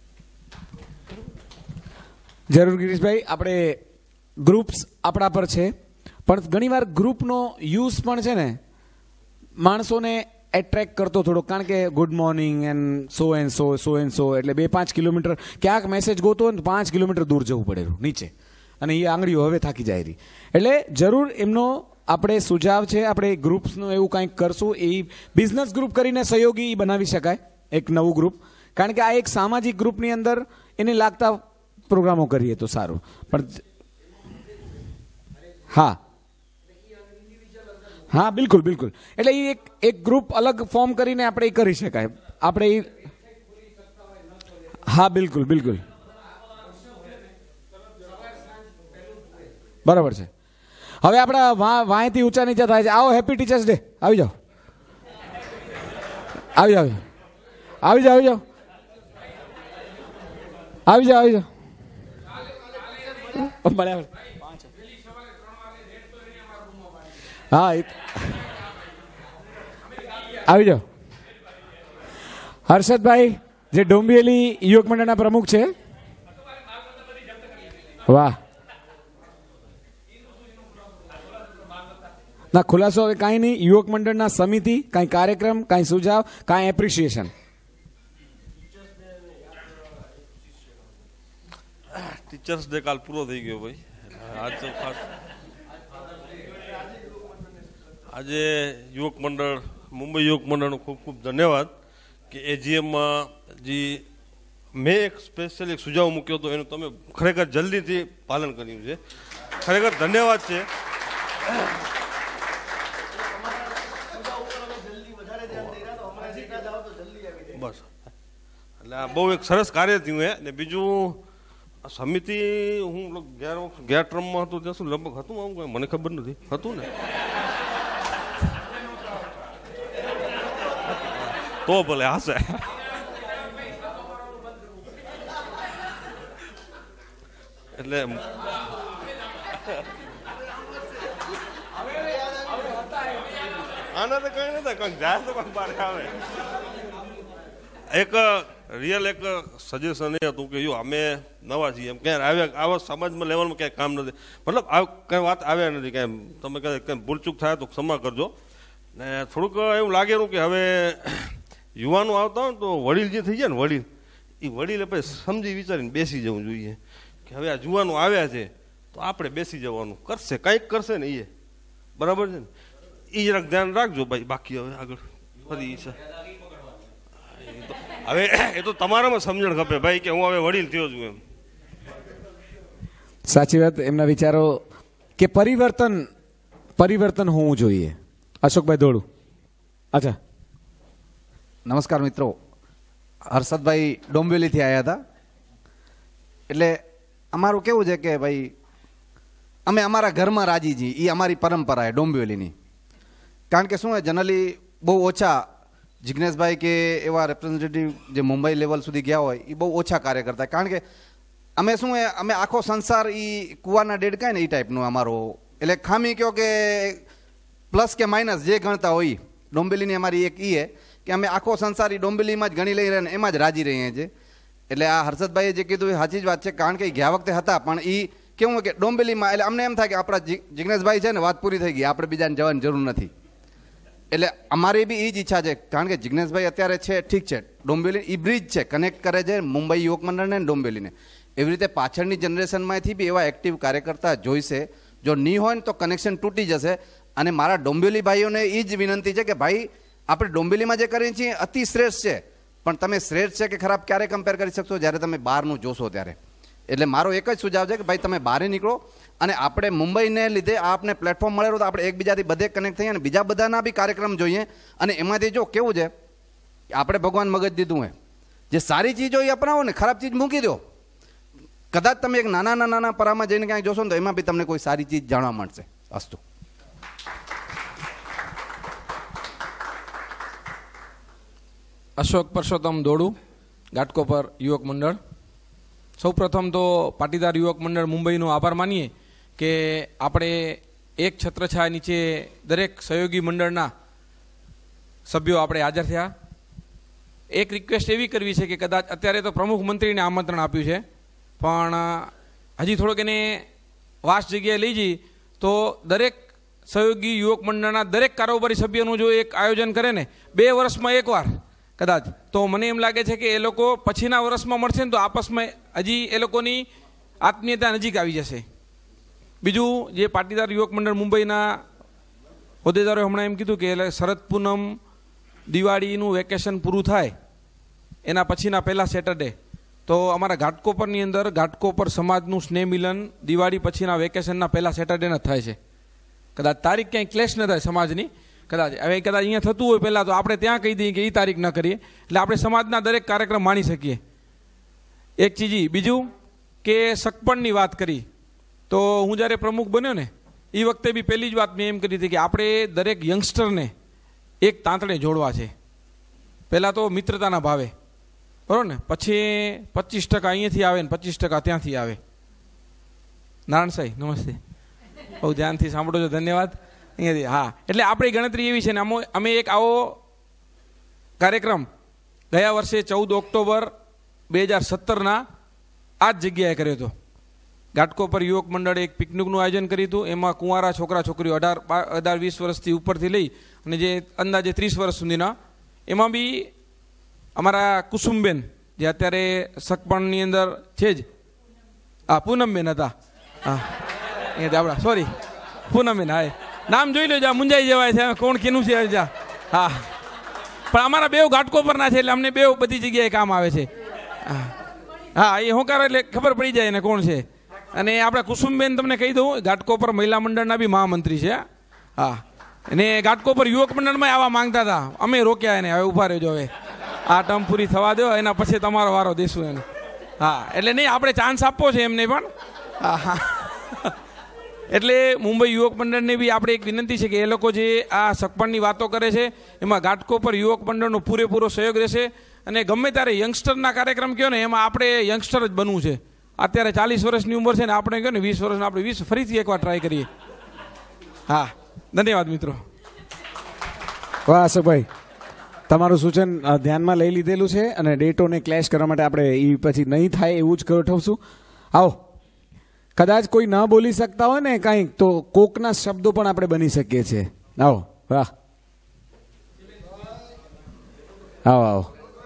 જરૂર ગિરીશભાઈ, આપણે ગ્રુપ્સ આપણા પર છે, પણ ઘણીવાર ગ્રુપનો યુઝ પણ છે ને માણસોને એટ્રેક્ટ કરતો થોડો. કારણ કે good morning and so and so એટલે 2-5 કિલોમીટર ક્યાંક મેસેજ ગોતો હોય ને 5 કિલોમીટર દૂર જવું પડે નીચે, અને એ આંગળીઓ હવે થાકી જાય રહી. એટલે જરૂર એમનો આપણે સુઝાવ છે, આપણે ગ્રુપ્સનું એવું કંઈક કરશું. એ બિઝનેસ ગ્રુપ કરીને સહયોગી બનાવી શકાય, એક નવું ગ્રુપ. કારણ કે આ એક સામાજિક ગ્રુપની અંદર એને લાગતા પ્રોગ્રામો કરીએ તો સારું. પણ હા, બિલકુલ બિલકુલ. એટલે એ એક ગ્રુપ અલગ ફોર્મ કરીને આપણે એ કરી શકાય. આપણે હા, બિલકુલ બિલકુલ બરાબર છે. હવે આપણા વાંયથી ઊંચા નીચા થાય છે. આવો, હેપી ટીચર્સ ડે. આવી જાઓ, આવી જાઓ, આવી જાઓ, આવી જાઓ, આવી જાઓ, આવી જાઓ. હા, આવી જાઓ. હર્ષદભાઈ જે ડોંબિવલી યુવક મંડળના પ્રમુખ છે. વાહ. ના, ખુલાસો હવે કાંઈ નહીં. યુવક મંડળના સમિતિ, કાંઈ કાર્યક્રમ, કાંઈ સુઝાવ, કાંઈ એપ્રિશિએશન. ટીચર્સ ડે કાલ પૂરો થઈ ગયો ભાઈ. આજ તો ખાસ આજે યુવક મંડળ, મુંબઈ યુવક મંડળનો ખૂબ ખૂબ ધન્યવાદ કે એજીએમમાં જે મેં એક સ્પેશિયલ એક સુઝાવ મૂક્યો હતો એનું તમે ખરેખર જલ્દીથી પાલન કર્યું છે. ખરેખર ધન્યવાદ છે. બસ, એટલે આ બહુ એક સરસ કાર્ય થયું હે. ને બીજું સમિતિ, હું ગયા ટ્રમમાં હતો ત્યાં શું લગભગ હતું આવું કંઈ મને ખબર નથી, હતું ને તો ભલે હશે. એટલે આના તો કઈ નતા, કંઈક જાય તો કંઈક બહાર આવે. એક રિયલ એક સજેશન એ હતું કે અમે નવા છીએ, એમ ક્યાંય આવ્યા આવા સમાજમાં લેવલમાં ક્યાંય કામ નથી, મતલબ કઈ વાત આવ્યા નથી ક્યાંય. તમે ક્યાંય ભૂલચૂક થાય તો ક્ષમા કરજો. ને થોડુંક એવું લાગેલું કે હવે યુવાનો આવતા હોય ને તો વડીલ જે થઈ જાય ને વડીલ, એ વડીલે પછી સમજી વિચારીને બેસી જવું જોઈએ કે હવે આ જુવાનો આવ્યા છે તો આપણે બેસી જવાનું, કરશે કંઈક કરશે ને એ, બરાબર છે ને? એ જરાક ધ્યાન રાખજો ભાઈ. બાકી હવે આગળ ફરી છે હવે એ તો તમારામાં સમજણ ખપે ભાઈ કે હું હવે વડીલ થયો છું એમ. સાચી વાત. એમના વિચારો કે પરિવર્તન હોવું જોઈએ. અશોકભાઈ ધોળુ. અચ્છા, નમસ્કાર મિત્રો. હર્ષદભાઈ ડોંબિવલીથી આવ્યા હતા. એટલે અમારું કેવું છે કે ભાઈ અમે અમારા ઘરમાં રાજી છીએ, એ અમારી પરંપરા છે ડોંબિવલીની. કારણ કે શું હોય, જનરલી બહુ ઓછા જિજ્ઞેશભાઈ કે એવા રેપ્રેઝેન્ટેટિવ જે મુંબઈ લેવલ સુધી ગયા હોય એ બહુ ઓછા કાર્ય કરતા. કારણ કે અમે શું હોય, અમે આખો સંસાર એ કુવાના દેડકાય ને એ ટાઈપનું અમારો. એટલે ખામી કહો કે પ્લસ કે માઇનસ જે ગણતા હોય, ડોંબિવલીની અમારી એક એ કે અમે આખો સંસાર એ ડોંબિવલીમાં જ ગણી લઈ રહ્યા ને એમાં જ રાજી રહીએ છીએ. એટલે આ હર્ષદભાઈએ જે કીધું એ સાચી જ વાત છે. કારણ કે એ ગયા વખતે હતા પણ એ કેવું કે ડોંબિવલીમાં, એટલે અમને એમ થાય કે આપણા જિજ્ઞેશભાઈ છે ને વાત પૂરી થઈ ગઈ, આપણે બીજાને જવાની જરૂર નથી. એટલે અમારી બી એ જ ઈચ્છા છે. કારણ કે જિજ્ઞેશભાઈ અત્યારે છે ઠીક છે, ડોંબિવલી એ બ્રિજ છે, કનેક્ટ કરે છે મુંબઈ યુવક મંડળને ડોંબિવલીને. એવી રીતે પાછળની જનરેશનમાંથી બી એવા એક્ટિવ કાર્યકર્તા જોઈશે. જો નહીં હોય ને તો કનેક્શન તૂટી જશે. અને મારા ડોંબિવલી ભાઈઓને એ જ વિનંતી છે કે ભાઈ આપણે ડોંબિવલીમાં જે કરીએ છીએ અતિ શ્રેષ્ઠ છે, પણ તમે શ્રેષ્ઠ છે કે ખરાબ ક્યારે કમ્પેર કરી શકશો? જ્યારે તમે બહારનું જોશો ત્યારે. એટલે મારો એક જ સુઝાવ છે કે ભાઈ તમે બહાર નીકળો, અને આપણે મુંબઈને લીધે આપને પ્લેટફોર્મ મળેલું તો આપણે એકબીજાથી બધે કનેક્ટ થઈએ અને બીજા બધાના બી કાર્યક્રમ જોઈએ. અને એમાંથી જો કેવું છે, આપણે ભગવાન મગજ દીધું હોય, જે સારી ચીજ હોય એ અપનાવો ને, ખરાબ ચીજ મૂકી દો. કદાચ તમે એક નાના પરામાં જઈને ક્યાંય જોશો ને તો એમાં બી તમને કોઈ સારી ચીજ જાણવા મળશે. અસ્તુ. અશોક પરસોત્તમ દોડુ, ઘાટકોપર યુવક મંડળ. સૌપ્રથમ તો પાટીદાર યુવક મંડળ મુંબઈનો આભાર માનીએ કે આપણે એક છત્રછાયા નીચે દરેક સહયોગી મંડળના સભ્યો આપણે હાજર થયા. એક રિક્વેસ્ટ એવી કરવી છે કે કદાચ અત્યારે તો પ્રમુખ મંત્રીને આમંત્રણ આપ્યું છે, પણ હજી થોડોક એને વાસ જગ્યાએ લઈ જઈ તો દરેક સહયોગી યુવક મંડળના દરેક કારોબારી સભ્યનું જો એક આયોજન કરે ને 2 વર્ષમાં એકવાર કદાચ, તો મને એમ લાગે છે કે એ લોકો પછીના વર્ષમાં મળશે ને તો આપસમાં હજી એ લોકોની આત્મીયતા નજીક આવી જશે. બીજું, જે પાટીદાર યુવક મંડળ મુંબઈના હોદ્દેદારોએ હમણાં એમ કીધું કે શરદ પૂનમ દિવાળીનું વેકેશન પૂરું થાય એના પછીના પહેલા સેટરડે તો અમારા ઘાટકોપરની અંદર ઘાટકોપર સમાજનું સ્નેહ મિલન દિવાળી પછીના વેકેશનના પહેલા સેટરડેના થાય છે. કદાચ તારીખ ક્યાંય ક્લેશ ન થાય સમાજની, કદાચ હવે કદાચ અહીંયા થતું હોય પહેલાં તો આપણે ત્યાં કહી દઈએ કે એ તારીખ ન કરીએ, એટલે આપણે સમાજના દરેક કાર્યક્રમ માણી શકીએ. એક ચીજ. બીજું કે સગપણની વાત કરી તો હું જ્યારે પ્રમુખ બન્યો ને એ વખતે બી પહેલી જ વાત મેં એમ કરી હતી કે આપણે દરેક યંગસ્ટરને એક તાંતણે જોડવા છે. પહેલાં તો મિત્રતાના ભાવે, બરાબર ને, પછી 25% અહીંયાથી આવે ને 25% ત્યાંથી આવે. નારાયણ સાહેબ નમસ્તે, બહુ ધ્યાનથી સાંભળો છો, ધન્યવાદ. અહીંયાથી હા, એટલે આપણી ગણતરી એવી છે ને અમે એક આવો કાર્યક્રમ ગયા વર્ષે 14 ઓક્ટોબર 2017 આ જ જગ્યાએ કર્યો હતો. ઘાટકોપર યુવક મંડળે એક પિકનિકનું આયોજન કર્યું હતું. એમાં કુંવારા છોકરા છોકરીઓ 18-20 વર્ષથી ઉપરથી લઈ અને જે અંદાજે 30 વર્ષ સુધીના, એમાં બી અમારા કુસુમબેન જે અત્યારે સગપણની અંદર છે જ, હા પૂનમબેન હતા, હા અહીંયા આપણા સોરી પૂનમબેન, હા નામ જોઈ લેજો, મુંજાઈ જવાય છે કોણ કેનું છે. હા, પણ અમારા બેવ ઘાટકોપરના છે એટલે અમને બેવ બધી જગ્યાએ કામ આવે છે. હા, એ હોંકાર એટલે ખબર પડી જાય ને કોણ છે. અને આપણે કુસુમબેન તમને કહી દઉં, ઘાટકોપર મહિલા મંડળના બી મહામંત્રી છે. હા, અને ઘાટકોપર યુવક મંડળમાં આવવા માંગતા હતા, અમે રોક્યા એને. હવે ઉભા રહેજો, હવે આ ટર્મ પૂરી થવા દો, એના પછી તમારો વારો દેશું એને. હા, એટલે નહીં, આપણે ચાન્સ આપવો છે એમને પણ. હા હા, એટલે મુંબઈ યુવક મંડળને બી આપણે એક વિનંતી છે કે એ લોકો જે આ સગપણની વાતો કરે છે એમાં ઘાટકોપર યુવક મંડળનો પૂરેપૂરો સહયોગ રહેશે. અને ગમે ત્યારે યંગસ્ટરના કાર્યક્રમ કહો ને એમાં આપણે યંગસ્ટર જ બનવું છે. અત્યારે 40 વર્ષની ઉંમર છે ને, આપણે કહો ને 20 વર્ષના, આપણે 20 ફરીથી એકવાર ટ્રાય કરીએ. હા, ધન્યવાદ મિત્રો. વાહ અશોકભાઈ, તમારું સૂચન ધ્યાનમાં લઈ લીધેલું છે અને ડેટોને ક્લેશ કરવા માટે આપણે એ પછી નહીં થાય એવું જ ગોઠવશું. આવો, કદાચ કોઈ ન બોલી શકતા હોય ને કાંઈક તો કોકના શબ્દો પણ આપણે બની શકીએ છીએ. આવો, વાહ, આવો આવો.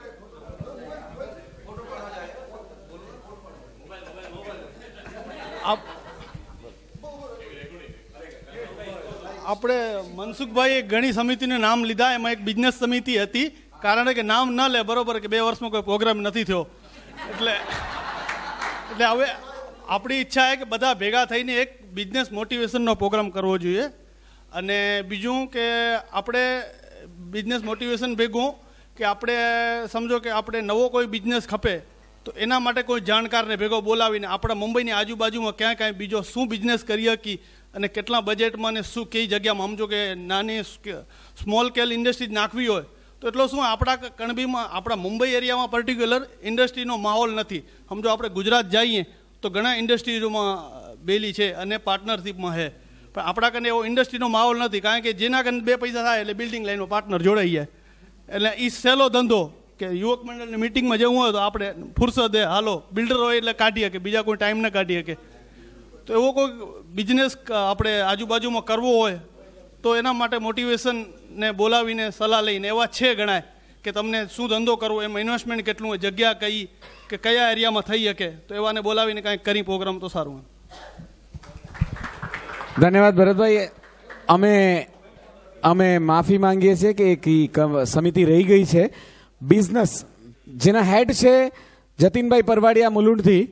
આપણે મનસુખભાઈએ ઘણી સમિતિનું નામ લીધા, એમાં એક બિઝનેસ સમિતિ હતી, કારણ કે નામ ન લે બરોબર કે 2 વર્ષમાં કોઈ પ્રોગ્રામ નથી થયો, એટલે હવે આપણી ઈચ્છા છે કે બધા ભેગા થઈને એક બિઝનેસ મોટિવેશનનો પ્રોગ્રામ કરવો જોઈએ. અને બીજું કે આપણે બિઝનેસ મોટિવેશન ભેગું કે આપણે સમજો કે આપણે નવો કોઈ બિઝનેસ ખપે તો એના માટે કોઈ જાણકારને ભેગો બોલાવીને આપણા મુંબઈની આજુબાજુમાં ક્યાં ક્યાંય બીજો શું બિઝનેસ કરી શકી અને કેટલા બજેટમાં ને શું કઈ જગ્યામાં, સમજો કે નાની સ્મોલ સ્કેલ ઇન્ડસ્ટ્રી નાખવી હોય તો એટલો શું આપણા કણબીમાં, આપણા મુંબઈ એરિયામાં પર્ટિક્યુલર ઇન્ડસ્ટ્રીનો માહોલ નથી. સમજો આપણે ગુજરાત જઈએ તો ઘણા ઇન્ડસ્ટ્રીઝોમાં બેલી છે અને પાર્ટનરશીપમાં છે, પણ આપણા કને એવો ઇન્ડસ્ટ્રીનો માહોલ નથી, કારણ કે જેના કને 2 પૈસા થાય એટલે બિલ્ડિંગ લાઈનમાં પાર્ટનર જોડાઈ જાય. એટલે એ સહેલો ધંધો કે યુવક મંડળની મિટિંગમાં જવું હોય તો આપણે ફુરસદ હાલો બિલ્ડર હોય એટલે કાઢી શકે, બીજા કોઈ ટાઈમ ન કાઢી શકે. તો એવો કોઈ બિઝનેસ આપણે આજુબાજુમાં કરવો હોય તો એના માટે મોટિવેશનને બોલાવીને સલાહ લઈને, એવા છે ગણાય કે તમને શું ધંધો કરવો, એમાં ઇન્વેસ્ટમેન્ટ કેટલું હોય, જગ્યા કઈ કે કયા એરિયામાં થઈ શકે, તો એવાને બોલાવીને કાંઈક કરી પ્રોગ્રામ તો સારું. ધન્યવાદ ભરતભાઈ. અમે માફી માંગીએ છીએ કે એક સમિતિ રહી ગઈ છે. બિઝનેસ જેના હેડ છે જતીનભાઈ પરવાડિયા મુલુંડથી.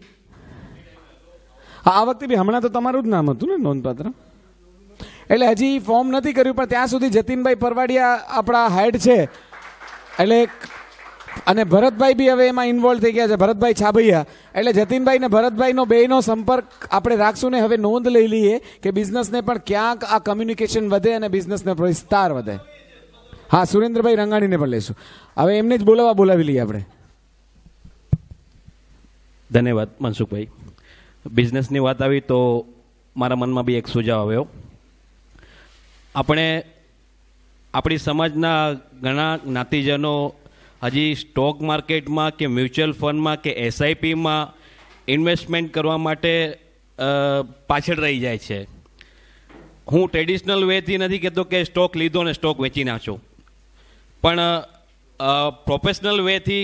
આ વખતે બી હમણાં તો તમારું જ નામ હતું ને નોંધપાત્ર, એટલે હજી ફોર્મ નથી કર્યું, પણ ત્યાં સુધી જતીનભાઈ પરવાડિયા આપણા હેડ છે. એટલે અને ભરતભાઈ બી હવે એમાં ઇન્વોલ્વ થઈ ગયા છે, ભરતભાઈ છાબૈયા. એટલે જતીનભાઈ ને ભરતભાઈનો બેયનો સંપર્ક આપણે રાખશું ને હવે નોંધ લઈ લઈએ કે બિઝનેસને પણ ક્યાંક આ કમ્યુનિકેશન વધે અને બિઝનેસને વિસ્તાર વધે. હા, સુરેન્દ્રભાઈ રંગાણીને પણ લઈશું. હવે એમને જ બોલાવી લઈએ આપણે. ધન્યવાદ મનસુખભાઈ. બિઝનેસની વાત આવી તો મારા મનમાં બી એક સુઝાવ આવ્યો. આપણે આપણી સમાજના ઘણા જ્ઞાતિજનો હજી સ્ટોક માર્કેટમાં કે મ્યુચ્યુઅલ ફંડમાં કે એસઆઈપીમાં ઇન્વેસ્ટમેન્ટ કરવા માટે પાછળ રહી જાય છે. હું ટ્રેડિશનલ વેથી નથી કહેતો કે સ્ટોક લીધો ને સ્ટોક વેચી નાખો, પણ પ્રોફેશનલ વેથી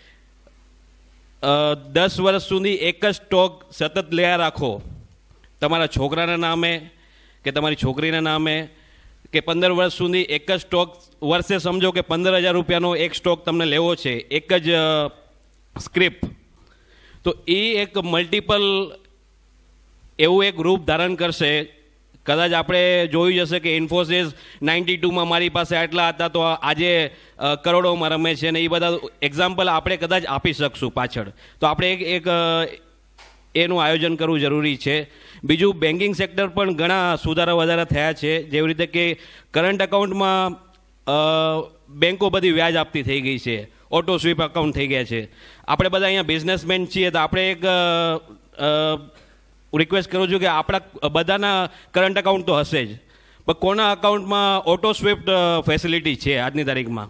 10 વર્ષ સુધી એક જ સ્ટોક સતત લયા રાખો, તમારા છોકરાના નામે કે તમારી છોકરીના નામે, કે 15 વર્ષ સુધી એક જ સ્ટોક, વર્ષે સમજો કે 15,000 રૂપિયાનો એક સ્ટોક તમને લેવો છે, એક જ સ્ક્રિપ્ટ, તો એ એક મલ્ટિપલ એવું એક રૂપ ધારણ કરશે. કદાચ આપણે જોયું જશે કે ઇન્ફોસિસ 92માં મારી પાસે આટલા હતા તો આજે કરોડોમાં રમે છે, ને એ બધા એક્ઝામ્પલ આપણે કદાચ આપી શકશું પાછળ. તો આપણે એક એનું આયોજન કરવું જરૂરી છે. બીજું, બેન્કિંગ સેક્ટર પણ ઘણા સુધારા વધારા થયા છે. જેવી રીતે કે કરંટ અકાઉન્ટમાં બેન્કો બધી વ્યાજ આપતી થઈ ગઈ છે, ઓટો સ્વીપ અકાઉન્ટ થઈ ગયા છે. આપણે બધા અહીંયા બિઝનેસમેન છીએ તો આપણે એક રિક્વેસ્ટ કરું છું કે આપણા બધાના કરંટ અકાઉન્ટ તો હશે જ, પણ કોના અકાઉન્ટમાં ઓટો સ્વિફ્ટ ફેસિલિટી છે આજની તારીખમાં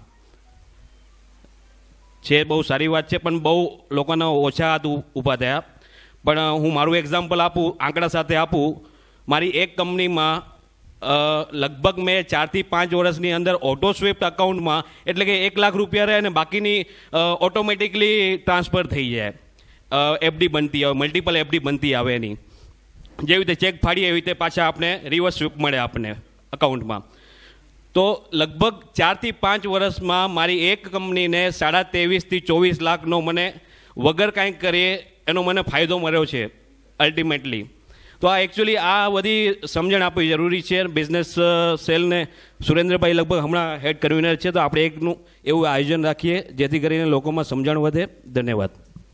છે? બહુ સારી વાત છે, પણ બહુ લોકોના ઓછા હાથ ઊભા થયા. પણ હું મારું એક્ઝામ્પલ આપું, આંકડા સાથે આપું. મારી એક કંપનીમાં લગભગ મેં 4 થી 5 વર્ષની અંદર ઓટો સ્વિફ્ટ અકાઉન્ટમાં એટલે કે 1 લાખ રૂપિયા રહે અને બાકીની ઓટોમેટિકલી ટ્રાન્સફર થઈ જાય. એફડી બનતી આવે, મલ્ટિપલ એફડી બનતી આવે એની. જેવી રીતે ચેક ફાડીએ એવી રીતે પાછા આપણે રિવર્સ સ્વીપ મળે આપણને અકાઉન્ટમાં. તો લગભગ 4 થી 5 વર્ષમાં મારી એક કંપનીને 23.5 થી 24 લાખનો મને વગર કાંઈક કરીએ એનો મને ફાયદો મળ્યો છે અલ્ટિમેટલી. તો આ એકચ્યુઅલી આ બધી સમજણ આપવી જરૂરી છે. બિઝનેસ સેલને સુરેન્દ્રભાઈ લગભગ હમણાં હેડ કન્વીનર છે, તો આપણે એકનું એવું આયોજન રાખીએ જેથી કરીને લોકોમાં સમજણ વધે. ધન્યવાદ.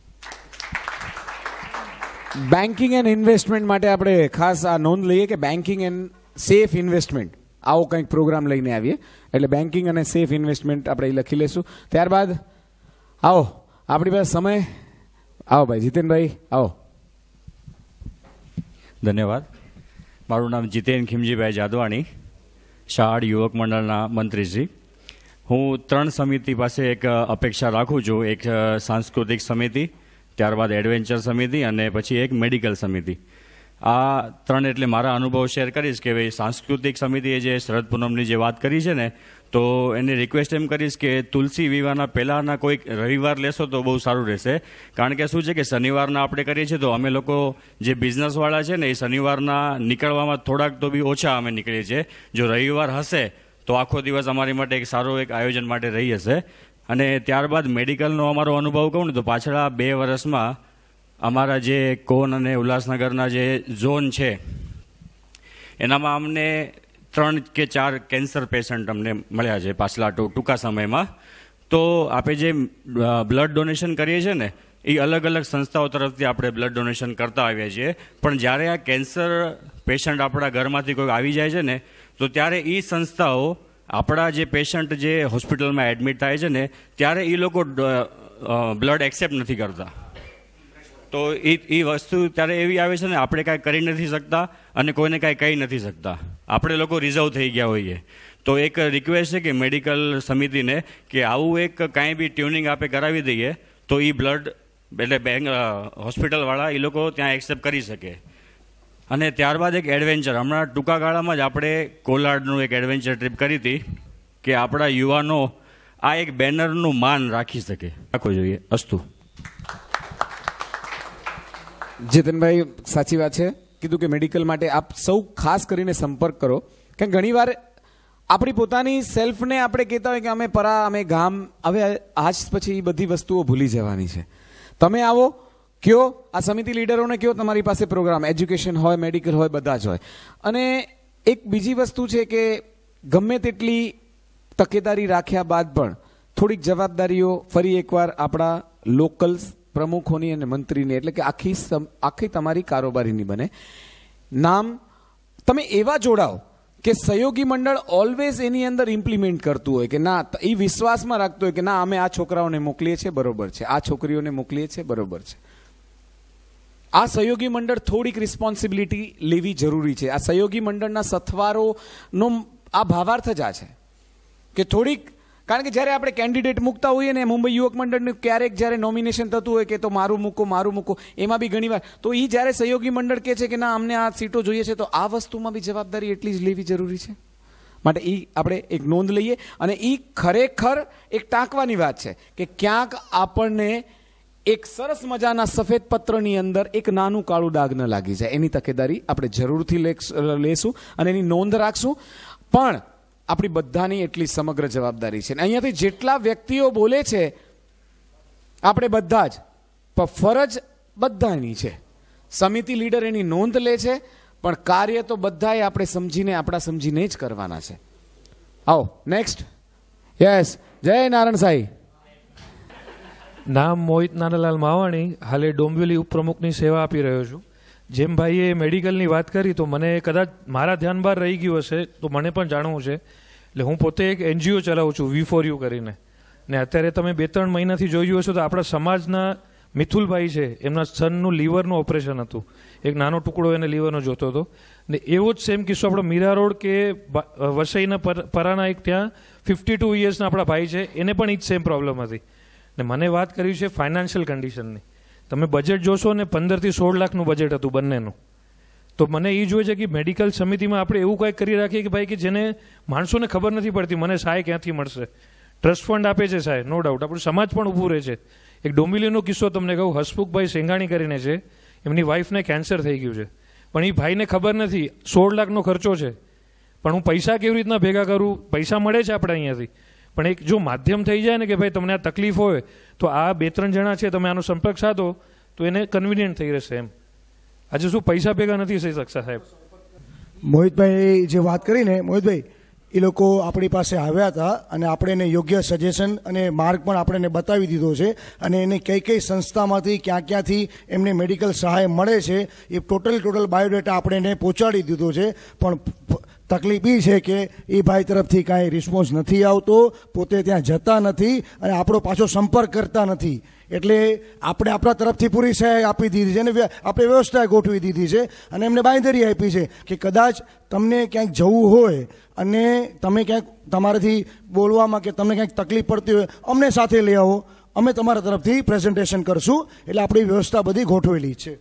બેન્કિંગ એન્ડ ઇન્વેસ્ટમેન્ટ માટે આપણે ખાસ આ નોંધ લઈએ કે બેન્કિંગ એન્ડ સેફ ઇન્વેસ્ટમેન્ટ આવો કંઈક પ્રોગ્રામ લઈને આવીએ. એટલે બેન્કિંગ અને સેફ ઇન્વેસ્ટમેન્ટ આપણે લખી લઈશું. ત્યારબાદ આવો, આપણી પાસે સમય. આવો ભાઈ જીતેનભાઈ, આવો. ધન્યવાદ. મારું નામ જીતેન ખીમજીભાઈ જાદવાણી, શાળ યુવક મંડળના મંત્રીશ્રી. હું 3 સમિતિ પાસે એક અપેક્ષા રાખું છું. એક સાંસ્કૃતિક સમિતિ, ત્યારબાદ એડવેન્ચર સમિતિ અને પછી એક મેડિકલ સમિતિ. આ 3 એટલે મારા અનુભવ શેર કરીશ કે ભાઈ સાંસ્કૃતિક સમિતિએ જે શરદ પૂનમની જે વાત કરી છે ને, તો એને રિક્વેસ્ટ એમ કરીશ કે તુલસી વિવાહના પહેલાંના કોઈક રવિવાર લેશો તો બહુ સારું રહેશે. કારણ કે શું છે કે શનિવારના આપણે કરીએ છીએ તો અમે લોકો જે બિઝનેસવાળા છે ને એ શનિવારના નીકળવામાં થોડાક તો બી ઓછા અમે નીકળીએ છીએ. જો રવિવાર હશે તો આખો દિવસ અમારી માટે એક સારો એક આયોજન માટે રહી હશે. અને ત્યારબાદ મેડિકલનો અમારો અનુભવ કહું ને તો પાછળના 2 વર્ષમાં અમારા જે કોન અને ઉલ્લાસનગરના જે ઝોન છે એનામાં અમને 3 કે 4 કેન્સર પેશન્ટ અમને મળ્યા છે પાછલા ટૂંકા સમયમાં. તો આપણે જે બ્લડ ડોનેશન કરીએ છીએ ને એ અલગ અલગ સંસ્થાઓ તરફથી આપણે બ્લડ ડોનેશન કરતા આવ્યા છીએ. પણ જ્યારે આ કેન્સર પેશન્ટ આપણા ઘરમાંથી કોઈ આવી જાય છે ને તો ત્યારે એ સંસ્થાઓ આપણા જે પેશન્ટ જે હોસ્પિટલમાં એડમિટ થાય છે ને ત્યારે એ લોકો બ્લડ એક્સેપ્ટ નથી કરતા. તો એ વસ્તુ ત્યારે એવી આવે છે ને આપણે કાંઈ કરી નથી શકતા અને કોઈને કાંઈ કહી નથી શકતા. આપણે લોકો રિઝર્વ થઈ ગયા હોઈએ. તો એક રિક્વેસ્ટ છે કે મેડિકલ સમિતિને કે આવું એક કાંઈ બી ટ્યુનિંગ આપણે કરાવી દઈએ તો એ બ્લડ એટલે હોસ્પિટલવાળા એ લોકો ત્યાં એક્સેપ્ટ કરી શકે. અને ત્યારબાદ એક એડવેન્ચર, હમણાં ટૂંકા ગાળામાં જ આપણે કોલાડનું એક એડવેન્ચર ટ્રીપ કરી હતી કે આપણા યુવાનો આ એક બેનરનું માન રાખી શકે, રાખવું જોઈએ. અસ્તુ. જીતનભાઈ સાચી વાત છે, કીધું કે મેડિકલ માટે આપ સૌ ખાસ કરીને સંપર્ક કરો. કારણ ઘણીવાર આપણી પોતાની સેલ્ફને આપણે કહેતા હોય કે અમે પરા, અમે ગામ, હવે આજ પછી એ બધી વસ્તુઓ ભૂલી જવાની છે. તમે આવો, કયો, આ સમિતિ લીડરોને કયો, તમારી પાસે પ્રોગ્રામ એજ્યુકેશન હોય, મેડિકલ હોય, બધા જ હોય. અને એક બીજી વસ્તુ છે કે ગમે તેટલી તકેદારી રાખ્યા બાદ પણ થોડીક જવાબદારીઓ ફરી એકવાર આપણા લોકલ પ્રમુખોની અને મંત્રીની, એટલે કે આખી તમારી કારોબારીની બને. નામ તમે એવા જોડાઓ કે સહયોગી મંડળ ઓલવેઝ એની અંદર ઇમ્પ્લિમેન્ટ કરતું હોય કે ના, એ વિશ્વાસમાં રાખતું હોય કે ના, અમે આ છોકરાઓને મોકલીએ છીએ, બરોબર છે, આ છોકરીઓને મોકલીએ છીએ, બરોબર છે. આ સહયોગી મંડળ થોડીક રિસ્પોન્સિબિલિટી લેવી જરૂરી છે. આ સહયોગી મંડળના સથવારોનો આ ભાવાર્થ જ આ છે કે થોડીક, કારણ કે જ્યારે આપણે કેન્ડિડેટ મૂકતા હોઈએ ને મુંબઈ યુવક મંડળનું ક્યારેક જ્યારે નોમિનેશન થતું હોય કે તો મારું મૂકો, એમાં બી ઘણી વાર તો એ જ્યારે સહયોગી મંડળ કહે છે કે ના, અમને આ સીટો જોઈએ છે, તો આ વસ્તુમાં બી જવાબદારી એટલી જ લેવી જરૂરી છે. માટે એ આપણે એક નોંધ લઈએ. અને એ ખરેખર એક ટાંકવાની વાત છે કે ક્યાંક આપણને એક સરસ મજાના સફેદ પત્રની અંદર એક નાનું કાળું ડાઘ ન લાગી જાય, એની તકેદારી આપણે જરૂરથી લેશું અને એની નોંધ રાખશું. પણ આપણી બધાની એટલી સમગ્ર જવાબદારી છે. અહીંયાથી જેટલા વ્યક્તિઓ બોલે છે આપણે બધા જ, પણ ફરજ બધાની છે. સમિતિ લીડર એની નોંધ લે છે, પણ કાર્ય તો બધાએ આપણે સમજીને જ કરવાના છે. આવો નેક્સ્ટ. યસ, જય નારાયણ સાઈ. નામ મોહિત નાનાલાલ માવાણી, હાલે ડોંબિવલી ઉપપ્રમુખની સેવા આપી રહ્યો છું. જેમ ભાઈએ મેડિકલની વાત કરી તો મને કદાચ મારા ધ્યાન બહાર રહી ગયું હશે તો મને પણ જાણવું છે. એટલે હું પોતે એક NGO ચલાવું છું, V4U કરીને. ને અત્યારે તમે 2-3 મહિનાથી જોયું હશો તો આપણા સમાજના મિથુલભાઈ છે, એમના સનનું લીવરનું ઓપરેશન હતું. એક નાનો ટુકડો એને લીવરનો જોતો હતો. ને એવો જ સેમ કિસ્સો આપણો મીરા રોડ કે વસઈના પરાના એક ત્યાં 52 યર્સના આપણા ભાઈ છે, એને પણ એ જ સેમ પ્રોબ્લેમ હતી. ને મને વાત કરી છે ફાઇનાન્શિયલ કન્ડિશનની. તમે બજેટ જોશો ને 15 થી 16 લાખનું બજેટ હતું બંનેનું. તો મને એ જોઈએ છે કે મેડિકલ સમિતિમાં આપણે એવું કંઈક કરી રાખીએ કે ભાઈ કે જેને માણસોને ખબર નથી પડતી મને સહાય ક્યાંથી મળશે. ટ્રસ્ટ ફંડ આપે છે સહાય, નો ડાઉટ, આપણું સમાજ પણ ઊભું રહે છે. એક ડોંબિવલીનો કિસ્સો તમને કહું, હસમુખભાઈ સેંગાણી કરીને છે, એમની વાઈફને કેન્સર થઈ ગયું છે, પણ એ ભાઈને ખબર નથી 16 લાખનો ખર્ચો છે, પણ હું પૈસા કેવી રીતના ભેગા કરું, પૈસા મળે છે આપણે અહીંયાથી, પણ એક જો માધ્યમ થઈ જાય ને કે ભાઈ તમને આ તકલીફ હોય તો આ 2-3 જણા છે, તમે આનો સંપર્ક સાધો તો એને કન્વિનિયન્ટ થઈ રહેશે. એમ આજે શું પૈસા ભેગા નથી થઈ શકતા સાહેબ. મોહિતભાઈ જે વાત કરીને, મોહિતભાઈ એ લોકો આપણી પાસે આવ્યા હતા અને આપણે એને યોગ્ય સજેશન અને માર્ગ પણ આપણે એને બતાવી દીધો છે. અને એને કઈ કઈ સંસ્થામાંથી ક્યાંથી એમને મેડિકલ સહાય મળે છે એ ટોટલ બાયોડેટા આપણે એને પહોંચાડી દીધો છે. પણ તકલીફ એ છે કે એ ભાઈ તરફથી કાંઈ રિસ્પોન્સ નથી આવતો, પોતે ત્યાં જતા નથી અને આપણો પાછો સંપર્ક કરતા નથી. એટલે આપણે આપણા તરફથી પૂરી સહાય આપી દીધી છે અને આપણે વ્યવસ્થા ગોઠવી દીધી છે અને એમને બાંયધરી આપી છે કે કદાચ તમને ક્યાંક જવું હોય અને તમે ક્યાંક તમારાથી બોલવામાં કે તમને ક્યાંક તકલીફ પડતી હોય, અમને સાથે લઈ આવો, અમે તમારા તરફથી પ્રેઝન્ટેશન કરશું. એટલે આપણી વ્યવસ્થા બધી ગોઠવેલી છે.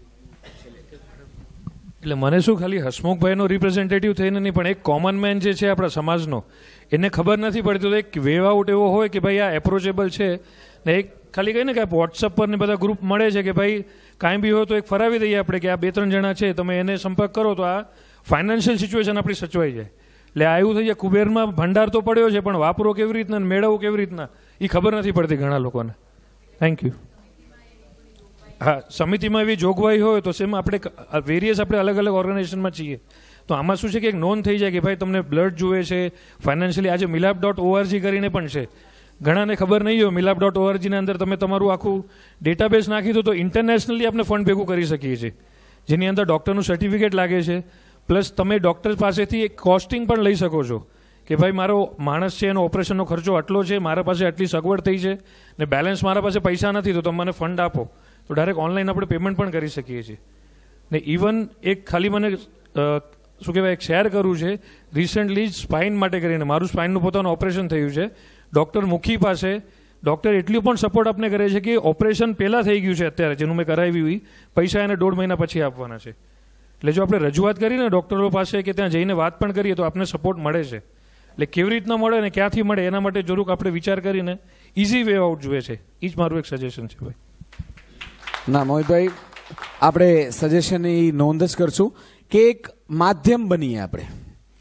એટલે મને શું ખાલી હસમુખભાઈનો રિપ્રેઝેન્ટેટિવ થઈને નહીં, પણ એક કોમન મેન જે છે આપણા સમાજનો, એને ખબર નથી પડતી. તો એક વેવ આઉટ એવો હોય કે ભાઈ આ એપ્રોચેબલ છે, ને એક ખાલી કહીને કે વોટ્સઅપ પર ને બધા ગ્રુપ મળે છે કે ભાઈ કાંઈ બી હોય તો એક ફરાવી દઈએ આપણે કે આ 2-3 જણા છે, તમે એને સંપર્ક કરો તો આ ફાઇનાન્શિયલ સિચ્યુએશન આપણી સચવાઈ જાય. એટલે આ એવું થઈ જાય કુબેરમાં ભંડાર તો પડ્યો છે, પણ વાપરો કેવી રીતના, મેળવવો કેવી રીતના એ ખબર નથી પડતી ઘણા લોકોને. Thank you. હા, સમિતિમાં એવી જોગવાઈ હોય તો સેમ આપણે વેરિયસ આપણે અલગ અલગ ઓર્ગેનાઇઝેશનમાં છીએ, તો આમાં શું છે કે એક નોંધ થઈ જાય કે ભાઈ તમને બ્લડ જુએ છે ફાઇનાન્શિયલી. આજે milap.org કરીને પણ છે, ઘણાને ખબર નહીં હોય. milap.org ની અંદર તમે તમારું આખું ડેટાબેઝ નાખી દો તો ઇન્ટરનેશનલી આપણે ફંડ ભેગું કરી શકીએ છીએ, જેની અંદર ડૉક્ટરનું સર્ટિફિકેટ લાગે છે, પ્લસ તમે ડૉક્ટર પાસેથી એક કોસ્ટિંગ પણ લઈ શકો છો કે ભાઈ મારો માણસ છે, એનો ઓપરેશનનો ખર્ચો આટલો છે, મારા પાસે આટલી સગવડ થઈ છે ને બેલેન્સ મારા પાસે પૈસા નથી, તો તમે મને ફંડ આપો. તો ડાયરેક્ટ ઓનલાઈન આપણે પેમેન્ટ પણ કરી શકીએ છીએ. ને ઇવન એક ખાલી મને શું કહેવાય એક શેર કરવું છે, રિસેન્ટલી જ સ્પાઇન માટે કરીને મારું સ્પાઇનનું પોતાનું ઓપરેશન થયું છે. ડૉક્ટર મુખી પાસે ડૉક્ટર એટલું પણ સપોર્ટ આપને કરે છે કે ઓપરેશન પહેલાં થઈ ગયું છે અત્યારે જેનું મેં કરાવ્યું પૈસા એને 1.5 મહિના પછી આપવાના છે. એટલે જો આપણે રજૂઆત કરીને ડૉક્ટરો પાસે કે ત્યાં જઈને વાત પણ કરીએ તો આપને સપોર્ટ મળે છે. એટલે કેવી રીતના મળે ને ક્યાંથી મળે એના માટે જરૂર આપણે વિચાર કરીને ઇઝી વે આઉટ જોઈએ છે. એ જ મારું એક સજેશન છે ભાઈ. ના મોહિતભાઈ, આપણે સજેશનની નોંધ જ કરશું કે એક માધ્યમ બનીએ આપણે.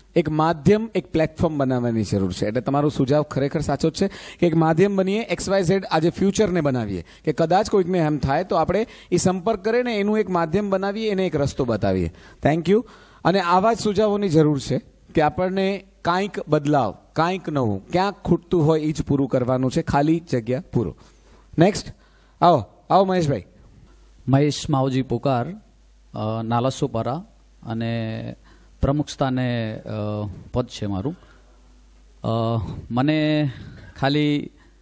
એક માધ્યમ, એક પ્લેટફોર્મ બનાવવાની જરૂર છે. એટલે તમારો સુઝાવ ખરેખર સાચો જ છે કે એક માધ્યમ બનીએ, XYZ આજે ફ્યુચરને બનાવીએ કે કદાચ કોઈકને એમ થાય તો આપણે એ સંપર્ક કરે ને એનું એક માધ્યમ બનાવીએ, એને એક રસ્તો બતાવીએ. Thank you. અને આવા જ સુઝાવોની જરૂર છે કે આપણને કાંઈક બદલાવ, કાંઈક નવું, ક્યાંક ખૂટતું હોય એ જ પૂરું કરવાનું છે. ખાલી જગ્યા પૂરો. નેક્સ્ટ આવો મહેશભાઈ. મહેશ માવજી પુકાર, નાલાસોપારા, અને પ્રમુખ સ્થાને પદ છે મારું. મને ખાલી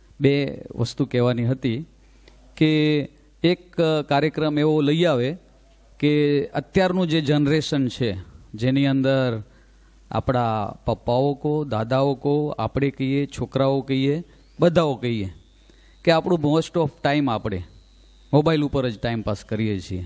2 વસ્તુ કહેવાની હતી કે એક કાર્યક્રમ એવો લઈ આવે કે અત્યારનું જે જનરેશન છે જેની અંદર આપણા પપ્પાઓ કહો, દાદાઓ કહો, આપણે કહીએ, છોકરાઓ કહીએ, બધાઓ કહીએ કે આપણું મોસ્ટ ઓફ ટાઈમ આપણે મોબાઈલ ઉપર જ ટાઈમ પાસ કરીએ છીએ.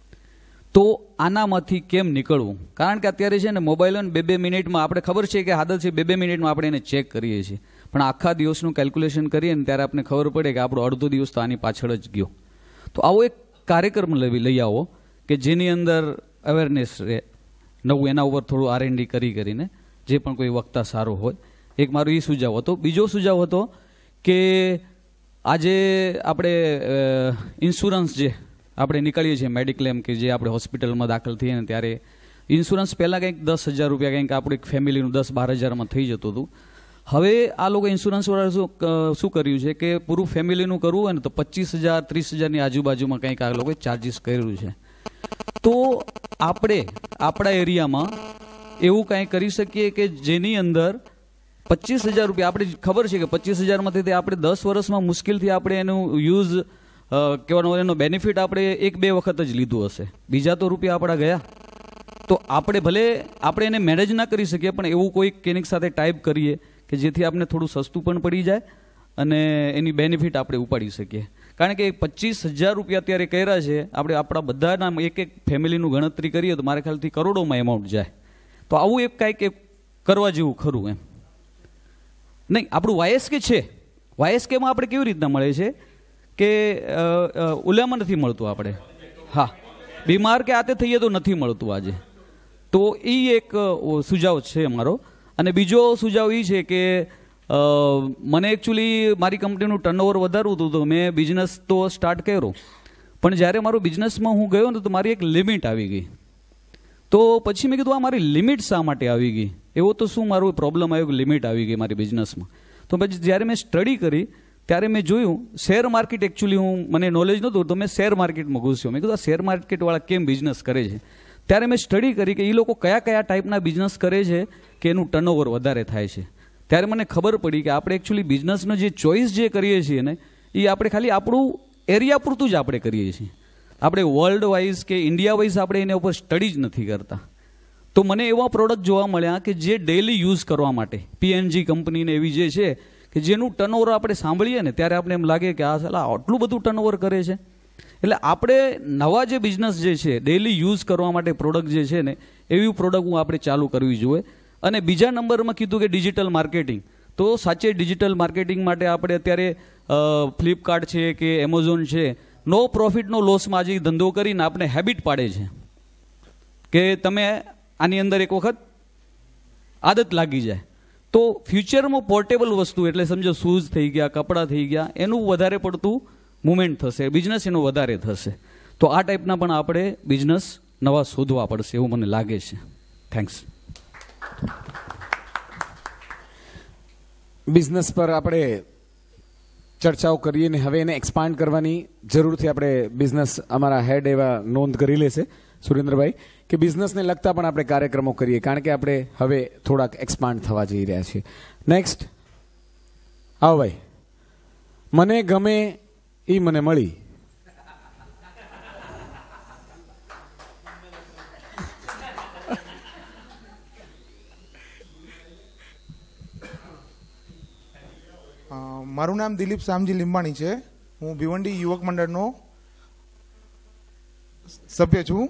તો આનામાંથી કેમ નીકળવું? કારણ કે અત્યારે છે ને મોબાઈલ 2-2 મિનિટમાં, આપણે ખબર છે કે આદત છે 2-2 મિનિટમાં આપણે એને ચેક કરીએ છીએ, પણ આખા દિવસનું કેલ્ક્યુલેશન કરીએ ને ત્યારે આપણે ખબર પડે કે આપણો અડધો દિવસ તો આની પાછળ જ ગયો. તો આવો એક કાર્યક્રમ લઈ આવો કે જેની અંદર અવેરનેસ રહે, નવું એના ઉપર થોડું R&D કરીને જે પણ કોઈ વક્તા સારો હોય. એક મારો એ સુઝાવ હતો. બીજો સુઝાવ હતો કે આજે આપણે ઇન્સ્યોરન્સ જે આપણે નીકળીએ છીએ મેડિક્લેમ, કે જે આપણે હોસ્પિટલમાં દાખલ થઈએ ને ત્યારે ઇન્સ્યોરન્સ પહેલાં કંઈક 10,000 રૂપિયા કંઈક આપણું એક ફેમિલીનું 10-12 હજારમાં થઈ જતું હતું. હવે આ લોકો ઇન્સ્યોરન્સવાળા શું કર્યું છે કે પૂરું ફેમિલીનું કરવું હોય ને તો 25,000-30,000ની આજુબાજુમાં કંઈક આ લોકોએ ચાર્જિસ કર્યું છે. તો આપણે આપણા એરિયામાં એવું કાંઈ કરી શકીએ કે જેની અંદર 25,000 રૂપિયા, આપણે ખબર છે કે 25,000માંથી આપણે 10 વર્ષમાં મુશ્કેલથી આપણે એનું યુઝ કહેવાનો એનો બેનિફિટ આપણે 1-2 વખત જ લીધું હશે, બીજા તો રૂપિયા આપણા ગયા. તો આપણે ભલે આપણે એને મેનેજ ના કરી શકીએ પણ એવું કોઈ ક્લિનિક સાથે ટાઈપ કરીએ કે જેથી આપણે થોડું સસ્તું પણ પડી જાય અને એની બેનિફિટ આપણે ઉપાડી શકીએ. કારણ કે 25,000 રૂપિયા અત્યારે કર્યા છે, આપણે આપણા બધાના એક ફેમિલીનું ગણતરી કરીએ તો મારા ખ્યાલથી કરોડોમાં એમાઉન્ટ જાય. તો આવું એક કાંઈક કરવા જેવું ખરું એમ નહીં. આપણું YSK છે, YSKમાં આપણે કેવી રીતના મળે છે કે ઓલામાં નથી મળતું, આપણે હા બીમાર કે આતે થઈએ તો નથી મળતું આજે. તો એ એક સુઝાવ છે અમારો. અને બીજો સુઝાવ એ છે કે મને એકચ્યુઅલી મારી કંપનીનું ટર્નઓવર વધારવું હતું, તો મેં બિઝનેસ તો સ્ટાર્ટ કર્યો, પણ જ્યારે મારું બિઝનેસમાં હું ગયો ને તો મારી એક લિમિટ આવી ગઈ. તો પછી મેં કીધું આ મારી લિમિટ શા માટે આવી ગઈ? એવો તો શું મારો પ્રોબ્લેમ આવ્યો કે લિમિટ આવી ગઈ મારી બિઝનેસમાં? તો પછી જ્યારે મેં સ્ટડી કરી ત્યારે મેં જોયું શેર માર્કેટ, એકચ્યુઅલી મને નોલેજ નહોતું તો મેં શેર માર્કેટમાં ઘૂસ્યો. મેં કીધું આ શેર માર્કેટવાળા કેમ બિઝનેસ કરે છે? ત્યારે મેં સ્ટડી કરી કે એ લોકો કયા કયા ટાઈપના બિઝનેસ કરે છે કે એનું ટર્નઓવર વધારે થાય છે. ત્યારે મને ખબર પડી કે આપણે એકચ્યુઅલી બિઝનેસનો જે ચોઇસ જે કરીએ છીએ ને એ આપણે ખાલી આપણું એરિયા પૂરતું જ આપણે કરીએ છીએ. આપણે વર્લ્ડ વાઇઝ કે ઇન્ડિયા વાઇઝ આપણે એના ઉપર સ્ટડી જ નથી કરતા. તો મને એવા પ્રોડક્ટ જોવા મળ્યા કે જે ડેઇલી યુઝ કરવા માટે PNG કંપનીને એવી જે છે કે જેનું ટર્નઓવર આપણે સાંભળીએ ને ત્યારે આપણે એમ લાગે કે આ સાલા આટલું બધું ટર્નઓવર કરે છે. એટલે આપણે નવા જે બિઝનેસ જે છે ડેઇલી યુઝ કરવા માટે પ્રોડક્ટ જે છે ને એવી પ્રોડક્ટ આપણે ચાલુ કરવી જોઈએ. અને બીજા નંબરમાં કીધું કે ડિજિટલ માર્કેટિંગ. તો સાચે ડિજિટલ માર્કેટિંગ માટે આપણે અત્યારે ફ્લિપકાર્ટ છે કે એમેઝોન છે, નો પ્રોફિટ નો લોસમાં આજે ધંધો કરીને આપણે હેબિટ પાડે છે કે તમે આની અંદર એક વખત આદત લાગી જાય તો ફ્યુચરમાં પોર્ટેબલ વસ્તુ, એટલે સમજો શૂઝ થઈ ગયા, કપડાં થઈ ગયા, એનું વધારે પડતું મુવમેન્ટ થશે, બિઝનેસ એનો વધારે થશે. તો આ ટાઈપના પણ આપણે બિઝનેસ નવા શોધવા પડશે એવું મને લાગે છે. થેન્ક્સ. બિઝનેસ પર આપણે ચર્ચાઓ કરીએ ને હવે એને એક્સપાન્ડ કરવાની જરૂરથી આપણે બિઝનેસ અમારા હેડ એવા નોંધ કરી લેશે સુરેન્દ્રભાઈ કે બિઝનેસને લગતા પણ આપણે કાર્યક્રમો કરીએ, કારણ કે આપણે હવે થોડાક એક્સપાન્ડ થવા જઈ રહ્યા છીએ. નેક્સ્ટ આવો ભાઈ. મને ગમે એ મને મળી. મારું નામ દિલીપ શામજી લીંબાણી છે. હું ભિવંડી યુવક મંડળનો સભ્ય છું.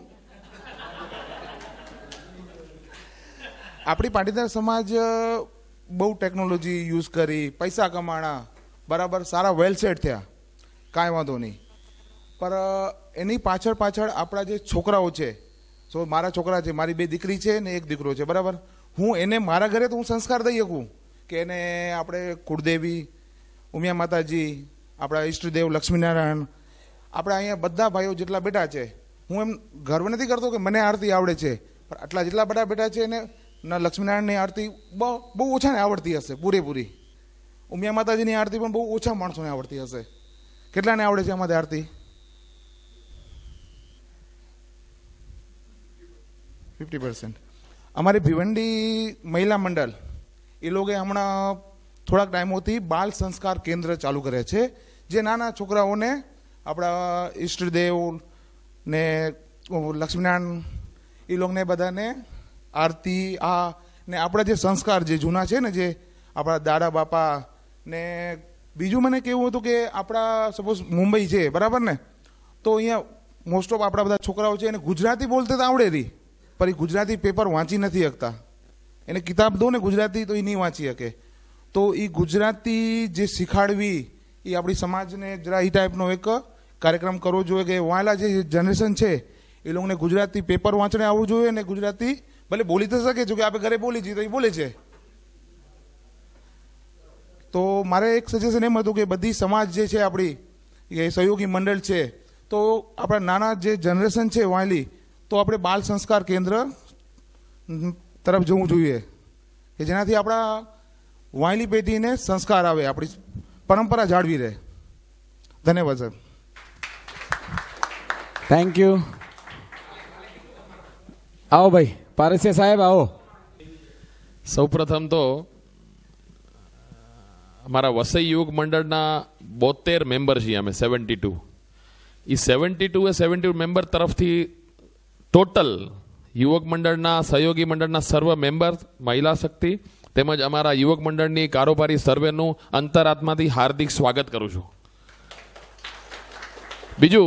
આપણી પાટીદાર સમાજ બહુ ટેકનોલોજી યુઝ કરી, પૈસા કમાણા, બરાબર, સારા વેલ સેટ થયા, કાંઈ વાંધો નહીં. પર એની પાછળ આપણા જે છોકરાઓ છે, સો મારા છોકરા છે, મારી 2 દીકરી છે ને 1 દીકરો છે, બરાબર. હું એને મારા ઘરે તો હું સંસ્કાર દઈ શકું કે એને આપણે કુળદેવી, ઉમિયા માતાજી, આપણા ઈષ્ટદેવ લક્ષ્મીનારાયણ, આપણા અહીંયા બધા ભાઈઓ જેટલા બેઠા છે, હું એમ ગર્વ નથી કરતો કે મને આરતી આવડે છે, પણ આટલા જેટલા બધા બેઠા છે એને લક્ષ્મીનારાયણની આરતી બહુ ઓછાને આવડતી હશે પૂરેપૂરી. ઉમિયા માતાજીની આરતી પણ બહુ ઓછા માણસોને આવડતી હશે. કેટલાને આવડે છે આમાંથી આરતી? 50%. અમારી ભિવંડી મહિલા મંડળ એ લોકોએ હમણાં થોડાક ટાઈમોથી બાલ સંસ્કાર કેન્દ્ર ચાલુ કરે છે, જે નાના છોકરાઓને આપણા ઈષ્ટદેવ ને લક્ષ્મીનારાયણ એ લોકોને બધાને આરતી ને આપણા જે સંસ્કાર જે જૂના છે ને, જે આપણા દાદા બાપા ને બીજું મને કેવું હતું કે આપણા સપોઝ મુંબઈ છે બરાબર ને, તો અહીંયા મોસ્ટ ઓફ આપણા બધા છોકરાઓ છે એને ગુજરાતી બોલતે તો આવડે રહી, પણ એ ગુજરાતી પેપર વાંચી નથી શકતા. એને કિતાબ દો ને ગુજરાતી તો એ નહીં વાંચી શકે. તો એ ગુજરાતી જે શીખાડવી એ આપણી સમાજને જરા એ ટાઈપનો એક કાર્યક્રમ કરવો જોઈએ કે વાળા જે જનરેશન છે એ લોકોને ગુજરાતી પેપર વાંચણે આવવું જોઈએ, અને ગુજરાતી ભલે બોલી તો શકે છે કે આપણે ઘરે બોલી છીએ તો એ બોલે છે. તો મારે એક સજેશન એમ હતું કે બધી સમાજ જે છે આપણી એ સહયોગી મંડળ છે, તો આપણા નાના જે જનરેશન છે વાયલી, તો આપણે બાલ સંસ્કાર કેન્દ્ર તરફ જવું જોઈએ કે જેનાથી આપણા વાયલી પેઢીને સંસ્કાર આવે, આપણી પરંપરા જાળવી રહે. ધન્યવાદ સાહેબ. Thank you. આવો ભાઈ પારસિયા સાહેબ આવો. સૌપ્રથમ તો અમારા વસઈ યુવક મંડળના 72 મેમ્બર છીએ અમે, 72. એ 72 મેમ્બર તરફથી ટોટલ યુવક મંડળના સહયોગી મંડળના સર્વ મેમ્બર, મહિલા શક્તિ તેમજ અમારા યુવક મંડળની કારોબારી સર્વેનું અંતરાત્માથી હાર્દિક સ્વાગત કરું છું. બીજું,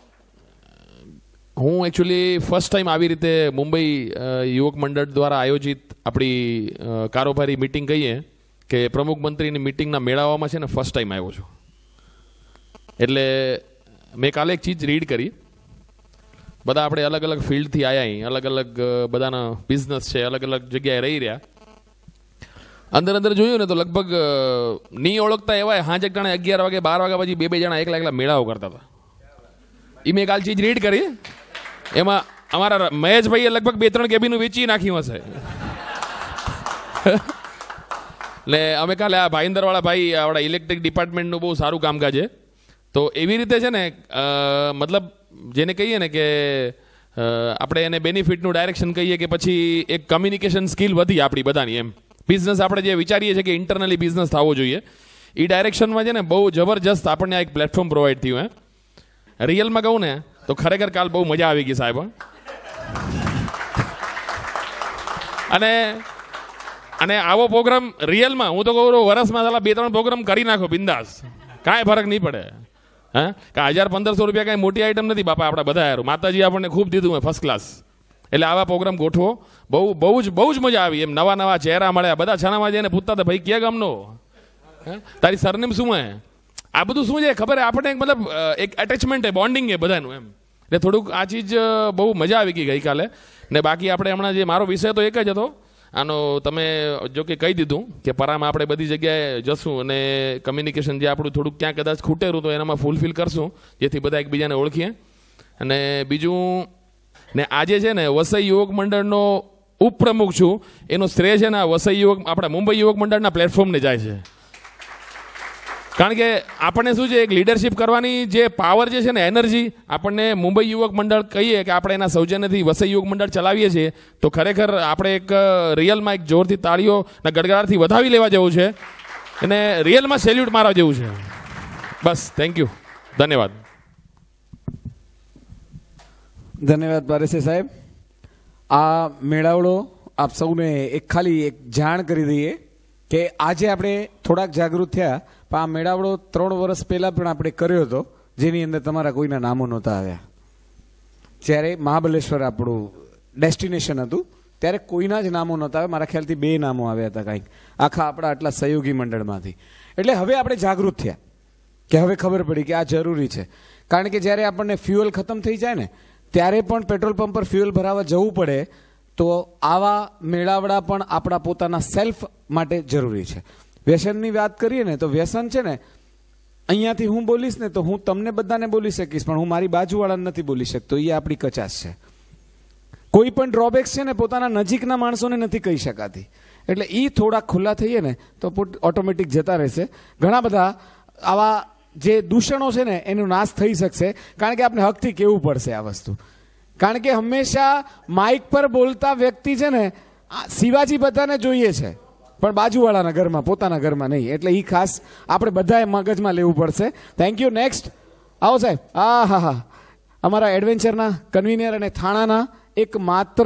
હું એકચ્યુઅલી ફર્સ્ટ ટાઈમ આવી રીતે મુંબઈ યુવક મંડળ દ્વારા આયોજિત આપણી કારોબારી મિટિંગ કહીએ કે પ્રમુખ મંત્રીની મિટિંગના મેળાવામાં છે ને ફર્સ્ટ ટાઈમ આવ્યો છું. એટલે મેં કાલે એક ચીજ રીડ કરી. બધા આપણે અલગ અલગ ફિલ્ડથી આવ્યા, અલગ અલગ બધાના બિઝનેસ છે, અલગ અલગ જગ્યાએ રહી રહ્યા. અંદર જોયું ને તો લગભગ નહીં ઓળખતા એવા હાજ એક જણા 11 વાગે 12 વાગ્યા પછી બે જણા એકલા મેળાઓ કરતા હતા. એ મેં કાલ ચીજ રીડ કરી. એમાં અમારા મહેશભાઈએ લગભગ 2-3 કેબિનું વેચી નાખ્યું હશે. એટલે અમે કાલે આ ભાઈંદરવાળા ભાઈ આપણા ઇલેક્ટ્રિક ડિપાર્ટમેન્ટનું બહુ સારું કામકાજ છે. તો એવી રીતે છે ને, મતલબ જેને કહીએ ને કે આપણે એને બેનિફિટનું ડાયરેક્શન કહીએ કે પછી એક કમ્યુનિકેશન સ્કિલ વધી આપણી બધાની. એમ બિઝનેસ આપણે જે વિચારીએ છીએ કે ઇન્ટરનલી બિઝનેસ થવો જોઈએ, એ ડાયરેક્શનમાં છે ને બહુ જબરજસ્ત આપણને આ એક પ્લેટફોર્મ પ્રોવાઈડ થયું. રિયલમાં કહું ને તો ખરેખર કાલ બહુ મજા આવી ગઈ સાહેબ. અને આવો પ્રોગ્રામ રિયલમાં હું તો કહું વર્ષમાં 2-3 પ્રોગ્રામ કરી નાખો બિંદાસ, કાંઈ ફરક નહીં પડે. હા, 1000-1500 રૂપિયા કાંઈ મોટી આઈટમ નથી બાપા. આપણા બધા યાર માતાજી આપણને ખૂબ દીધું હોય ફર્સ્ટ ક્લાસ. એટલે આવા પ્રોગ્રામ ગોઠવો. બહુ જ મજા આવી. એમ નવા ચહેરા મળ્યા. બધા છાનામાં જઈને પૂછતા હતા ભાઈ ક્યાં ગામનો, તારી સરનેમ શું હે, આ બધું શું છે ખબર. આપણને મતલબ એક એટેચમેન્ટ છે, બોન્ડિંગ છે બધાનું. એમ એટલે થોડુંક આ ચીજ બહુ મજા આવી ગઈ ગઈકાલે. ને બાકી આપણે હમણાં જે મારો વિષય તો એક જ હતો આનો, તમે જો કે કહી દીધું કે પરામાં આપણે બધી જગ્યાએ જશું અને કમ્યુનિકેશન જે આપણું થોડુંક ક્યાં કદાચ ખૂટેરું તો એનામાં ફૂલફિલ કરશું, જેથી બધા એકબીજાને ઓળખીએ. અને બીજું ને આજે છે ને વસઈ યુવક મંડળનો ઉપપ્રમુખ છું, એનો શ્રેય છે ને વસઈ યુવક આપણા મુંબઈ યુવક મંડળના પ્લેટફોર્મને જાય છે. કારણ કે આપણને શું છે, એક લીડરશિપ કરવાની જે પાવર જે છે ને, એનર્જી આપણને મુંબઈ યુવક મંડળ કહીએ કે આપણે એના સૌજન્યથી વસઈ યુવક મંડળ ચલાવીએ છીએ, તો ખરેખર આપણે એક રિયલમાં એક જોરથી તાળીઓના ગડગડાટથી વધાવી લેવા જેવું છે અને રિયલમાં સેલ્યુટ મારવા જેવું છે. બસ, થેન્ક યુ, ધન્યવાદ. ધન્યવાદ પારસિયા સાહેબ. આ મેળાવડો આપ સૌને ખાલી એક જાણ કરી દઈએ કે આજે આપણે થોડાક જાગૃત થયા, પણ આ મેળાવડો 3 વર્ષ પહેલા પણ આપણે કર્યો હતો, જેની અંદર તમારા કોઈના નામો નહોતા આવ્યા. જ્યારે મહાબલેશ્વર આપણું ડેસ્ટિનેશન હતું ત્યારે કોઈના જ નામો નહોતા આવ્યા. મારા ખ્યાલથી 2 નામો આવ્યા હતા કંઈક આખા આપણા આટલા સહયોગી મંડળમાંથી. એટલે હવે આપણે જાગૃત થયા કે હવે ખબર પડી કે આ જરૂરી છે. કારણ કે જ્યારે આપણને ફ્યુઅલ ખતમ થઈ જાય ને ત્યારે પણ પેટ્રોલ પંપ પર ફ્યુઅલ ભરાવા જવું પડે તો આવા મેળાવડા પણ આપણા પોતાના સેલ્ફ માટે જરૂરી છે. વ્યસનની વાત કરીએ ને તો વ્યસન છે ને, અહીંયાથી હું બોલીશ ને તો હું તમને બધાને બોલી શકીશ, પણ હું મારી બાજુવાળાને નથી બોલી શકતો. એ આપણી કચાશ છે. કોઈ પણ ડ્રોબેક્સ છે ને પોતાના નજીકના માણસોને નથી કહી શકાતી. એટલે એ થોડા ખુલ્લા થઈએ ને તો ઓટોમેટિક જતા રહેશે. ઘણા બધા આવા જે દૂષણો છે ને એનો નાશ થઈ શકશે, કારણ કે આપણે હકથી કહેવું પડશે આ વસ્તુ. કારણ કે હંમેશા માઇક પર બોલતા વ્યક્તિ છે ને, શિવાજી બધાને જોઈએ છે પણ બાજુવાળાના ઘરમાં, પોતાના ઘરમાં નહીં. એટલે એ ખાસ આપણે બધાએ મગજમાં લેવું પડશે. Thank you. નેક્સ્ટ આવો સાહેબ. હા, અમારા એડવેન્ચરના કન્વીનર અને થાણાના એક માત્ર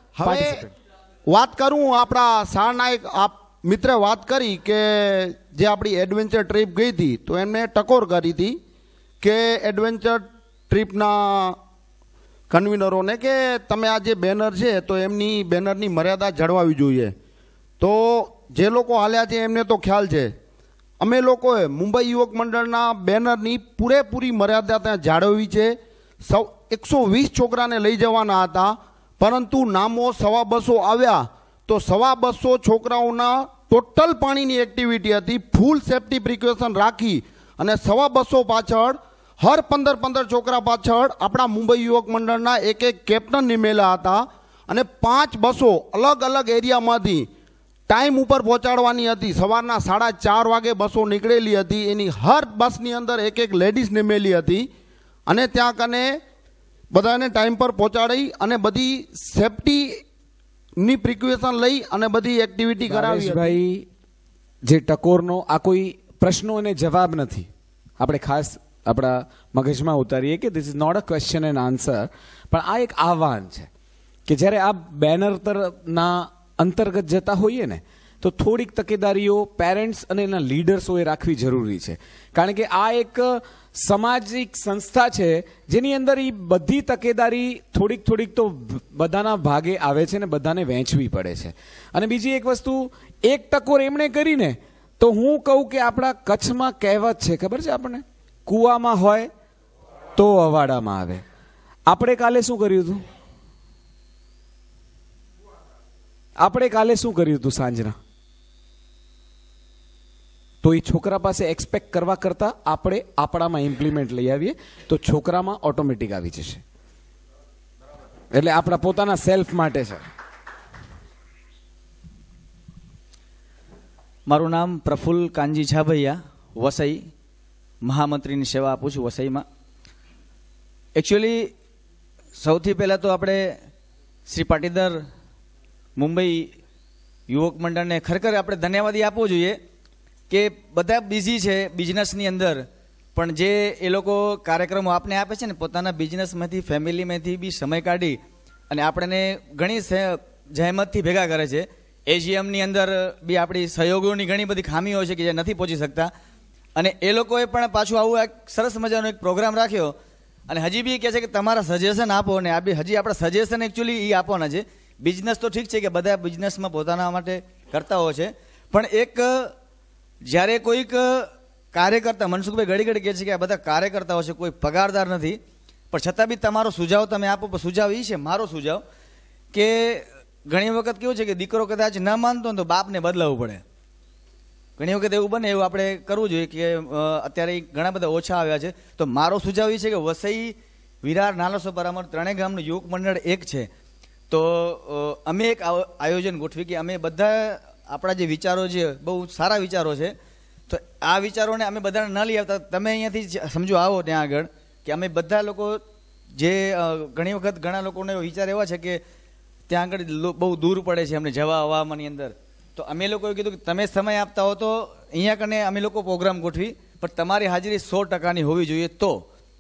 વાત કરું, આપણા શાળાના એક મિત્રે વાત કરી કે જે આપણી એડવેન્ચર ટ્રીપ ગઈ હતી તો એમને ટકોર કરી હતી કે એડવેન્ચર ટ્રીપના કન્વીનરોને કે તમે આ જે બેનર છે તો એમની બેનરની મર્યાદા જળવાવી જોઈએ. તો જે લોકો હાલ્યા છે એમને તો ખ્યાલ છે. અમે લોકોએ મુંબઈ યુવક મંડળના બેનરની પૂરેપૂરી મર્યાદા ત્યાં જાળવવી છે. 120 છોકરાને લઈ જવાના હતા, પરંતુ નામો 250 આવ્યા તો 250 છોકરાઓના ટોટલ પાણીની એક્ટિવિટી હતી. ફૂલ સેફટી પ્રિકોશન રાખી અને 250 પાછળ હર 15 છોકરા પાછળ આપણા મુંબઈ યુવક મંડળના એક કેપ્ટન નિમેલા હતા અને 5 બસો અલગ અલગ એરિયામાંથી ટાઈમ ઉપર પહોંચાડવાની હતી. સવારના 4:30 વાગે બસો નીકળેલી હતી. એની હર બસની અંદર એક લેડીઝ નિમેલી હતી અને ત્યાં કને બધાને ટાઈમ પર પહોંચાડી અને બધી સેફટીની પ્રિકોશન લઈ અને બધી એક્ટિવિટી કરાવી. ભાઈ, જે ટકોરનો આ કોઈ પ્રશ્નો અને જવાબ નથી. આપણે ખાસ આપણા મગજમાં ઉતારીએ કે this is not a question and answer, પણ આ એક આહવાન છે કે જ્યારે આ બેનર ના અંતર્ગત જતા હોઈએ ને તો થોડીક તકેદારીઓ પેરેન્ટ્સ અને એના લીડર્સોએ રાખવી જરૂરી છે. કારણ કે આ એક સામાજિક સંસ્થા છે જેની અંદર એ બધી તકેદારી થોડીક તો બધાના ભાગે આવે છે ને બધાને વહેંચવી પડે છે. અને બીજી એક વસ્તુ, એક ટકોર એમણે કરીને તો હું કહું કે આપણા કચ્છમાં કહેવત છે, ખબર છે આપણને, કૂવામાં હોય તો અવાડામાં આવે. આપણે કાલે શું કર્યું હતું? સાંજના તો એ છોકરા પાસે એક્સપેક્ટ કરવા કરતા આપણે આપણામાં ઇમ્પ્લિમેન્ટ લઈ આવીએ તો છોકરામાં ઓટોમેટિક આવી જશે. એટલે આપણા પોતાના સેલ્ફ માટે છે. મારું નામ પ્રફુલ્લ કાનજી છાભૈયા, વસઈ મહામંત્રીની સેવા આપું છું વસઈમાં. એકચ્યુઅલી સૌથી પહેલાં તો આપણે શ્રી પાટીદાર મુંબઈ યુવક મંડળને ખરેખર આપણે ધન્યવાદ આપવો જોઈએ કે બધા બિઝી છે બિઝનેસની અંદર, પણ જે એ લોકો કાર્યક્રમો આપને આપે છે ને પોતાના બિઝનેસમાંથી ફેમિલીમાંથી બી સમય કાઢી અને આપણને ઘણી જહેમતથી ભેગા કરે છે. એજીએમની અંદર બી આપણી સહયોગોની ઘણી બધી ખામીઓ છે કે જે નથી પહોંચી શકતા, અને એ લોકોએ પણ પાછું આવું એક સરસ મજાનો એક પ્રોગ્રામ રાખ્યો અને હજી બી કહે છે કે તમારા સજેશન આપો, અને હજી આપણા સજેશન એકચ્યુઅલી એ આપવાના છે. બિઝનેસ તો ઠીક છે કે બધા બિઝનેસમાં પોતાના માટે કરતા હોય છે, પણ એક જ્યારે કોઈક કાર્યકર્તા, મનસુખભાઈ ઘડી કહે છે કે આ બધા કાર્યકર્તાઓ છે, કોઈ પગારદાર નથી, પણ છતાં બી તમારો સુઝાવ તમે આપો. સુઝાવ એ છે, મારો સુઝાવ, કે ઘણી વખત કેવું છે કે દીકરો કદાચ ન માનતો હોય તો બાપને બદલાવવું પડે. ઘણી વખત એવું બને, એવું આપણે કરવું જોઈએ કે અત્યારે ઘણા બધા ઓછા આવ્યા છે. તો મારો સુઝાવ એ છે કે વસઈ, વિરાર, નાલાસોપારા અમારું ત્રણેય ગામનું યુવક મંડળ એક છે. તો અમે એક આયોજન ગોઠવી કે અમે બધા આપણા જે વિચારો છે બહુ સારા વિચારો છે, તો આ વિચારોને અમે બધાને ન લઈ આવતા, તમે અહીંયાથી સમજો આવો ત્યાં આગળ કે અમે બધા લોકો જે ઘણી વખત ઘણા લોકોને વિચાર એવા છે કે ત્યાં આગળ બહુ દૂર પડે છે અમને જવા આવવાની અંદર, તો અમે લોકોએ કીધું કે તમે સમય આપતા હો તો અહીંયા કને અમે લોકો પ્રોગ્રામ ગોઠવી, પણ તમારી હાજરી 100%ની હોવી જોઈએ. તો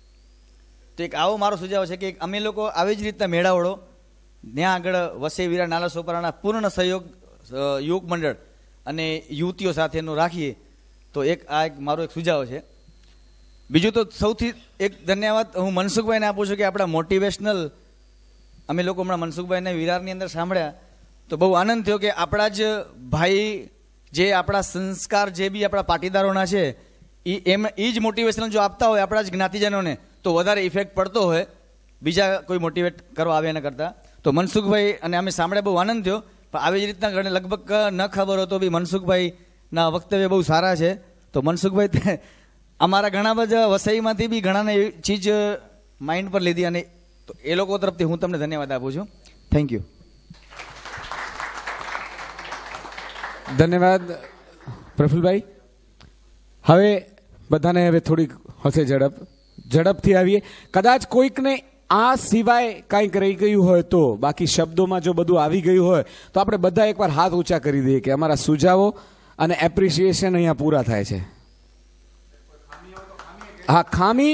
એક આવો મારો સુઝાવ છે કે અમે લોકો આવી જ રીતના મેળાવડો ત્યાં આગળ વસઈ, વિરાર, નાલાસોપારાના પૂર્ણ સહયોગ યુવક મંડળ અને યુવતીઓ સાથેનું રાખીએ, તો એક મારો એક સુઝાવ છે. બીજું તો સૌથી એક ધન્યવાદ હું મનસુખભાઈને આપું છું કે આપણા મોટિવેશનલ અમે લોકો હમણાં મનસુખભાઈને વિરારની અંદર સાંભળ્યા તો બહુ આનંદ થયો કે આપણા જ ભાઈ જે આપણા સંસ્કાર જે બી આપણા પાટીદારોના છે એ જ મોટિવેશનલ જો આપતા હોય આપણા જ જ્ઞાતિજનોને તો વધારે ઇફેક્ટ પડતો હોય બીજા કોઈ મોટિવેટ કરવા આવે એના કરતાં. તો મનસુખભાઈ અને અમે સાંભળે બહુ આનંદ થયો, પણ આવી જ રીતના ઘણે લગભગ ન ખબર હોય તો બી મનસુખભાઈના વક્તવ્ય બહુ સારા છે. તો મનસુખભાઈ અમારા ઘણા બધા વસઈમાંથી બી ઘણાને એવી ચીજ માઇન્ડ પર લીધી, અને તો એ લોકો તરફથી હું તમને ધન્યવાદ આપું છું. Thank you. ધન્યવાદ પ્રફુલભાઈ. હવે બધાને હવે થોડીક હશે ઝડપથી આવીએ. કદાચ કોઈકને આ સિવાય કાંઈક રહી ગયું હોય તો, બાકી શબ્દોમાં જો બધું આવી ગયું હોય તો આપણે બધા એકવાર હાથ ઊંચા કરી દઈએ કે અમારા સુઝાવો અને એપ્રિસિએશન અહીંયા પૂરા થાય છે. હા,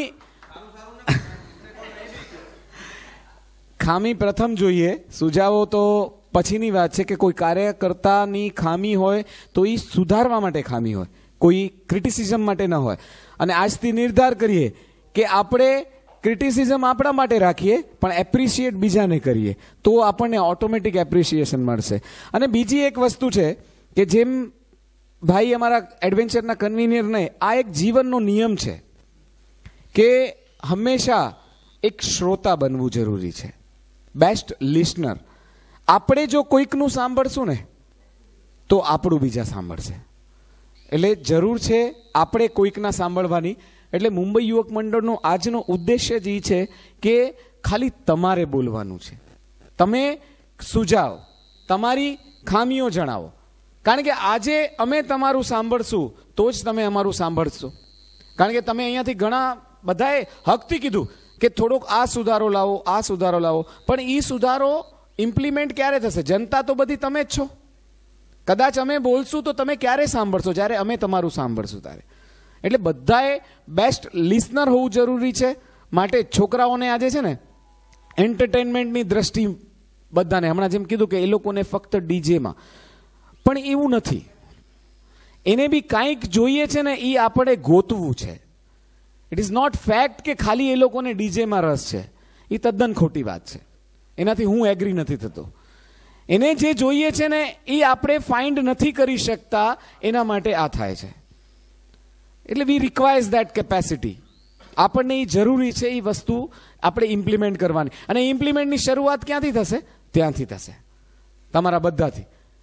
ખામી પ્રથમ જોઈએ, સુઝાવો તો પછીની વાત છે. કે કોઈ કાર્યકર્તાની ખામી હોય તો એ સુધારવા માટે ખામી હોય, કોઈ ક્રિટિસિઝમ માટે ન હોય. અને આજથી નિર્ધાર કરીએ કે આપણે ક્રિટિસિઝમ આપણા માટે રાખીએ પણ એપ્રિશિએટ બીજાને કરીએ, તો આપણને ઓટોમેટિક એપ્રિશિએશન મળશે. અને બીજી એક વસ્તુ છે કે જેમ ભાઈ અમારા એડવેન્ચરના કન્વીનરને આ એક જીવનનો નિયમ છે કે હંમેશા એક શ્રોતા બનવું જરૂરી છે, બેસ્ટ લિસનર. આપણે જો કોઈકનું સાંભળશું ને તો આપણું બીજા સાંભળશે. એટલે જરૂર છે આપણે કોઈકના સાંભળવાની. એટલે મુંબઈ યુવક મંડળનો આજનો ઉદ્દેશ્ય જ એ છે કે ખાલી તમારે બોલવાનું છે. તમે સુઝાવ, તમારી ખામીઓ જણાવો, કારણ કે આજે અમે તમારું સાંભળશું તો જ તમે અમારું સાંભળશો. કારણ કે તમે અહીંયાથી ઘણા બધાએ હકથી કીધું કે થોડોક આ સુધારો લાવો, આ સુધારો લાવો, પણ એ સુધારો ઇમ્પ્લિમેન્ટ ક્યારે થશે? જનતા તો બધી તમે જ છો. કદાચ અમે બોલશું તો તમે ક્યારે સાંભળશો? જ્યારે અમે તમારું સાંભળશું ત્યારે. એટલે બધાએ બેસ્ટ લિસનર હોવું જરૂરી છે. માટે છોકરાઓને આજે છે ને એન્ટરટેનમેન્ટની દ્રષ્ટિ બધાને, હમણાં જેમ કીધું કે એ લોકોને ફક્ત ડીજેમાં, પણ એવું નથી. એને બી કાંઈક જોઈએ છે ને, એ આપણે ગોતવું છે. ઇટ ઇઝ નોટ ફેક્ટ કે ખાલી એ લોકોને ડીજેમાં રસ છે. એ તદ્દન ખોટી વાત છે, એનાથી હું એગ્રી નથી થતો. એને જે જોઈએ છે ને એ આપણે ફાઇન્ડ નથી કરી શકતા, એના માટે આ થાય છે. એટલે વી રિક્વાયર્સ દેટ કેપેસિટી. આપણને એ જરૂરી છે, એ વસ્તુ આપણે ઇમ્પ્લિમેન્ટ કરવાની. અને ઇમ્પ્લિમેન્ટની શરૂઆત ક્યાંથી થશે? ત્યાંથી થશે, તમારા બધાથી.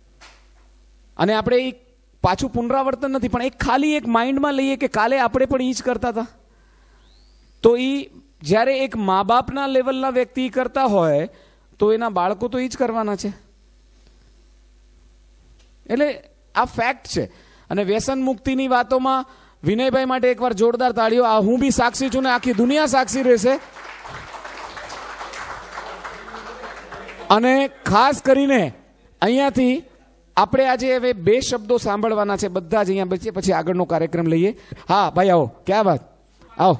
અને આપણે એ પાછું પુનરાવર્તન નથી, પણ એક ખાલી એક માઇન્ડમાં લઈએ કે કાલે આપણે પણ એ જ કરતા હતા. તો એ જ્યારે એક મા બાપના લેવલના વ્યક્તિ કરતા હોય તો એના બાળકો તો એ જ કરવાના છે. એટલે આ ફેક્ટ છે. અને વ્યસન મુક્તિની વાતોમાં વિનયભાઈ માટે એકવાર જોરદાર તાળીઓ. આ હું બી સાક્ષી છું ને આખી દુનિયા સાક્ષી રહેશે. અને ખાસ કરીને અહીંયાથી આપણે આજે હવે 2 શબ્દો સાંભળવાના છે બધા જ અહીંયા બચીએ, પછી આગળનો કાર્યક્રમ લઈએ. હા ભાઈ આવો, ક્યાં વાત, આવો.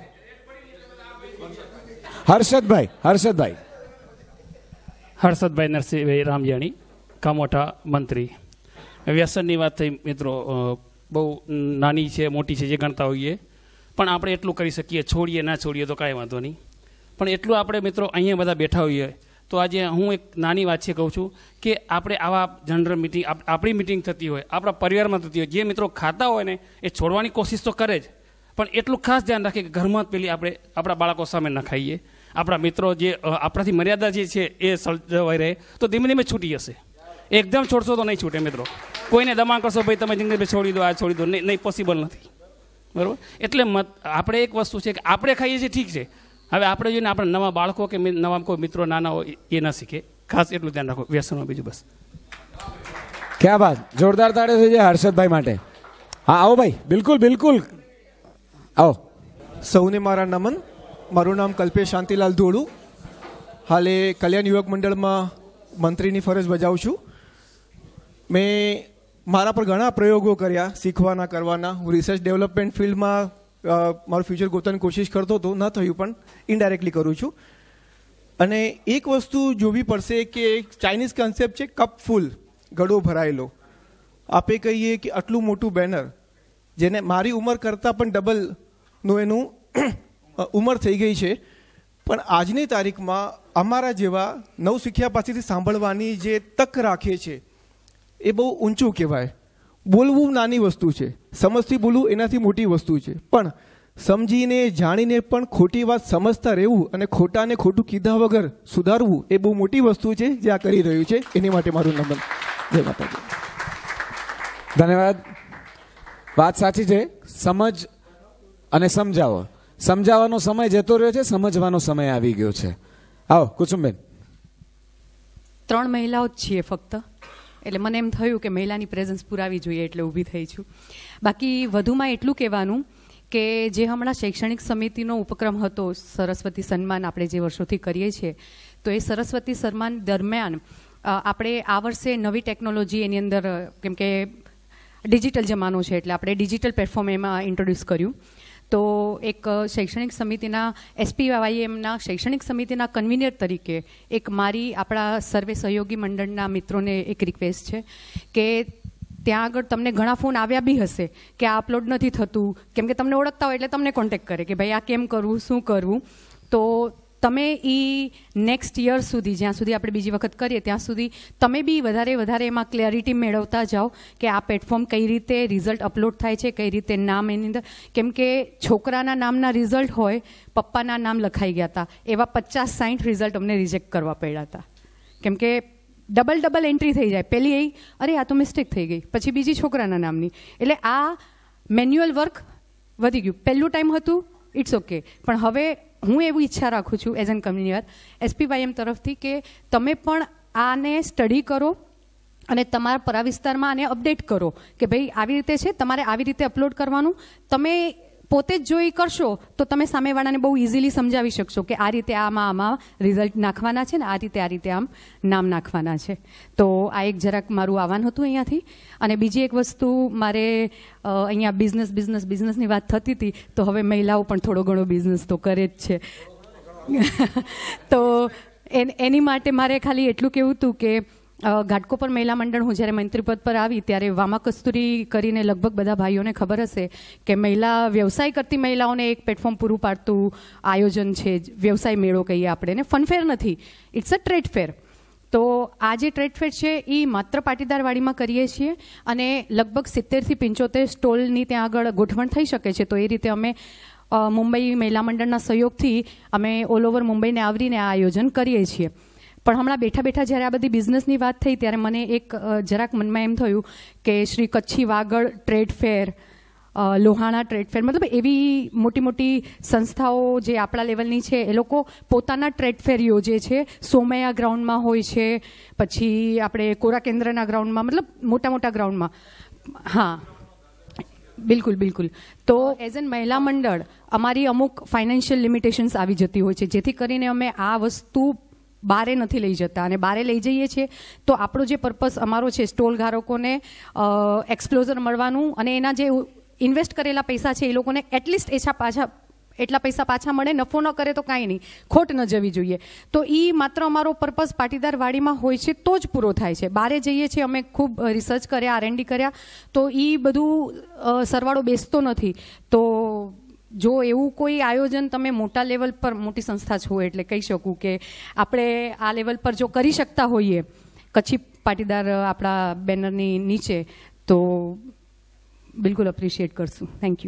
હર્ષદભાઈ નરસિંહભાઈ રામજાણી, કામોઠા મંત્રી. વ્યસનની વાત થઈ મિત્રો, બહુ નાની છે મોટી છે જે ગણતા હોઈએ, પણ આપણે એટલું કરી શકીએ. છોડીએ ના છોડીએ તો કાંઈ વાંધો નહીં, પણ એટલું આપણે મિત્રો અહીંયા બધા બેઠા હોઈએ તો આજે હું એક નાની વાત છે કહું છું કે આપણે આવા જનરલ મિટિંગ, આપણી મિટિંગ થતી હોય, આપણા પરિવારમાં થતી હોય, જે મિત્રો ખાતા હોય ને એ છોડવાની કોશિશ તો કરે જ, પણ એટલું ખાસ ધ્યાન રાખીએ કે ઘરમાં જ પેલી આપણે આપણા બાળકો સામે ન ખાઈએ. આપણા મિત્રો જે આપણાથી મર્યાદા જે છે એ સળવાઈ રહે તો ધીમે ધીમે છૂટી જશે. એકદમ છોડશો તો નહીં છૂટે મિત્રો. કોઈને દબાણ કરશો ભાઈ તમે જિંદગી છોડી દો, આ છોડી દો, નહીં, પોસિબલ નથી. બરાબર? એટલે આપણે એક વસ્તુ છે કે આપણે ખાઈએ છીએ ઠીક છે, હવે આપણે જોઈને આપણે નવા બાળકો કે નવા કોઈ મિત્રો નાના હોય એ ના શીખે. ખાસ એટલું ધ્યાન રાખો વ્યસનમાં. બીજું બસ. ક્યાં વાત, જોરદાર તાળીઓ થઈ જાય હર્ષદભાઈ માટે. હા આવો ભાઈ, બિલકુલ બિલકુલ આવો. સૌને મારા નમન. મારું નામ કલ્પેશ શાંતિલાલ ધોળુ. હાલે કલ્યાણ યુવક મંડળમાં મંત્રીની ફરજ બજાવું છું. મેં મારા પર ઘણા પ્રયોગો કર્યા, શીખવાના કરવાના. હું રિસર્ચ ડેવલપમેન્ટ ફિલ્ડમાં મારું ફ્યુચર ગોતવાની કોશિશ કરતો હતો, ન થયું, પણ ઇનડાયરેક્ટલી કરું છું. અને એક વસ્તુ જોવી પડશે કે એક ચાઇનીઝ કન્સેપ્ટ છે કપ ફૂલ, ઘડો ભરાયેલો. આપણે કહીએ કે આટલું મોટું બેનર, જેને મારી ઉંમર કરતાં પણ ડબલનું એનું ઉંમર થઈ ગઈ છે, પણ આજની તારીખમાં અમારા જેવા નવ શીખ્યા પાસેથી સાંભળવાની જે તક રાખે છે એ બહુ ઊંચું કહેવાય. બોલવું નાની વસ્તુ છે, સમજથી બોલવું એનાથી મોટી વસ્તુ છે, પણ સમજીને જાણીને પણ ખોટી વાત સમજતા રહેવું અને ખોટાને ખોટું કીધા વગર સુધારવું એ બહુ મોટી વસ્તુ છે જે આ કરી રહ્યું છે. એની માટે મારું નમન. જય માતાજી. ધન્યવાદ. વાત સાચી છે. સમજ અને સમજાવો. સમજાવવાનો સમય જતો રહ્યો છે, સમજવાનો સમય આવી ગયો છે. આવો કુસુમબેન. 3 મહિલાઓ જ છીએ ફક્ત, એટલે મને એમ થયું કે મહિલાની પ્રેઝન્સ પુરાવી જોઈએ એટલે ઊભી થઈ છું. બાકી વધુમાં એટલું કહેવાનું કે જે હમણાં શૈક્ષણિક સમિતિનો ઉપક્રમ હતો સરસ્વતી સન્માન આપણે જે વર્ષોથી કરીએ છીએ, તો એ સરસ્વતી સન્માન દરમિયાન આપણે આ વર્ષે નવી ટેકનોલોજી એની અંદર, કેમ કે ડિજિટલ જમાનો છે એટલે આપણે ડિજિટલ પ્લેટફોર્મ એમાં ઇન્ટ્રોડ્યુસ કર્યું. તો એક શૈક્ષણિક સમિતિના SPYMના શૈક્ષણિક સમિતિના કન્વીનર તરીકે એક મારી આપણા સર્વે સહયોગી મંડળના મિત્રોને એક રિક્વેસ્ટ છે કે ત્યાં આગળ તમને ઘણા ફોન આવ્યા બી હશે કે આ અપલોડ નથી થતું, કેમ કે તમને ઓળખતા હોય એટલે તમને કોન્ટેક્ટ કરે કે ભાઈ આ કેમ કરવું, શું કરવું. તો તમે નેક્સ્ટ યર સુધી, જ્યાં સુધી આપણે બીજી વખત કરીએ ત્યાં સુધી તમે બી વધારે એમાં ક્લેરિટી મેળવતા જાઓ કે આ પ્લેટફોર્મ કઈ રીતે રિઝલ્ટ અપલોડ થાય છે, કઈ રીતે નામ એની અંદર, કેમ કે છોકરાના નામના રિઝલ્ટ હોય, પપ્પાના નામ લખાઈ ગયા હતા, એવા 50-60 રિઝલ્ટ અમને રિજેક્ટ કરવા પડ્યા હતા. કેમ કે ડબલ એન્ટ્રી થઈ જાય. પહેલી અરે આ તો મિસ્ટેક થઈ ગઈ, પછી બીજી છોકરાના નામની. એટલે આ મેન્યુઅલ વર્ક વધી ગયું. પહેલું ટાઈમ હતું, ઇટ્સ ઓકે, પણ હવે હું એવું ઈચ્છા રાખું છું એઝ એન કન્વીનર SPYM તરફથી કે તમે પણ આને સ્ટડી કરો અને તમારા પરા વિસ્તારમાં આને અપડેટ કરો કે ભાઈ આવી રીતે છે, તમારે આવી રીતે અપલોડ કરવાનું. તમે પોતે જ જોઈ કરશો તો તમે સામેવાળાને બહુ ઇઝીલી સમજાવી શકશો કે આ રીતે આમાં રિઝલ્ટ નાખવાના છે ને આ રીતે આમ નામ નાખવાના છે. તો આ એક જરાક મારું આહવાન હતું અહીંયાથી. અને બીજી એક વસ્તુ, મારે અહીંયા બિઝનેસની વાત થતી હતી, તો હવે મહિલાઓ પણ થોડો ઘણો બિઝનેસ તો કરે જ છે. તો એની માટે મારે ખાલી એટલું કહેવું હતું કે ઘાટકોપર મહિલા મંડળ, હું જ્યારે મંત્રીપદ પર આવી ત્યારે વામા કસ્તુરી કરીને લગભગ બધા ભાઈઓને ખબર હશે કે મહિલા વ્યવસાય કરતી મહિલાઓને એક પ્લેટફોર્મ પૂરું પાડતું આયોજન છે, વ્યવસાય મેળો કહીએ આપણે, ને ફનફેર નથી, ઇટ્સ અ ટ્રેડ ફેર. તો આ જે ટ્રેડ ફેર છે એ માત્ર પાટીદારવાડીમાં કરીએ છીએ અને લગભગ 70 થી 75 સ્ટોલની ત્યાં આગળ ગોઠવણ થઈ શકે છે. તો એ રીતે અમે મુંબઈ મહિલા મંડળના સહયોગથી અમે ઓલ ઓવર મુંબઈને આવરીને આ આયોજન કરીએ છીએ. પણ હમણાં બેઠા જ્યારે આ બધી બિઝનેસની વાત થઈ ત્યારે મને એક જરાક મનમાં એમ થયું કે Shri Kutchi Vagad trade fair, Lohana trade fair, મતલબ એવી મોટી સંસ્થાઓ જે આપણા લેવલની છે એ લોકો પોતાના ટ્રેડ ફેર યોજે છે. સોમૈયા ગ્રાઉન્ડમાં હોય છે, પછી આપણે કોરા કેન્દ્રના ગ્રાઉન્ડમાં, મતલબ મોટા ગ્રાઉન્ડમાં. હા, બિલકુલ. તો એઝ એન મહિલા મંડળ અમારી અમુક ફાઇનાન્શિયલ લિમિટેશન્સ આવી જતી હોય છે, જેથી કરીને અમે આ વસ્તુ બારે નથી લઈ જતા. અને બારે લઈ જઈએ છીએ તો આપણો જે પર્પસ અમારો છે સ્ટોલ ધારકોને એક્સપ્લોઝર મળવાનું અને એના જે ઇન્વેસ્ટ કરેલા પૈસા છે એ લોકોને એટલીસ્ટ એટલા પૈસા પાછા મળે. નફો ન કરે તો કાંઈ નહીં, ખોટ ન જવી જોઈએ. તો એ માત્ર અમારો પર્પસ પાટીદારવાડીમાં હોય છે તો જ પૂરો થાય છે. બારે જઈએ છીએ, અમે ખૂબ રિસર્ચ કર્યા, R&D કર્યા, તો એ બધું સરવાળો બેસતો નથી. તો જો એવું કોઈ આયોજન તમે મોટા લેવલ પર, મોટી સંસ્થા છો એટલે કહી શકું કે આપણે આ લેવલ પર જો કરી શકતા હોઈએ કચ્છી પાટીદાર આપણા બેનરની નીચે, તો બિલકુલ એપ્રિશિએટ કરશું. Thank you.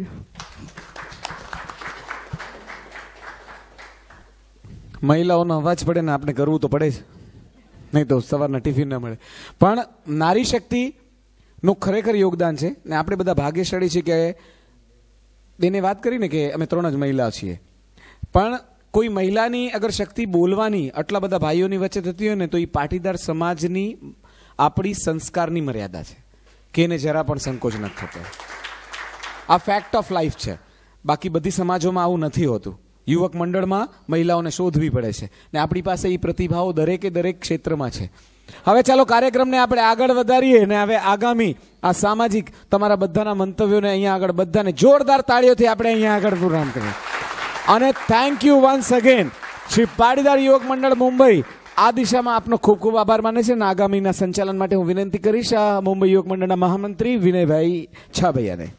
મહિલાઓનો અવાજ પડે ને આપણે કરવું તો પડે જ, નહીં તો સવારના ટિફિન ના મળે. પણ નારી શક્તિનું ખરેખર યોગદાન છે ને આપણે બધા ભાગ્યશાળી છીએ કે એને વાત કરીને કે અમે 3 જ મહિલા છીએ, પણ કોઈ મહિલાની અગર શક્તિ બોલવાની આટલા બધા ભાઈઓની વચ્ચે થતી હોય ને તો એ પાટીદાર સમાજની આપણી સંસ્કારની મર્યાદા છે કે એને જરા પણ સંકોચ નથી થતો. આ ફેક્ટ ઓફ લાઈફ છે. બાકી બધી સમાજોમાં આવું નથી હોતું. યુવક મંડળમાં મહિલાઓને શોધવી પડે છે ને આપણી પાસે એ પ્રતિભાઓ દરેક ક્ષેત્રમાં છે. હવે ચાલો કાર્યક્રમને આપણે આગળ વધારીએ ને હવે આગામી આ સામાજિક તમારા બધાના મંતવ્યોને અહીંયા આગળ બધાને જોરદાર તાળીઓથી આપણે અહીંયા આગળ પ્રોગ્રામ કરીએ. અને thank you once again Shri Patidar Yuvak Mandal Mumbai. આ દિશામાં આપનો ખૂબ ખૂબ આભાર માને છે અને આગામીના સંચાલન માટે હું વિનંતી કરીશ આ મુંબઈ યુવક મંડળના મહામંત્રી વિનયભાઈ છાબૈયાને.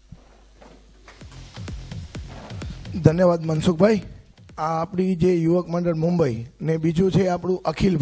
ધન્યવાદ મનસુખભાઈ. આ આપણી જે યુવક મંડળ મુંબઈ ને બીજું છે આપણું અખિલ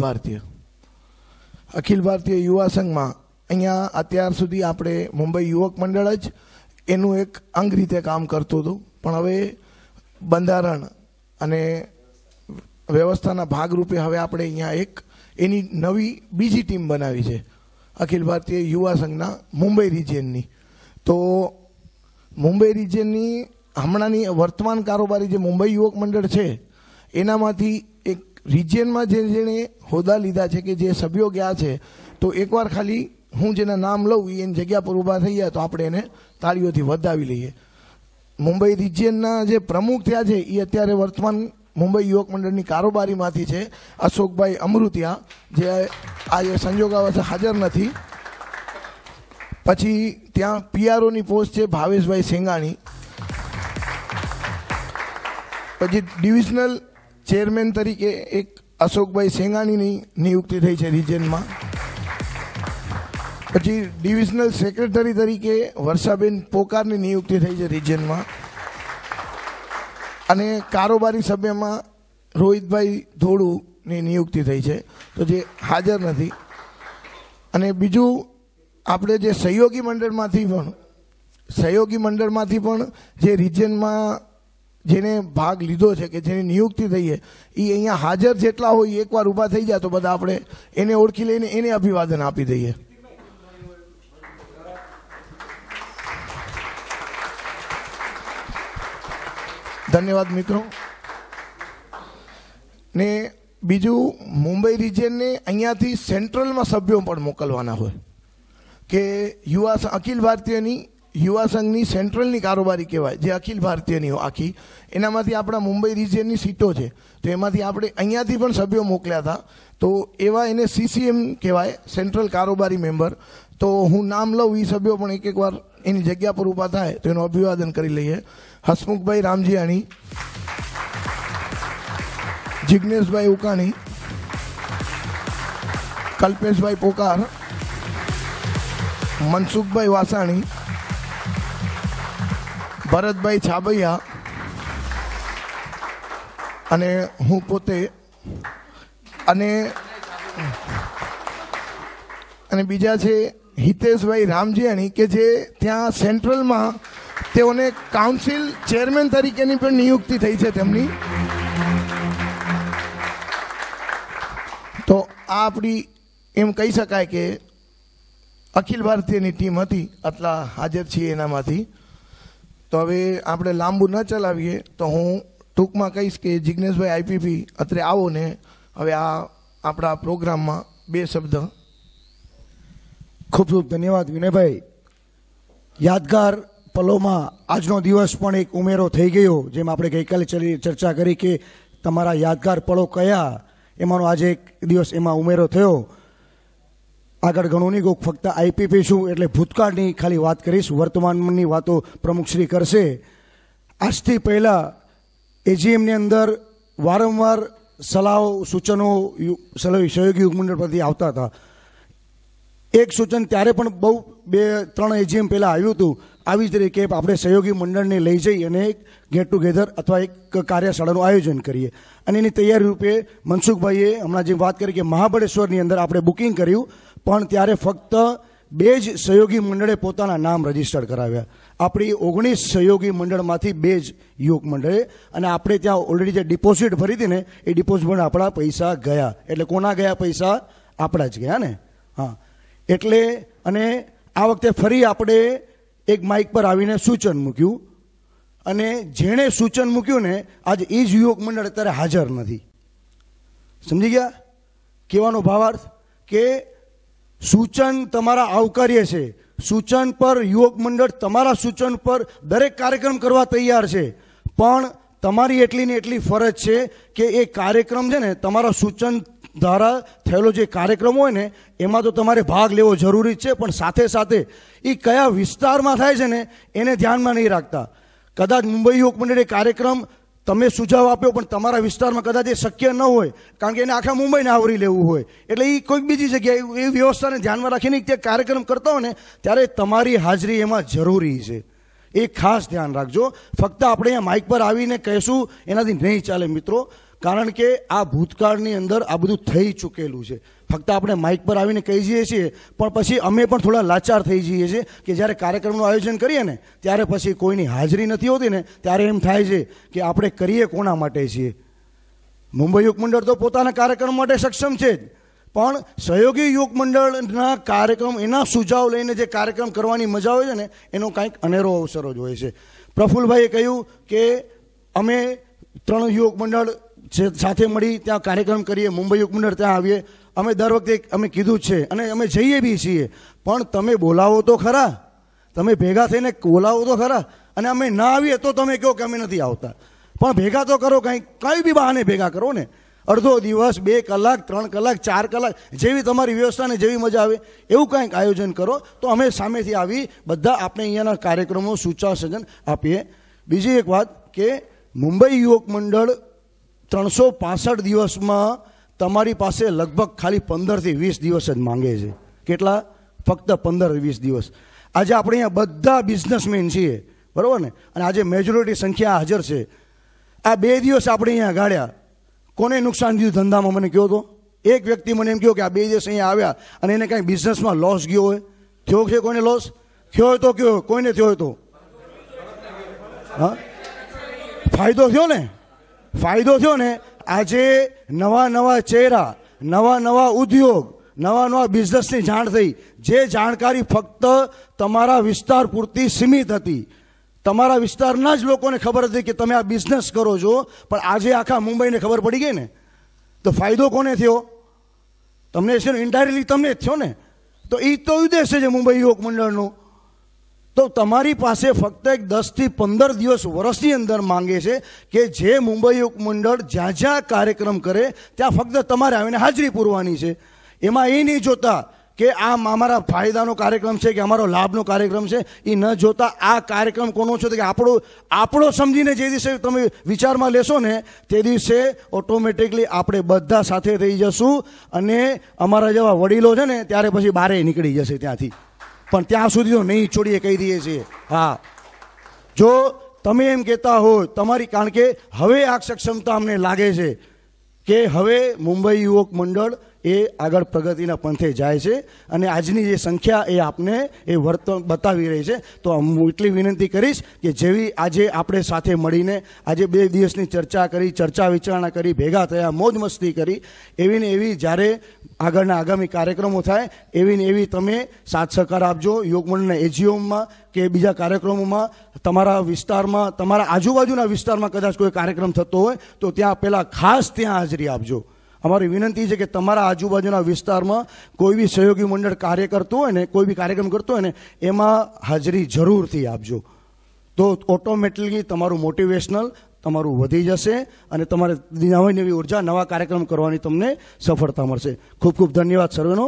ભારતીય યુવા સંઘમાં અહીંયા અત્યાર સુધી આપણે મુંબઈ યુવક મંડળ જ એનું એક અંગ રીતે કામ કરતું હતું, પણ હવે બંધારણ અને વ્યવસ્થાના ભાગરૂપે હવે આપણે અહીંયા એક એની નવી બીજી ટીમ બનાવી છે અખિલ ભારતીય યુવા સંઘના મુંબઈ રિજિયનની. તો મુંબઈ રિજિયનની હમણાંની વર્તમાન કારોબારી જે મુંબઈ યુવક મંડળ છે એનામાંથી એક રિજિયનમાં જેણે હોદ્દા લીધા છે કે જે સભ્યો ગયા છે, તો એકવાર ખાલી હું જેના નામ લઉં એની જગ્યા પર ઊભા થઈ ગયા તો આપણે એને તાળીઓથી વધાવી લઈએ. મુંબઈ રિજિયનના જે પ્રમુખ થયા છે એ અત્યારે વર્તમાન મુંબઈ યુવક મંડળની કારોબારીમાંથી છે અશોકભાઈ અમૃતિયા, જે આજે સંજોગાવશ હાજર નથી. પછી ત્યાં પીઆરઓની પોસ્ટ છે ભાવેશભાઈ સેંગાણી. પછી ડિવિઝનલ ચેરમેન તરીકે એક અશોકભાઈ સેંગાણીની નિયુક્તિ થઈ છે રિજિયનમાં. પછી ડિવિઝનલ સેક્રેટરી તરીકે વર્ષાબેન પોકારની નિયુક્તિ થઈ છે રિજિયનમાં. અને કારોબારી સભ્યમાં રોહિતભાઈ ધોળુની નિયુક્તિ થઈ છે, તો જે હાજર નથી. અને બીજું આપણે જે સહયોગી મંડળમાંથી પણ જે રિજિયનમાં જેને ભાગ લીધો છે કે જેની નિયુક્તિ થઈ છે એ અહીંયા હાજર જેટલા હોય એકવાર ઊભા થઈ જાય તો બધા આપણે એને ઓળખી લઈને એને અભિવાદન આપી દઈએ. ધન્યવાદ મિત્રો. ને બીજું મુંબઈ રિજિયનને અહીંયાથી સેન્ટ્રલમાં સભ્યો પણ મોકલવાના હોય કે અખિલ ભારતીયની યુવા સંઘની સેન્ટ્રલની કારોબારી કહેવાય, જે અખિલ ભારતીયની આખી એનામાંથી આપણા મુંબઈ રિજિયનની સીટો છે, તો એમાંથી આપણે અહીંયાથી પણ સભ્યો મોકલ્યા હતા. તો એવા એને CCM કહેવાય, સેન્ટ્રલ કારોબારી મેમ્બર. તો હું નામ લઉં એ સભ્યો પણ એક વાર એની જગ્યા પર ઊભા થાય તો એનું અભિવાદન કરી લઈએ. હસમુખભાઈ રામજીયાણી, જિજ્ઞેશભાઈ ઉકાણી, કલ્પેશભાઈ પોકાર, મનસુખભાઈ વાસાણી, ભરતભાઈ છાબૈયા અને હું પોતે. અને બીજા છે હિતેશભાઈ રામજીયાણી કે જે ત્યાં સેન્ટ્રલમાં તેઓને કાઉન્સિલ ચેરમેન તરીકેની પણ નિયુક્તિ થઈ છે તેમની. તો આ આપણી એમ કહી શકાય કે અખિલ ભારતીયની ટીમ હતી, આટલા હાજર છીએ એનામાંથી. તો હવે આપણે લાંબુ ન ચલાવીએ તો હું ટૂંકમાં કહીશ કે જિજ્ઞેશભાઈ IPP અત્રે આવો ને હવે આ આપણા પ્રોગ્રામમાં બે શબ્દ. ખૂબ ખૂબ ધન્યવાદ વિનયભાઈ. યાદગાર પલોમાં આજનો દિવસ પણ એક ઉમેરો થઈ ગયો. જેમ આપણે ગઈકાલે ચર્ચા કરી કે તમારા યાદગાર પળો કયા, એમાંનો આજે એક દિવસ એમાં ઉમેરો થયો. આગળ ઘણું નહીં કહું, ફક્ત IPP શું એટલે ભૂતકાળની ખાલી વાત કરીશ, વર્તમાનની વાતો પ્રમુખશ્રી કરશે. આજથી પહેલાં AGMની અંદર વારંવાર સલાહો સૂચનો સહયોગી યુગ મંડળ પરથી આવતા હતા. એક સૂચન ત્યારે પણ બહુ 2-3 AGM પહેલાં આવ્યું હતું, આવી જ રીતે આપણે સહયોગી મંડળને લઈ જઈ અને એક ગેટ ટુગેધર અથવા એક કાર્યશાળાનું આયોજન કરીએ. અને એની તૈયારી રૂપે મનસુખભાઈએ હમણાં જે વાત કરી કે મહાબળેશ્વરની અંદર આપણે બુકિંગ કર્યું, પણ ત્યારે ફક્ત 2 જ સહયોગી મંડળે પોતાના નામ રજીસ્ટર કરાવ્યા. આપણી 19 સહયોગી મંડળમાંથી 2 જ યુવક મંડળે. અને આપણે ત્યાં ઓલરેડી જે ડિપોઝિટ ભરી હતી ને એ ડિપોઝિટ આપણા પૈસા ગયા. એટલે કોના ગયા પૈસા? આપણા જ ગયા ને. હા, એટલે અને આ વખતે ફરી આપણે એક માઇક પર આવીને સૂચન મૂક્યું, અને જેણે સૂચન મૂક્યું ને આજે એ જ યુવક મંડળ અત્યારે હાજર નથી. સમજી ગયા કહેવાનો ભાવાર્થ? કે સૂચન તમારા આવકાર્ય છે, સૂચન પર યુવક મંડળ તમારા સૂચન પર દરેક કાર્યક્રમ કરવા તૈયાર છે, પણ તમારી એટલી ને એટલી ફરજ છે કે એ કાર્યક્રમ છે ને તમારા સૂચન દ્વારા થયેલો જે કાર્યક્રમ હોય ને એમાં તો તમારે ભાગ લેવો જરૂરી છે, પણ સાથે સાથે એ કયા વિસ્તારમાં થાય છે ને એને ધ્યાનમાં નહીં રાખતા. કદાચ મુંબઈ યુવક મંડળે કાર્યક્રમ તમે સુઝાવ આપ્યો, પણ તમારા વિસ્તારમાં કદાચ એ શક્ય ન હોય, કારણ કે એને આખા મુંબઈને આવરી લેવું હોય. એટલે એ કોઈક બીજી જગ્યાએ એ વ્યવસ્થાને ધ્યાનમાં રાખીને તે કાર્યક્રમ કરતા હોય ને ત્યારે તમારી હાજરી એમાં જરૂરી છે. એ ખાસ ધ્યાન રાખજો. ફક્ત આપણે અહીંયા માઇક પર આવીને કહીશું એનાથી નહીં ચાલે મિત્રો. કારણ કે આ ભૂતકાળની અંદર આ બધું થઈ ચૂકેલું છે. ફક્ત આપણે માઇક પર આવીને કહી જઈએ છીએ, પણ પછી અમે પણ થોડા લાચાર થઈ જઈએ છીએ કે જ્યારે કાર્યક્રમનું આયોજન કરીએ ને ત્યારે પછી કોઈની હાજરી નથી હોતી ને ત્યારે એમ થાય છે કે આપણે કરીએ કોના માટે છીએ. મુંબઈ યુવક મંડળ તો પોતાના કાર્યક્રમ માટે સક્ષમ છે જ, પણ સહયોગી યુવક મંડળના કાર્યક્રમ, એના સુઝાવ લઈને જે કાર્યક્રમ કરવાની મજા હોય છે ને એનો કાંઈક અનેરો અવસરો જ હોય છે. પ્રફુલ્લભાઈએ કહ્યું કે અમે 3 યુવક મંડળ સાથે મળી ત્યાં કાર્યક્રમ કરીએ, મુંબઈ યુવક મંડળ ત્યાં આવીએ. અમે દર વખતે અમે કીધું જ છે અને અમે જઈએ બી છીએ, પણ તમે બોલાવો તો ખરા, તમે ભેગા થઈને બોલાવો તો ખરા. અને અમે ના આવીએ તો તમે કહો કે અમે નથી આવતા, પણ ભેગા તો કરો, કંઈ બી બહાને ભેગા કરો ને. અડધો દિવસ, 2 કલાક, 3 કલાક, 4 કલાક, જેવી તમારી વ્યવસ્થા ને જેવી મજા આવે એવું કંઈક આયોજન કરો તો અમે સામેથી આવી બધા આપણે અહીંયાના કાર્યક્રમો સૂચન આપીએ. બીજી એક વાત કે મુંબઈ યુવક મંડળ 365 દિવસમાં તમારી પાસે લગભગ ખાલી 15 થી 20 દિવસ જ માંગે છે. કેટલા? ફક્ત 15-20 દિવસ. આજે આપણે અહીંયા બધા બિઝનેસમેન છીએ, બરાબર ને, અને આજે મેજોરિટી સંખ્યા હાજર છે. આ 2 દિવસ આપણે અહીંયા ગાળ્યા, કોને નુકસાન થયું ધંધામાં મને કહો તો? એક વ્યક્તિ મને એમ કહ્યું કે આ 2 દિવસ અહીંયા આવ્યા અને એને કાંઈ બિઝનેસમાં લોસ ગયો હોય? થયો છે કોઈને લોસ? થયો હોય તો કયો, કોઈને થયો હોય તો? હા, ફાયદો થયો ને, ફાયદો થયો ને. આજે નવા ચહેરા, નવા ઉદ્યોગ, નવા બિઝનેસની જાણ થઈ. જે જાણકારી ફક્ત તમારા વિસ્તાર પૂરતી સીમિત હતી, તમારા વિસ્તારના જ લોકોને ખબર હતી કે તમે આ બિઝનેસ કરો છો, પણ આજે આખા મુંબઈને ખબર પડી ગઈ ને, તો ફાયદો કોને થયો? તમને છે ને, ઇન્ડાયરેક્ટલી તમને જ થયો ને. તો એ તો ઉદ્દેશ છે મુંબઈ યુવક મંડળનો. તો તમારી પાસે ફક્ત એક 10 થી 15 દિવસ વર્ષની અંદર માંગે છે કે જે મુંબઈ યુવક મંડળ જ્યાં જ્યાં કાર્યક્રમ કરે ત્યાં ફક્ત તમારે આવીને હાજરી પૂરવાની છે. એમાં એ નહીં જોતા કે આ અમારા ફાયદાનો કાર્યક્રમ છે કે અમારો લાભનો કાર્યક્રમ છે, એ ન જોતા આ કાર્યક્રમ કોનો છે કે આપણો સમજીને જે દિવસે તમે વિચારમાં લેશો ને તે દિવસે ઓટોમેટિકલી આપણે બધા સાથે થઈ જશું અને અમારા જેવા વડીલો છે ને ત્યારે પછી બહાર નીકળી જશે ત્યાંથી. પણ ત્યાં સુધી તો નહીં છોડીએ, કહી દઈએ છીએ. હા, જો તમે એમ કહેતા હો તમારી, કારણ કે હવે આ સક્ષમતા અમને લાગે છે કે હવે મુંબઈ યુવક મંડળ એ આગળ પ્રગતિના પંથે જાય છે અને આજની જે સંખ્યા એ આપને એ વર્તન બતાવી રહી છે. તો હું એટલી વિનંતી કરીશ કે જેવી આજે આપણે સાથે મળીને આજે 2 દિવસની ચર્ચા કરી, ચર્ચા વિચારણા કરી, ભેગા થયા, મોજ મસ્તી કરી, એવી ને એવી જ્યારે આગળના આગામી કાર્યક્રમો થાય એવી ને એવી તમે સાથ સહકાર આપજો. યુવક મંડળના એજીઓમાં કે બીજા કાર્યક્રમોમાં, તમારા વિસ્તારમાં, તમારા આજુબાજુના વિસ્તારમાં કદાચ કોઈ કાર્યક્રમ થતો હોય તો ત્યાં પહેલાં ખાસ ત્યાં હાજરી આપજો. અમારી વિનંતી છે કે તમારા આજુબાજુના વિસ્તારમાં કોઈ બી સહયોગી મંડળ કાર્ય કરતું હોય ને, કોઈ બી કાર્યક્રમ કરતો હોય ને એમાં હાજરી જરૂરથી આપજો. તો ઓટોમેટિકલી તમારું મોટિવેશનલ તમારું વધી જશે અને તમારે નવી ઉર્જા, નવા કાર્યક્રમ કરવાની તમને સફળતા મળશે. ખૂબ ખૂબ ધન્યવાદ સર્વેનો.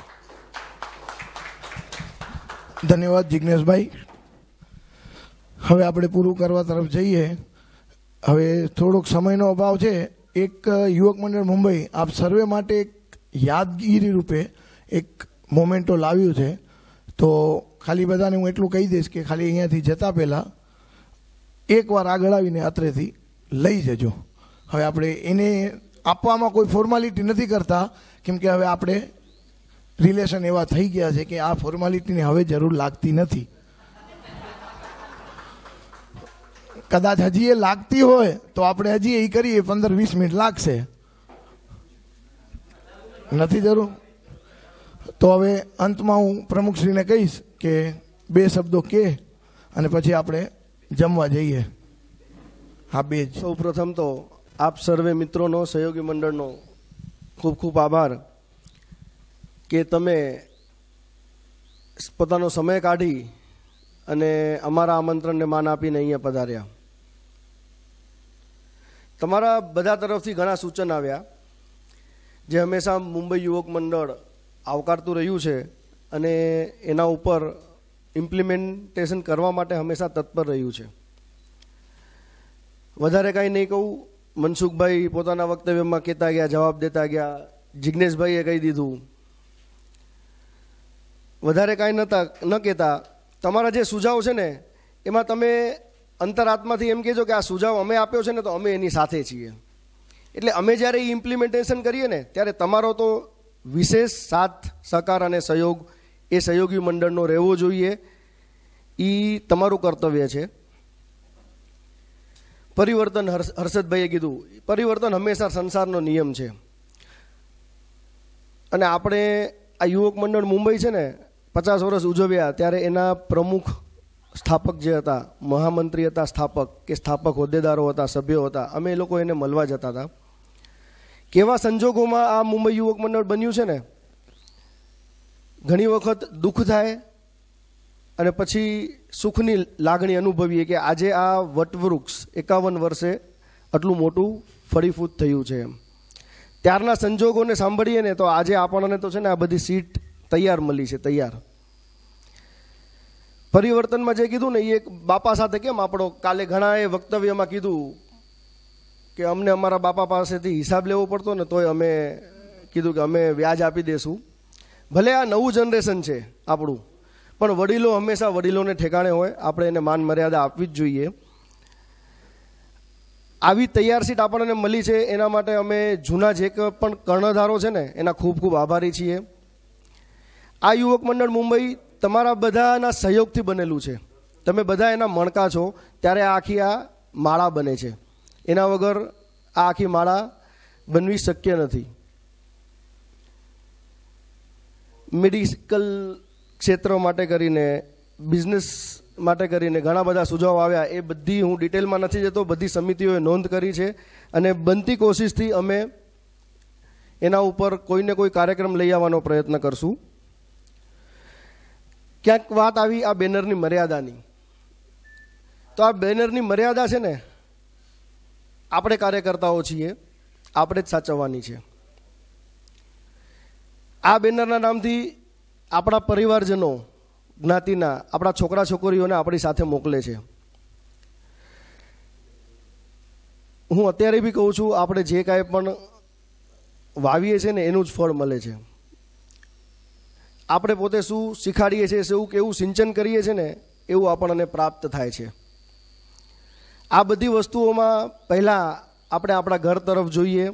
ધન્યવાદ જિજ્ઞેશભાઈ. હવે આપણે પૂરું કરવા તરફ જઈએ. હવે થોડોક સમયનો અભાવ છે. એક યુવક મંડળ મુંબઈ આપ સર્વે માટે એક યાદગીરી રૂપે એક મોમેન્ટો લાવ્યું છે. તો ખાલી બધાને હું એટલું કહી દઈશ કે ખાલી અહીંયાથી જતા પહેલાં એકવાર આગળ આવીને અત્રેથી લઈ જજો. હવે આપણે એને આપવામાં કોઈ ફોર્માલિટી નથી કરતા, કેમ કે હવે આપણે રિલેશન એવા થઈ ગયા છે કે આ ફોર્માલિટીની હવે જરૂર લાગતી નથી. કદાચ હજી એ લાગતી હોય તો આપણે હજી એ કરીએ, 15-20 મિનિટ લાગશે, નથી જરૂર. તો હવે અંતમાં હું પ્રમુખશ્રીને કહીશ કે 2 શબ્દો કહે અને પછી આપણે જમવા જઈએ. હા, 2 જ. સૌ પ્રથમ તો આપ સર્વે મિત્રોનો, સહયોગી મંડળનો ખૂબ ખૂબ આભાર કે તમે પોતાનો સમય કાઢી અને અમારા આમંત્રણને માન આપીને અહીંયા પધાર્યા. તમારા બધા તરફથી ઘણા સૂચન આવ્યા જે હંમેશા મુંબઈ યુવક મંડળ આવકારતું રહ્યું છે અને એના ઉપર ઇમ્પ્લિમેન્ટેશન કરવા માટે હંમેશા તત્પર રહ્યું છે. વધારે કાંઈ નહીં કહું. મનસુખભાઈ પોતાના વક્તવ્યમાં કહેતા ગયા, જવાબ દેતા ગયા. જિજ્ઞેશભાઈએ કહી દીધું. વધારે કાંઈ ન કહેતા તમારા જે સુઝાવ છે ને એમાં તમે અંતરાત્માથી એમ કહેજો કે આ સુઝાવ અમે આપ્યો છે ને તો અમે એની સાથે છીએ. એટલે અમે જ્યારે એ ઇમ્પ્લિમેન્ટેશન કરીએ ને ત્યારે તમારો તો વિશેષ સાથ સહકાર અને સહયોગ એ સહયોગી મંડળનો રહેવો જોઈએ, એ તમારું કર્તવ્ય છે. પરિવર્તન, હર્ષદભાઈએ કીધું, પરિવર્તન હંમેશા સંસારનો નિયમ છે. અને આપણે આ યુવક મંડળ મુંબઈ છે ને 50 વર્ષ ઉજવ્યા ત્યારે એના પ્રમુખ સ્થાપક જે હતા, મહામંત્રી હતા, સ્થાપક કે સ્થાપક હોદ્દેદારો હતા, સભ્યો હતા, અમે એ લોકો એને મળવા જતા હતા. કેવા સંજોગોમાં આ મુંબઈ યુવક મંડળ બન્યું છે ને, ઘણી વખત દુઃખ થાય અને પછી સુખની લાગણી અનુભવીએ કે આજે આ વટવૃક્ષ 51 વર્ષે આટલું મોટું ફળીફૂટ થયું છે. એમ ત્યારના સંજોગોને સાંભળીએ ને તો આજે આપણને તો છે ને આ બધી સીટ તૈયાર મળી છે, તૈયાર. પરિવર્તનમાં જે કીધું ને એ એક બાપા સાથે કેમ આપણો કાલે ઘણાએ વક્તવ્યમાં કીધું કે અમને અમારા બાપા પાસેથી હિસાબ લેવો પડતો ને તોય અમે કીધું કે અમે વ્યાજ આપી દેશું. ભલે આ નવું જનરેશન છે આપણું, પણ વડીલો હંમેશા વડીલોને ઠેકાણે હોય, આપણે એને માન મર્યાદા આપવી જ જોઈએ. આવી તૈયાર સીટ આપણને મળી છે એના માટે અમે જૂના જે પણ કર્ણધારો છે ને એના ખૂબ ખૂબ આભારી છીએ. આ યુવક મંડળ મુંબઈ તમારા બધાના સહયોગથી બનેલું છે. તમે બધા એના મણકા છો ત્યારે આ આખી આ માળા બને છે. એના વગર આ આખી માળા બનવી શક્ય નથી. મેડિકલ ક્ષેત્ર માટે કરીને, બિઝનેસ માટે કરીને ઘણા બધા સુઝાવ આવ્યા, એ બધી હું ડિટેલમાં નથી જતો, બધી સમિતિઓએ નોંધ કરી છે અને બનતી કોશિશથી અમે એના ઉપર કોઈને કોઈ કાર્યક્રમ લઈ આવવાનો પ્રયત્ન કરશું. ક્યાંક વાત આવી આ બેનરની મર્યાદાની, તો આ બેનરની મર્યાદા છે ને આપણે કાર્યકર્તાઓ છીએ, આપણે જ સાચવવાની છે. આ બેનરના નામથી આપણા પરિવારજનો, જ્ઞાતિના આપણા છોકરા છોકરીઓને આપણી સાથે મોકલે છે. હું અત્યારે બી કહું છું, આપણે જે કાંઈ પણ વાવીએ છીએ ને એનું જ ફળ મળે છે. આપણે પોતે શું શીખાડીએ છીએ, શું કેવું સિંચન કરીએ છીએ ને એવું આપણને પ્રાપ્ત થાય છે. આ બધી વસ્તુઓમાં પહેલાં આપણે આપણા ઘર તરફ જોઈએ.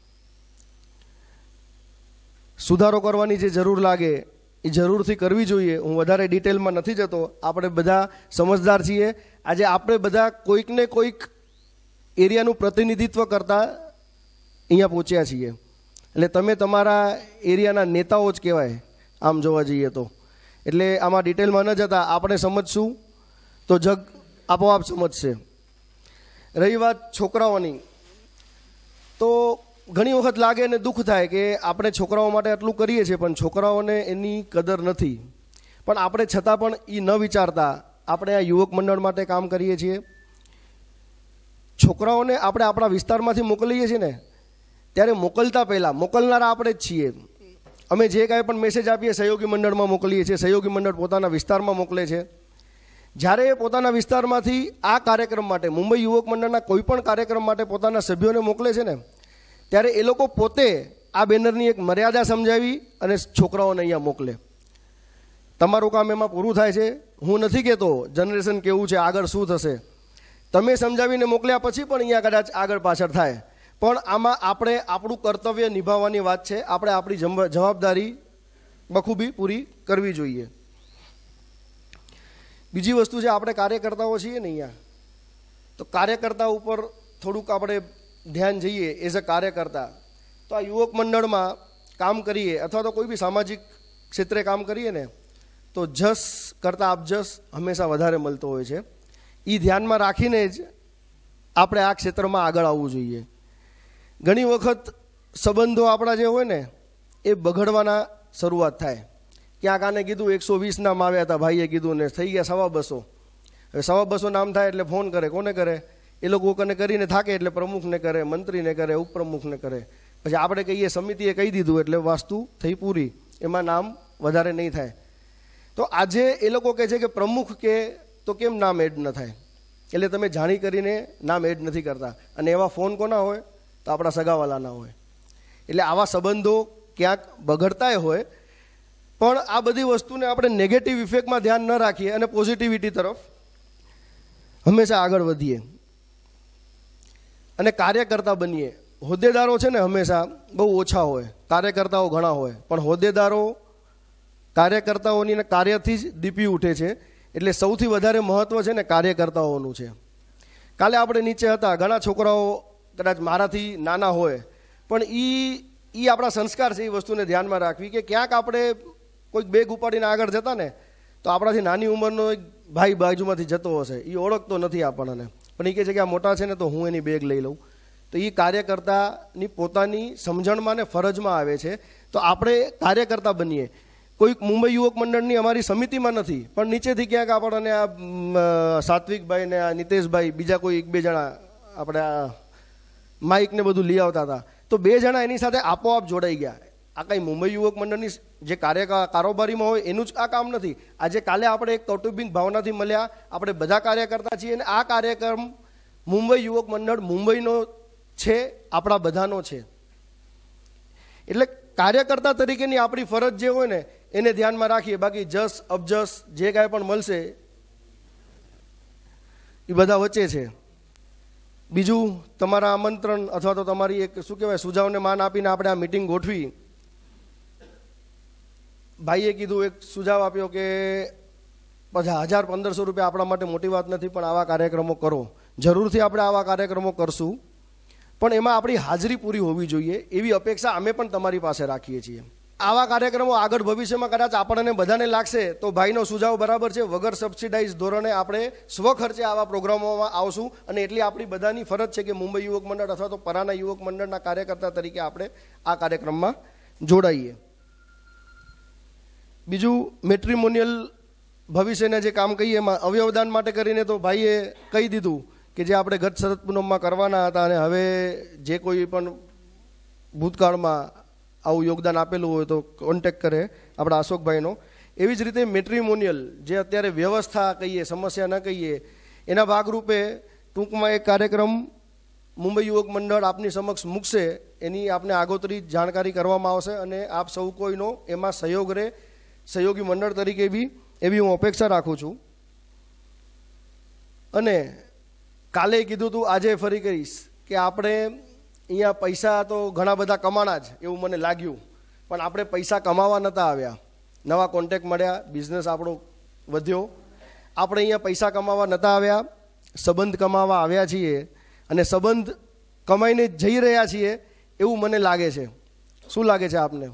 સુધારો કરવાની જે જરૂર લાગે એ જરૂરથી કરવી જોઈએ. હું વધારે ડિટેલમાં નથી જતો, આપણે બધા સમજદાર છીએ. આજે આપણે બધા કોઈકને કોઈક એરિયાનું પ્રતિનિધિત્વ કરતા અહીંયા પહોંચ્યા છીએ. એટલે તમે તમારા એરિયાના નેતાઓ જ કહેવાય આમ જોવા જઈએ તો. એટલે આમાં ડિટેલમાં ન જતા આપણે સમજશું તો જગ આપોઆપ સમજશે. રહી વાત છોકરાઓની, તો ઘણી વખત લાગે અને દુઃખ થાય કે આપણે છોકરાઓ માટે આટલું કરીએ છીએ પણ છોકરાઓને એની કદર નથી. પણ આપણે છતાં પણ એ ન વિચારતા આપણે આ યુવક મંડળ માટે કામ કરીએ છીએ. છોકરાઓને આપણે આપણા વિસ્તારમાંથી મોકલીએ છીએ ને ત્યારે મોકલતા પહેલાં મોકલનારા આપણે જ છીએ. અમે જે કાંઈ પણ મેસેજ આપીએ સહયોગી મંડળમાં મોકલીએ છીએ, સહયોગી મંડળ પોતાના વિસ્તારમાં મોકલે છે. જ્યારે એ પોતાના વિસ્તારમાંથી આ કાર્યક્રમ માટે, મુંબઈ યુવક મંડળના કોઈ પણ કાર્યક્રમ માટે પોતાના સભ્યોને મોકલે છે ને ત્યારે એ લોકો પોતે આ બેનરની એક મર્યાદા સમજાવી અને છોકરાઓને અહીંયા મોકલે. તમારું કામ એમાં પૂરું થાય છે. હું નથી કહેતો જનરેશન કેવું છે, આગળ શું થશે, તમે સમજાવીને મોકલ્યા પછી પણ અહીંયા કદાચ આગળ પાછળ થાય, પણ આમાં આપણે આપણું કર્તવ્ય નિભાવવાની વાત છે. આપણે આપણી જવાબદારી બખૂબી પૂરી કરવી જોઈએ. બીજી વસ્તુ છે, આપણે કાર્યકર્તાઓ છીએ ને અહીંયા, તો કાર્યકર્તા ઉપર થોડુંક આપણે ધ્યાન જઈએ. એઝ અ કાર્યકર્તા તો આ યુવક મંડળમાં કામ કરીએ અથવા તો કોઈ બી સામાજિક ક્ષેત્રે કામ કરીએ ને તો જસ કરતાં આપજસ હંમેશા વધારે મળતો હોય છે. એ ધ્યાનમાં રાખીને જ આપણે આ ક્ષેત્રમાં આગળ આવવું જોઈએ. ઘણી વખત સંબંધો આપણા જે હોય ને એ બગડવાના શરૂઆત થાય. ક્યાંક આને કીધું 120 નામ આવ્યા હતા, ભાઈએ કીધું ને થઈ ગયા 250. હવે 250 નામ થાય એટલે ફોન કરે. કોને કરે? એ લોકો કને કરીને થાકે એટલે પ્રમુખને કરે, મંત્રીને કરે, ઉપપ્રમુખને કરે. પછી આપણે કહીએ સમિતિએ કહી દીધું એટલે વાસ્તુ થઈ પૂરી, એમાં નામ વધારે નહીં થાય. તો આજે એ લોકો કહે છે કે પ્રમુખ કે તો કેમ નામ એડ ન થાય, એટલે તમે જાણી કરીને નામ એડ નથી કરતા. અને એવા ફોન કોના હોય? તો આપણા સગાવાલાના હોય. એટલે આવા સંબંધો ક્યાંક બગડતાય હોય, પણ આ બધી વસ્તુને આપણે નેગેટિવ ઇફેક્ટમાં ધ્યાન ન રાખીએ અને પોઝિટિવિટી તરફ હંમેશા આગળ વધીએ અને કાર્યકર્તા બનીએ. હોદ્દેદારો છે ને હંમેશા બહુ ઓછા હોય, કાર્યકર્તાઓ ઘણા હોય, પણ હોદ્દેદારો કાર્યકર્તાઓની કાર્યથી જ દીપી ઉઠે છે. એટલે સૌથી વધારે મહત્વ છે ને કાર્યકર્તાઓનું છે. કાલે આપણે નીચે હતા, ઘણા છોકરાઓ કદાચ મારાથી નાના હોય, પણ એ આપણા સંસ્કાર છે, એ વસ્તુને ધ્યાનમાં રાખવી કે ક્યાંક આપણે કોઈક બેગ ઉપાડીને આગળ જતા ને તો આપણાથી નાની ઉંમરનો એક ભાઈ બાજુમાંથી જતો હશે, એ ઓળખતો નથી આપણને, પણ એ કહે છે કે આ મોટા છે ને તો હું એની બેગ લઈ લઉં. તો એ કાર્યકર્તાની પોતાની સમજણમાં ને ફરજમાં આવે છે. તો આપણે કાર્યકર્તા બનીએ. કોઈક મુંબઈ યુવક મંડળની અમારી સમિતિમાં નથી, પણ નીચેથી ક્યાંક આપણને આ સાત્વિકભાઈ ને આ નિતેશભાઈ, બીજા કોઈ એક બે જણા આપણે આ માઇક ને બધું લઈ આવતા હતા, તો 2 જણા એની સાથે આપોઆપ જોડાઈ ગયા. આ કંઈ મુંબઈ યુવક મંડળની જે કારોબારીમાં હોય એનું જ આ કામ નથી. આજે કાલે આપણે એક કૌટુંબિક ભાવનાથી મળ્યા, આપણે બધા કાર્યકર્તા છીએ, અને આ કાર્યક્રમ મુંબઈ યુવક મંડળ મુંબઈનો છે, આપણા બધાનો છે. એટલે કાર્યકર્તા તરીકેની આપણી ફરજ જે હોય ને એને ધ્યાનમાં રાખીએ. બાકી જસ અબજસ જે કાંઈ પણ મળશે એ બધા વચ્ચે છે. બીજું, તમારા આમંત્રણ અથવા તો તમારી એક શું કહેવાય સુઝાવને માન આપીને આપણે આ મિટિંગ ગોઠવી. ભાઈએ કીધું, એક સુઝાવ આપ્યો કે 1000-1500 રૂપિયા આપણા માટે મોટી વાત નથી, પણ આવા કાર્યક્રમો કરો. જરૂરથી આપણે આવા કાર્યક્રમો કરશું, પણ એમાં આપણી હાજરી પૂરી હોવી જોઈએ એવી અપેક્ષા અમે પણ તમારી પાસે રાખીએ છીએ. આવા કાર્યક્રમો આગળ ભવિષ્યમાં કદાચ આપણને બધાને લાગશે તો ભાઈનો સુઝાવ બરાબર છે, વગર સબસિડાઇઝ ધોરણે આપણે સ્વખર્ચે આવા પ્રોગ્રામોમાં આવશું. અને એટલી આપણી બધાની ફરજ છે કે મુંબઈ યુવક મંડળ અથવા તો પરાના યુવક મંડળના કાર્યકર્તા તરીકે આપણે આ કાર્યક્રમમાં જોડાઈએ. બીજું, મેટ્રિમોનિયલ ભવિષ્યના જે કામ કહીએ એમાં અવયવદાન માટે કરીને તો ભાઈએ કહી દીધું કે જે આપણે ગત શરદ પૂનમમાં કરવાના હતા, અને હવે જે કોઈ પણ ભૂતકાળમાં આવું યોગદાન આપેલું હોય તો કોન્ટેક્ટ કરે આપણા અશોકભાઈનો. એવી જ રીતે મેટ્રિમોનિયલ જે અત્યારે વ્યવસ્થા કહીએ, સમસ્યા ન કહીએ, એના ભાગરૂપે ટૂંકમાં એક કાર્યક્રમ મુંબઈ યુવક મંડળ આપની સમક્ષ મૂકશે, એની આપને આગોતરી જાણકારી કરવામાં આવશે, અને આપ સૌ કોઈનો એમાં સહયોગ રહે, સહયોગી મંડળ તરીકે બી એવી હું અપેક્ષા રાખું છું. અને કાલે કીધું હતું, આજે ફરી કહીશ કે આપણે અહીંયા પૈસા તો ઘણા બધા કમાણા જ એવું મને લાગ્યું, પણ આપણે પૈસા કમાવા નહોતા આવ્યા. નવા કોન્ટેક્ટ મળ્યા, બિઝનેસ આપણો વધ્યો. આપણે અહીંયા પૈસા કમાવા નહોતા આવ્યા, સંબંધ કમાવા આવ્યા છીએ, અને સંબંધ કમાઈને જઈ રહ્યા છીએ એવું મને લાગે છે. શું લાગે છે આપને?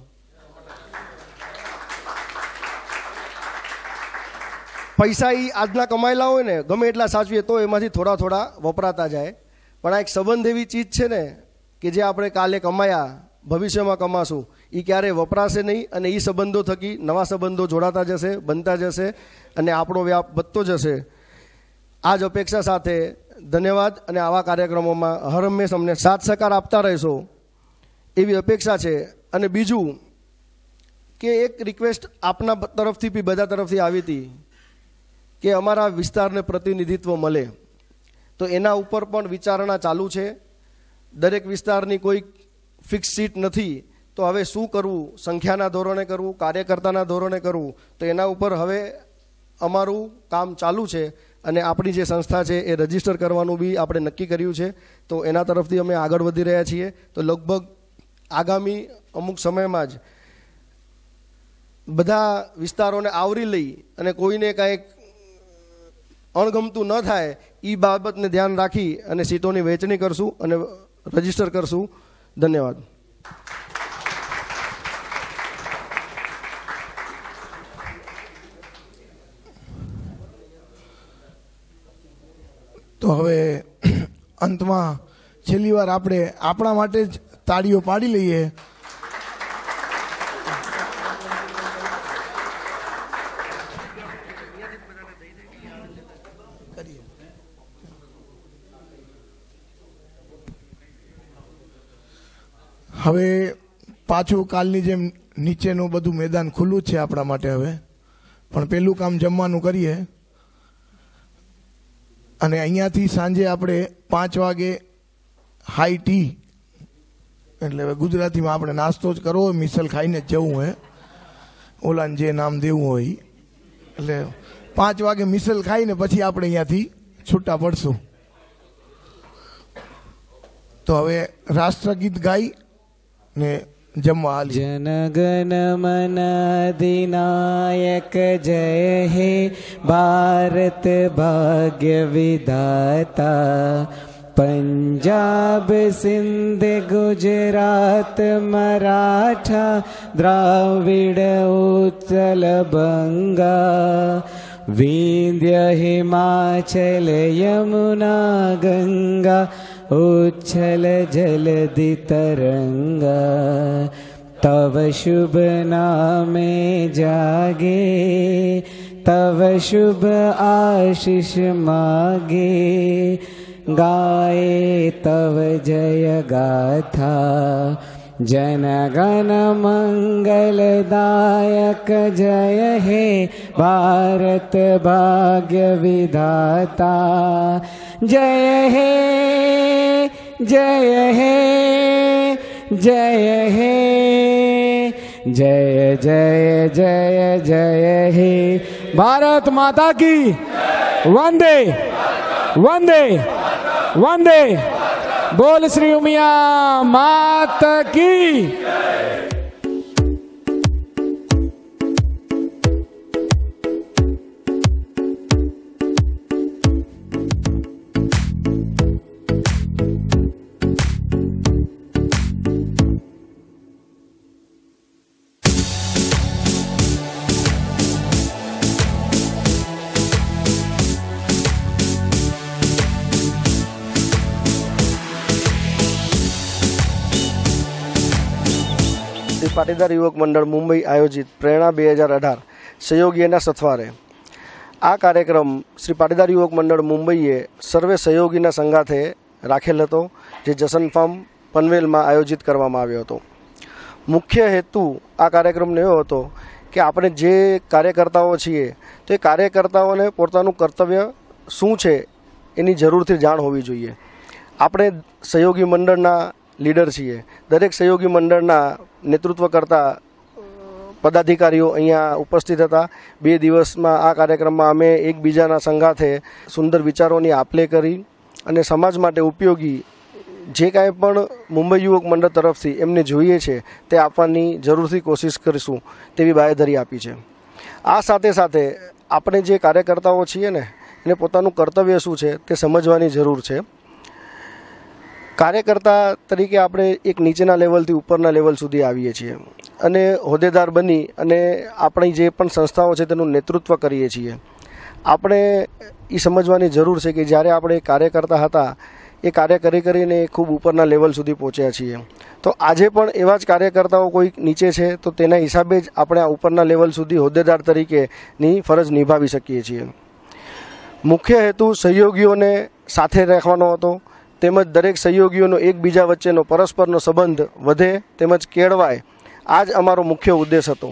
પૈસા એ આજના કમાયેલા હોય ને ગમે એટલા સાચવીએ તો એમાંથી થોડા થોડા વપરાતા જાય, પણ આ એક સંબંધ એવી ચીજ છે ને કે જે આપણે કાલે કમાયા ભવિષ્યમાં કમાશું, એ ક્યારેય વપરાશે નહીં, અને એ સંબંધો થકી નવા સંબંધો જોડાતા જશે, બનતા જશે, અને આપણો વ્યાપ વધતો જશે. આ જ અપેક્ષા સાથે ધન્યવાદ, અને આવા કાર્યક્રમોમાં હર હંમેશ અમને સાથ સહકાર આપતા રહેશો એવી અપેક્ષા છે. અને બીજું કે એક રિક્વેસ્ટ આપના તરફથી બી બધા તરફથી આવી હતી કે અમારા વિસ્તારને પ્રતિનિધિત્વ મળે, તો એના ઉપર પણ વિચારણા ચાલુ છે. દરેક વિસ્તારની કોઈ ફિક્સ સીટ નથી, તો હવે શું કરવું, સંખ્યાના ધોરણે કરવું, કાર્યકર્તાના ધોરણે કરવું, તો એના ઉપર હવે અમારું કામ ચાલુ છે. અને આપણી જે સંસ્થા છે એ રજીસ્ટર કરવાનું બી આપણે નક્કી કર્યું છે, તો એના તરફથી અમે આગળ વધી રહ્યા છીએ. તો લગભગ આગામી અમુક સમયમાં જ બધા વિસ્તારોને આવરી લઈ અને કોઈને કાંઈક અણગમતું ન થાય એ બાબતને ધ્યાન રાખી અને સીટોની વહેંચણી કરશું અને રજીસ્ટર કરશું. ધન્યવાદ. તો હવે અંતમાં છેલ્લી વાર આપણે આપણા માટે જ તાળીઓ પાડી લઈએ. હવે પાછું કાલની જેમ નીચેનું બધું મેદાન ખુલ્લું છે આપણા માટે હવે, પણ પેલું કામ જમવાનું કરીએ. અને અહીંયાથી સાંજે આપણે 5 વાગે હાઈ ટી, એટલે હવે ગુજરાતીમાં આપણે નાસ્તો જ કરવો હોય, મિસલ ખાઈને જ જવું હોય, ઓલાને જે નામ દેવું હોય, એટલે 5 વાગે મિસલ ખાઈને પછી આપણે અહીંયાથી છૂટા પડશું. તો તો હવે રાષ્ટ્રગીત ગાઈ ને જમવા હાલી. જનગણ મન અધિનાયક જય હે ભારત ભાગ્ય વિધાતા. પંજાબ સિંધ ગુજરાત મરાઠા દ્રાવિડ ઉત્કલ બંગા. વિંધ્ય હિમાચલ યમુના ગંગા ઉચ્છલ જલધિ તરંગા. તવ શુભ નામે જાગે તવ શુભ આશીષ માગે. ગાયે તવ જય ગાથા જનગણ મંગલદાયક જય હે ભારત ભાગ્ય વિધાતા. જય હે જય હે જય હે જય જય જય જય હે. ભારત માતા કી વંદે વંદે વંદે. બોલ શ્રી ઉમિયા માત કી. પાટીદાર યુવક મંડળ મુંબઈ આયોજિત પ્રેરણા 2018 સહયોગીના સથવારે. આ કાર્યક્રમ શ્રી પાટીદાર યુવક મંડળ મુંબઈએ સર્વે સહયોગીના સંગાથે રાખેલ હતો, જે જસન ફાર્મ પનવેલમાં આયોજિત કરવામાં આવ્યો હતો. મુખ્ય હેતુ આ કાર્યક્રમનો એવો હતો કે આપણે જે કાર્યકર્તાઓ છીએ તો એ કાર્યકર્તાઓને પોતાનું કર્તવ્ય શું છે એની જરૂરથી જાણ હોવી જોઈએ. આપણે સહયોગી મંડળના લીડર છીએ. દરેક સહયોગી મંડળના નેતૃત્વ કરતા પદાધિકારીઓ અહીંયા ઉપસ્થિત હતા. 2 દિવસમાં આ કાર્યક્રમમાં અમે એકબીજાના સંગાથે સુંદર વિચારોની આપલે કરી અને સમાજ માટે ઉપયોગી જે કાંઈ પણ મુંબઈ યુવક મંડળ તરફથી એમને જોઈએ છે તે આપવાની જરૂરથી કોશિશ કરીશું તેવી બાંયધરી આપી છે. આ સાથે સાથે આપણે જે કાર્યકર્તાઓ છીએ ને એને પોતાનું કર્તવ્ય શું છે તે સમજવાની જરૂર છે. કાર્યકર્તા તરીકે આપણે એક નીચેના લેવલથી ઉપરના લેવલ સુધી આવીએ છીએ અને હોદ્દેદાર બની અને આપણી જે પણ સંસ્થાઓ છે તેનું નેતૃત્વ કરીએ છીએ. આપણે એ સમજવાની જરૂર છે કે જ્યારે આપણે કાર્યકર્તા હતા એ કાર્ય કરીને ખૂબ ઉપરના લેવલ સુધી પહોંચ્યા છીએ. તો આજે પણ એવા જ કાર્યકર્તાઓ કોઈ નીચે છે તો તેના હિસાબે જ આપણે આ ઉપરના લેવલ સુધી હોદ્દેદાર તરીકેની ફરજ નિભાવી શકીએ છીએ. મુખ્ય હેતુ સહયોગીઓને સાથે રાખવાનો હતો, તેમજ દરેક સહયોગીઓનો એકબીજા વચ્ચેનો પરસ્પરનો સંબંધ વધે તેમજ કેળવાય. આ જ અમારો મુખ્ય ઉદ્દેશ હતો.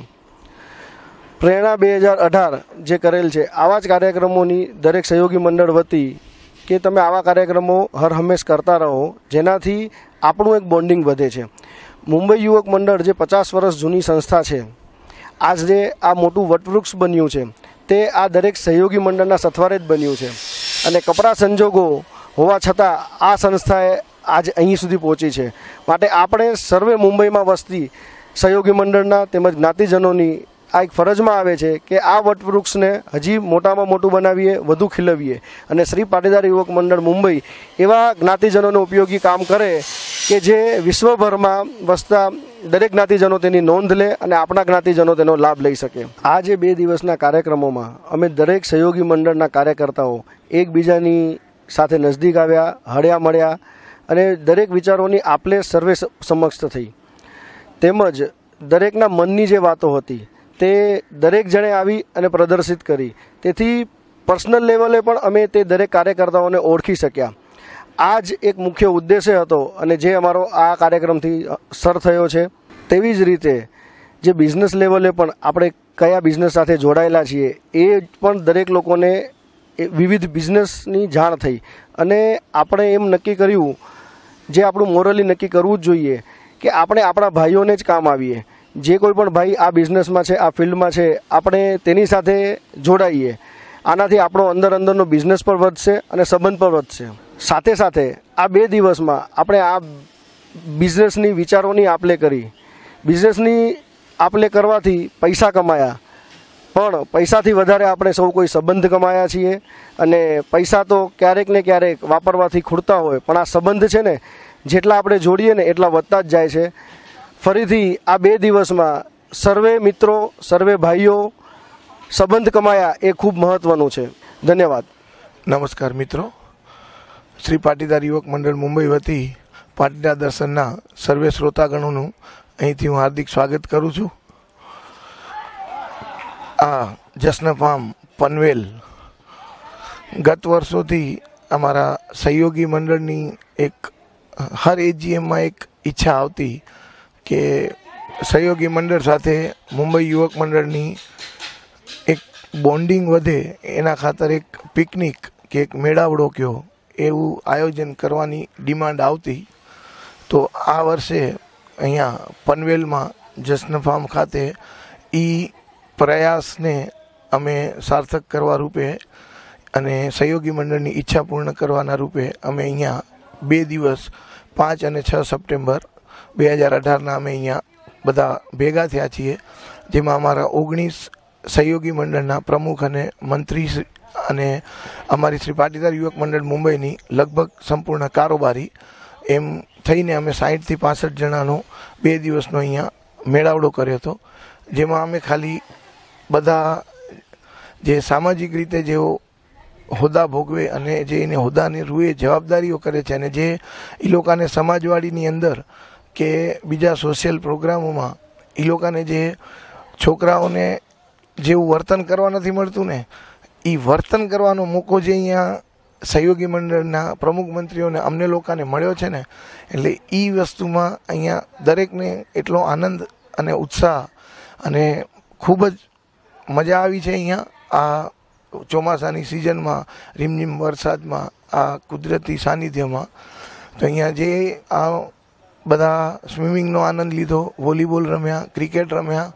પ્રેરણા 2018 જે કરેલ છે આવા જ કાર્યક્રમોની દરેક સહયોગી મંડળ વતી કે તમે આવા કાર્યક્રમો હર હંમેશ કરતા રહો, જેનાથી આપણું એક બોન્ડિંગ વધે છે. મુંબઈ યુવક મંડળ જે 50 વર્ષ જૂની સંસ્થા છે, આજે આ મોટું વટવૃક્ષ બન્યું છે તે આ દરેક સહયોગી મંડળના સથવારે જ બન્યું છે. અને કપરા સંજોગો હોવા છતાં આ સંસ્થાએ આજે અહીં સુધી પહોંચી છે. માટે આપણે સર્વે મુંબઈમાં વસતી સહયોગી મંડળના તેમજ જ્ઞાતિજનોની આ એક ફરજમાં આવે છે કે આ વટવૃક્ષને હજી મોટામાં મોટું બનાવીએ, વધુ ખીલવીએ અને શ્રી પાટીદાર યુવક મંડળ મુંબઈ એવા જ્ઞાતિજનોને ઉપયોગી કામ કરે કે જે વિશ્વભરમાં વસતા દરેક જ્ઞાતિજનો તેની નોંધ લે અને આપણા જ્ઞાતિજનો તેનો લાભ લઈ શકે. આ જે 2 દિવસના કાર્યક્રમોમાં અમે દરેક સહયોગી મંડળના કાર્યકર્તાઓ એકબીજાની સાથે નજદીક આવ્યા, હળ્યા મળ્યા અને દરેક વિચારોની આપલે સર્વે સમક્ષ થઈ. તેમજ દરેકના મનની જે વાતો હતી તે દરેક જણે આવી અને પ્રદર્શિત કરી. તેથી પર્સનલ લેવલે પણ અમે તે દરેક કાર્યકર્તાઓને ઓળખી શક્યા. આ જ એક મુખ્ય ઉદ્દેશ્ય હતો અને જે અમારો આ કાર્યક્રમથી સર થયો છે. તેવી જ રીતે જે બિઝનેસ લેવલે પણ આપણે કયા બિઝનેસ સાથે જોડાયેલા છીએ એ પણ દરેક લોકોને વિવિધ બિઝનેસની જાણ થઈ અને આપણે એમ નક્કી કર્યું, જે આપણું મોરલી નક્કી કરવું જ જોઈએ કે આપણે આપણા ભાઈઓને જ કામ આવીએ. જે કોઈ પણ ભાઈ આ બિઝનેસમાં છે, આ ફિલ્ડમાં છે, આપણે તેની સાથે જોડાઈએ. આનાથી આપણો અંદરનો બિઝનેસ પણ વધશે અને સંબંધ પણ વધશે. સાથે સાથે આ 2 દિવસમાં આપણે આ બિઝનેસની વિચારોની આપલે કરી. બિઝનેસની આપલે કરવાથી પૈસા કમાયા, પણ પૈસાથી વધારે આપણે સૌ કોઈ સંબંધ કમાયા છીએ. અને પૈસા તો ક્યારેક ને ક્યારેક વાપરવાથી ખૂટતા હોય, પણ આ સંબંધ છે ને જેટલા આપણે જોડીએ ને એટલા વધતા જ જાય છે. ફરીથી આ 2 દિવસમાં સર્વે મિત્રો, સર્વે ભાઈઓ સંબંધ કમાયા એ ખૂબ મહત્વનું છે. ધન્યવાદ. નમસ્કાર મિત્રો, શ્રી પાટીદાર યુવક મંડળ મુંબઈ વતી પાટીદાર દર્શનના સર્વે શ્રોતાગણોનું અહીંથી હું હાર્દિક સ્વાગત કરું છું. આ જશ્ન ફાર્મ પનવેલ ગત વર્ષોથી અમારા સહયોગી મંડળની એક હર એજીએમમાં એક ઈચ્છા આવતી કે સહયોગી મંડળ સાથે મુંબઈ યુવક મંડળની એક બોન્ડિંગ વધે, એના ખાતર એક પિકનિક કે એક મેળાવડો કયો એવું આયોજન કરવાની ડિમાન્ડ આવતી. તો આ વર્ષે અહીંયા પનવેલમાં જશ્ન ફાર્મ ખાતે પ્રયાસને અમે સાર્થક કરવા રૂપે અને સહયોગી મંડળની ઈચ્છા પૂર્ણ કરવાના રૂપે અમે અહીંયા 2 દિવસ 5 અને 6 સપ્ટેમ્બર 2018ના અમે અહીંયા બધા ભેગા થયા છીએ. જેમાં અમારા 19 સહયોગી મંડળના પ્રમુખ અને મંત્રી અને અમારી શ્રી પાટીદાર યુવક મંડળ મુંબઈની લગભગ સંપૂર્ણ કારોબારી એમ થઈને અમે 60થી 65 જણાનો 2 દિવસનો અહીંયા મેળાવડો કર્યો હતો. જેમાં અમે ખાલી બધા જે સામાજિક રીતે જેઓ હોદ્દા ભોગવે અને જે એને હોદ્દાની રૂએ જવાબદારીઓ કરે છે અને જે એ લોકોને સમાજવાડીની અંદર કે બીજા સોશિયલ પ્રોગ્રામોમાં એ લોકોને જે છોકરાઓને જેવું વર્તન કરવા નથી મળતું ને એ વર્તન કરવાનો મોકો જે અહીંયા સહયોગી મંડળના પ્રમુખ મંત્રીઓને અમને લોકોને મળ્યો છે ને, એટલે એ વસ્તુમાં અહીંયા દરેકને એટલો આનંદ અને ઉત્સાહ અને ખૂબ જ મજા આવી છે. અહીંયા આ ચોમાસાની સિઝનમાં રીમઝીમ વરસાદમાં આ કુદરતી સાનિધ્યમાં તો અહીંયા જે આ બધા સ્વિમિંગનો આનંદ લીધો, વોલીબોલ રમ્યા, ક્રિકેટ રમ્યા,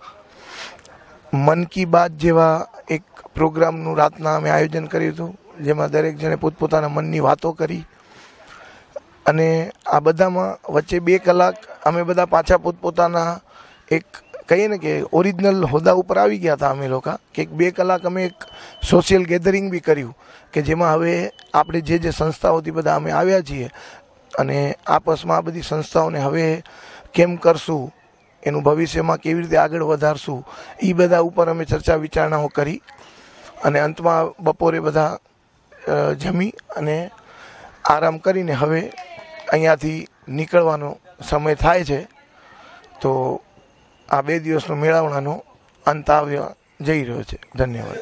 મન કી બાત જેવા એક પ્રોગ્રામનું રાતના અમે આયોજન કર્યું હતું જેમાં દરેક જણે પોતપોતાના મનની વાતો કરી. અને આ બધામાં વચ્ચે 2 કલાક અમે બધા પાછા પોતપોતાના એક કહીએ ને કે ઓરિજિનલ હોદ્દા ઉપર આવી ગયા હતા અમે લોકો કે 2 કલાક અમે એક સોશિયલ ગેધરિંગ બી કર્યું કે જેમાં હવે આપણે જે સંસ્થાઓથી બધા અમે આવ્યા છીએ અને આપસમાં આ બધી સંસ્થાઓને હવે કેમ કરશું, એનું ભવિષ્યમાં કેવી રીતે આગળ વધારશું, એ બધા ઉપર અમે ચર્ચા વિચારણાઓ કરી. અને અંતમાં બપોરે બધા જમી અને આરામ કરીને હવે અહીંયાથી નીકળવાનો સમય થાય છે. તો આ 2 દિવસનો મેળાવડાનો અંત આવ્યો જઈ રહ્યો છે. ધન્યવાદ.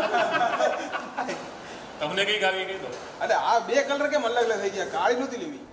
તમને કઈ ગાવી કઈ દો. અરે આ 2 કલર કેમ અલગ અલગ થઈ ગયા? કાળી નહોતી લેવી.